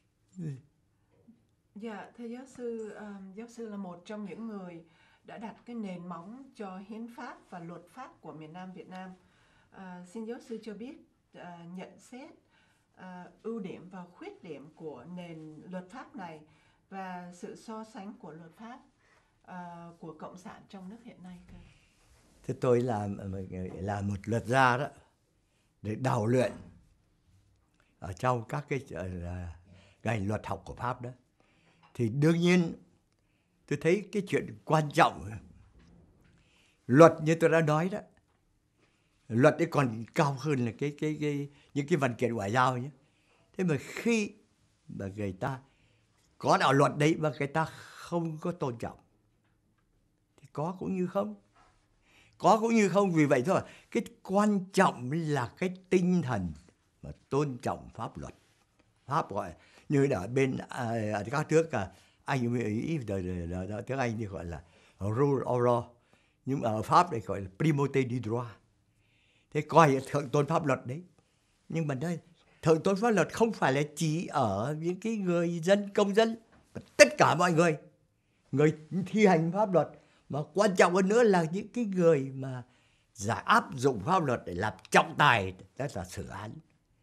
Dạ, thưa giáo sư, um, giáo sư là một trong những người đã đặt cái nền móng cho hiến pháp và luật pháp của miền Nam Việt Nam. Uh, xin giáo sư cho biết uh, nhận xét uh, ưu điểm và khuyết điểm của nền luật pháp này và sự so sánh của luật pháp uh, của cộng sản trong nước hiện nay. Thế tôi là là một luật gia đó, để đào luyện ở trong các cái ngành luật học của Pháp đó, thì đương nhiên tôi thấy cái chuyện quan trọng luật như tôi đã nói đó, luật ấy còn cao hơn là cái cái cái những cái văn kiện ngoại giao nhé. Thế mà khi mà người ta có đạo luật đấy mà người ta không có tôn trọng thì có cũng như không, có cũng như không. Vì vậy thôi, cái quan trọng là cái tinh thần mà tôn trọng pháp luật. Pháp gọi như ở bên ở các nước à, Anh Mỹ tiếng Anh thì gọi là rule of law, nhưng mà ở Pháp này gọi là primauté du droit. Thế coi thượng tôn pháp luật đấy. Nhưng mà đây thượng tôn pháp luật không phải là chỉ ở những cái người dân công dân, mà tất cả mọi người người thi hành pháp luật, mà quan trọng hơn nữa là những cái người mà giải áp dụng pháp luật để làm trọng tài, đó là xử án.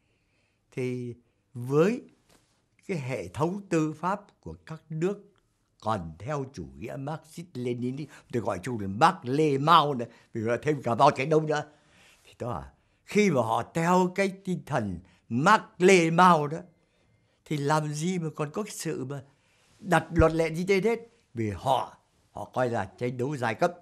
Thì với cái hệ thống tư pháp của các nước còn theo chủ nghĩa Marxist Lenin, tôi gọi chung là Marx Lê Mao này, vì là thêm cả Mao Trạch Đông nữa, thì đó là khi mà họ theo cái tinh thần Marx Lê Mao đó, thì làm gì mà còn có cái sự mà đặt luật lệ như thế hết, vì họ họ coi là tranh đấu giai cấp,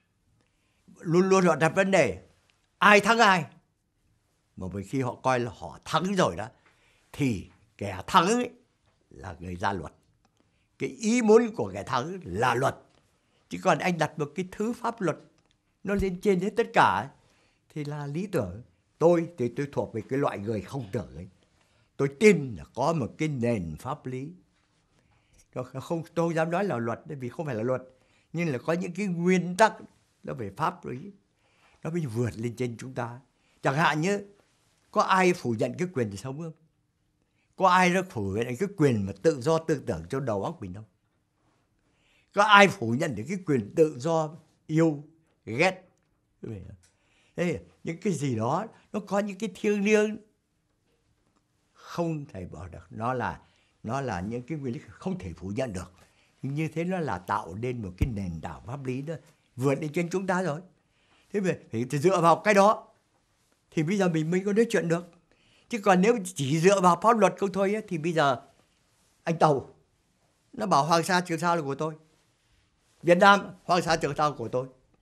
luôn luôn họ đặt vấn đề ai thắng ai, mà vì khi họ coi là họ thắng rồi đó, thì kẻ thắng ấy là người ra luật, cái ý muốn của kẻ thắng là luật, chứ còn anh đặt một cái thứ pháp luật nó lên trên hết tất cả ấy, thì là lý tưởng. Tôi thì tôi thuộc về cái loại người không tưởng ấy. Tôi tin là có một cái nền pháp lý, không, tôi không dám nói là luật vì không phải là luật, nhưng là có những cái nguyên tắc nó về pháp lý, nó mới vượt lên trên chúng ta. Chẳng hạn như có ai phủ nhận cái quyền sống không? Có ai nó phủ nhận cái quyền mà tự do tư tưởng trong đầu óc mình không? Có ai phủ nhận được cái quyền tự do yêu ghét? Thế những cái gì đó nó có những cái thiêng liêng không thể bỏ được, nó là nó là những cái nguyên lý không thể phủ nhận được. Như thế nó là tạo nên một cái nền tảng pháp lý đó vượt lên trên chúng ta rồi. Thế mà phải dựa vào cái đó thì bây giờ mình mới có nói chuyện được. Chứ còn nếu chỉ dựa vào pháp luật không thôi ấy, thì bây giờ anh Tàu nó bảo Hoàng Sa Trường Sa là của tôi, Việt Nam Hoàng Sa Trường Sa là của tôi,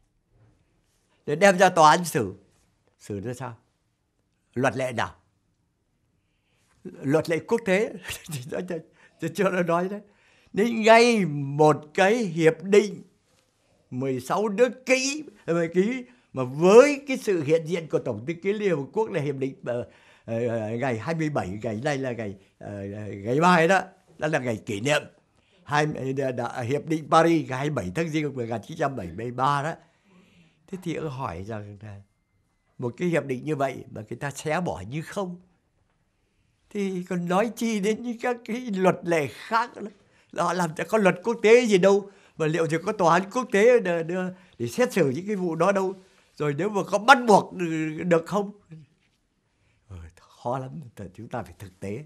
để đem ra tòa án xử xử ra sao? Luật lệ nào? Luật lệ quốc tế thì cho nó nói đấy. Nên ngay một cái hiệp định mười sáu nước ký mà ký, mà với cái sự hiện diện của Tổng thư ký Liên Hợp Quốc là hiệp định uh, uh, ngày hai mươi bảy, ngày nay là ngày uh, ngày mai đó, đó là ngày kỷ niệm hai, uh, hiệp định Paris ngày hai mươi bảy tháng Giêng một nghìn chín trăm bảy mươi ba đó. Thế thì ông hỏi rằng là một cái hiệp định như vậy mà người ta xé bỏ như không, thì còn nói chi đến những các cái luật lệ khác nữa. Họ làm cho có luật quốc tế gì đâu, mà liệu thì có tòa án quốc tế để, để, để xét xử những cái vụ đó đâu, rồi nếu mà có bắt buộc được không? Ừ, khó lắm, chúng ta phải thực tế.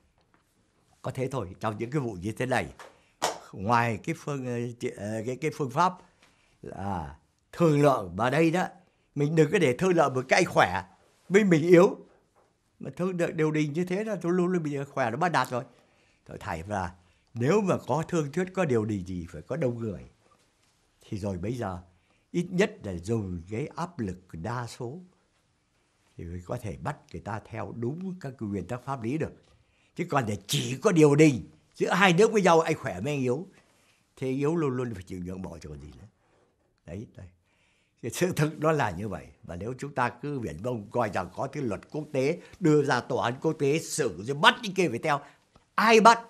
Có thế thôi, trong những cái vụ như thế này, ngoài cái phương cái cái phương pháp là thương lượng vào đây đó, mình đừng có để thương lượng một cái khỏe với mình yếu, mà thương lượng điều đình như thế là tôi luôn luôn bị khỏe nó bắt đạt rồi. Tôi thầy là nếu mà có thương thuyết, có điều đình gì phải có đông người, thì rồi bây giờ ít nhất là dùng cái áp lực đa số thì mới có thể bắt người ta theo đúng các nguyên tắc pháp lý được. Chứ còn để chỉ có điều đình giữa hai nước với nhau, anh khỏe với anh yếu, thì yếu luôn luôn phải chịu nhượng bộ cho còn gì nữa. Đấy, đấy. Cái sự thực nó là như vậy. Và nếu chúng ta cứ viển vông coi rằng có cái luật quốc tế đưa ra tòa án quốc tế xử rồi bắt những kia phải theo, ai bắt?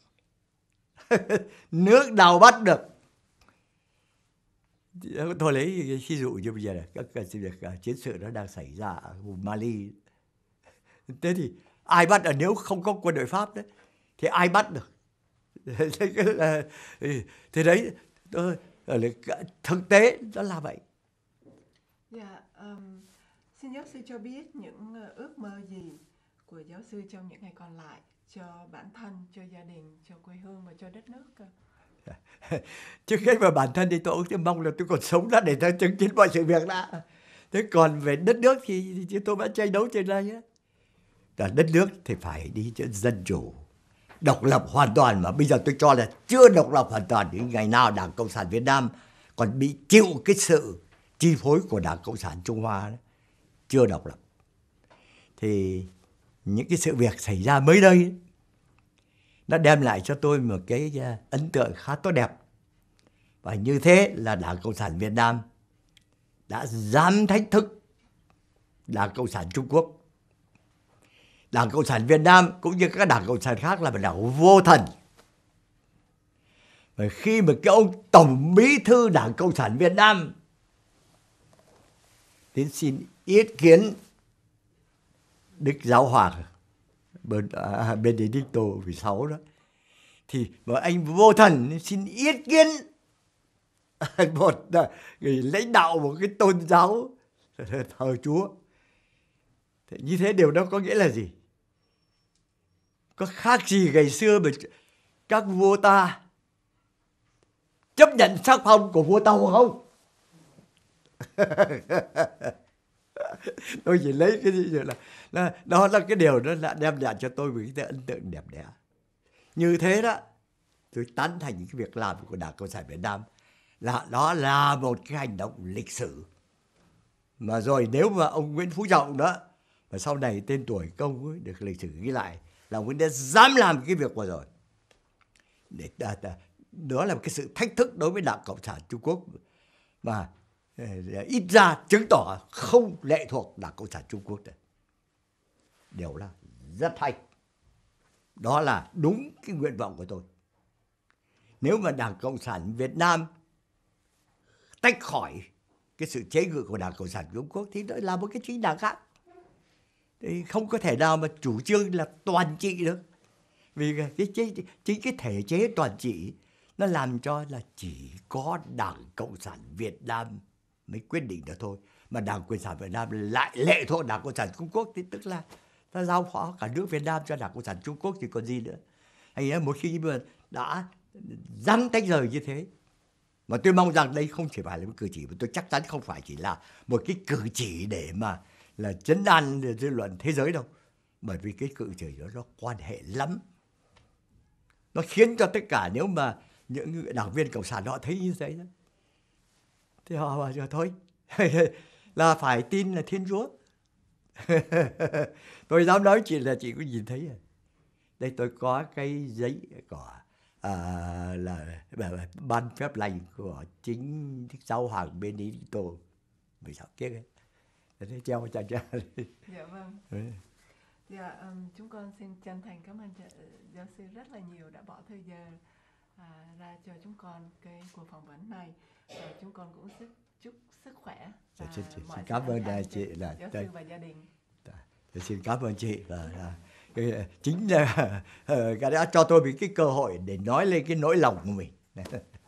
Nước nào bắt được? Tôi lấy ví dụ như bây giờ này, các cái việc chiến sự nó đang xảy ra ở vùng Mali. Thế thì ai bắt được? Nếu không có quân đội Pháp đấy thì ai bắt được? Thế đấy, thực tế nó là vậy. Dạ, um, xin giáo sư cho biết những ước mơ gì của giáo sư trong những ngày còn lại cho bản thân, cho gia đình, cho quê hương và cho đất nước cơ. Trước hết về bản thân thì tôi cũng mong là tôi còn sống ra để chứng kiến mọi sự việc đã. Thế còn về đất nước thì, thì tôi vẫn tranh đấu trên đây á. Đất nước thì phải đi cho dân chủ, độc lập hoàn toàn, mà bây giờ tôi cho là chưa độc lập hoàn toàn. Đến ngày nào Đảng Cộng sản Việt Nam còn bị chịu cái sự chi phối của Đảng Cộng sản Trung Hoa đó, chưa độc lập. Thì những cái sự việc xảy ra mới đây nó đem lại cho tôi một cái ấn tượng khá tốt đẹp. Và như thế là Đảng Cộng sản Việt Nam đã dám thách thức Đảng Cộng sản Trung Quốc. Đảng Cộng sản Việt Nam cũng như các đảng Cộng sản khác là một đảng vô thần. Và khi mà cái ông Tổng Bí thư Đảng Cộng sản Việt Nam đến xin ý kiến Đức Giáo Hoàng Benedicto mười sáu đó, thì mà anh vô thần xin ý kiến một người lãnh đạo một cái tôn giáo thờ Chúa. Thế như thế điều đó có nghĩa là gì? Có khác gì ngày xưa mà các vua ta chấp nhận sắc phong của vua Tàu không? Tôi chỉ lấy cái gì là, là đó là cái điều đó là đem lại cho tôi một cái ấn tượng đẹp đẽ. Như thế đó, tôi tán thành cái việc làm của Đảng Cộng sản Việt Nam là đó là một cái hành động lịch sử. Mà rồi nếu mà ông Nguyễn Phú Trọng đó và sau này tên tuổi công ấy, được lịch sử ghi lại là ông ấy đã dám làm cái việc vừa rồi. Để đó là một cái sự thách thức đối với Đảng Cộng sản Trung Quốc mà ít ra chứng tỏ không lệ thuộc Đảng Cộng sản Trung Quốc này. Điều là rất hay. Đó là đúng cái nguyện vọng của tôi. Nếu mà Đảng Cộng sản Việt Nam tách khỏi cái sự chế ngự của Đảng Cộng sản Trung Quốc thì nó là một cái chính đảng khác. Thì không có thể nào mà chủ trương là toàn trị được. Vì cái chế, chính cái thể chế toàn trị nó làm cho là chỉ có Đảng Cộng sản Việt Nam mới quyết định được thôi. Mà Đảng Cộng sản Việt Nam lại lệ thuộc Đảng Cộng sản Trung Quốc thì tức là ta giao phó cả nước Việt Nam cho Đảng Cộng sản Trung Quốc thì còn gì nữa. Hay một khi mà đã dám tách rời như thế. Mà tôi mong rằng đây không chỉ phải là một cử chỉ, mà tôi chắc chắn không phải chỉ là một cái cử chỉ để mà là trấn an dư luận thế giới đâu. Bởi vì cái cử chỉ đó nó quan hệ lắm. Nó khiến cho tất cả nếu mà những đảng viên Cộng sản họ thấy như thế đó, thì họ bảo rồi thôi là phải tin là Thiên Chúa. Tôi dám nói chị là chị có nhìn thấy à. Đây tôi có cái giấy của à, là ban phép lành của chính giáo hoàng Benedicto mười sáu kiếp ấy. Thế treo cho cha. Dạ vâng. Ừ. Dạ, um, chúng con xin chân thành cảm ơn giáo sư rất là nhiều đã bỏ thời giờ à, ra cho chúng con cái cuộc phỏng vấn này. Và chúng con cũng sức, chúc sức khỏe và xin, xin, mọi xin cảm ơn an chị là giáo sư và gia đình. Xin cảm ơn chị và là, cái, chính là uh, đã cho tôi một cái cơ hội để nói lên cái nỗi lòng của mình.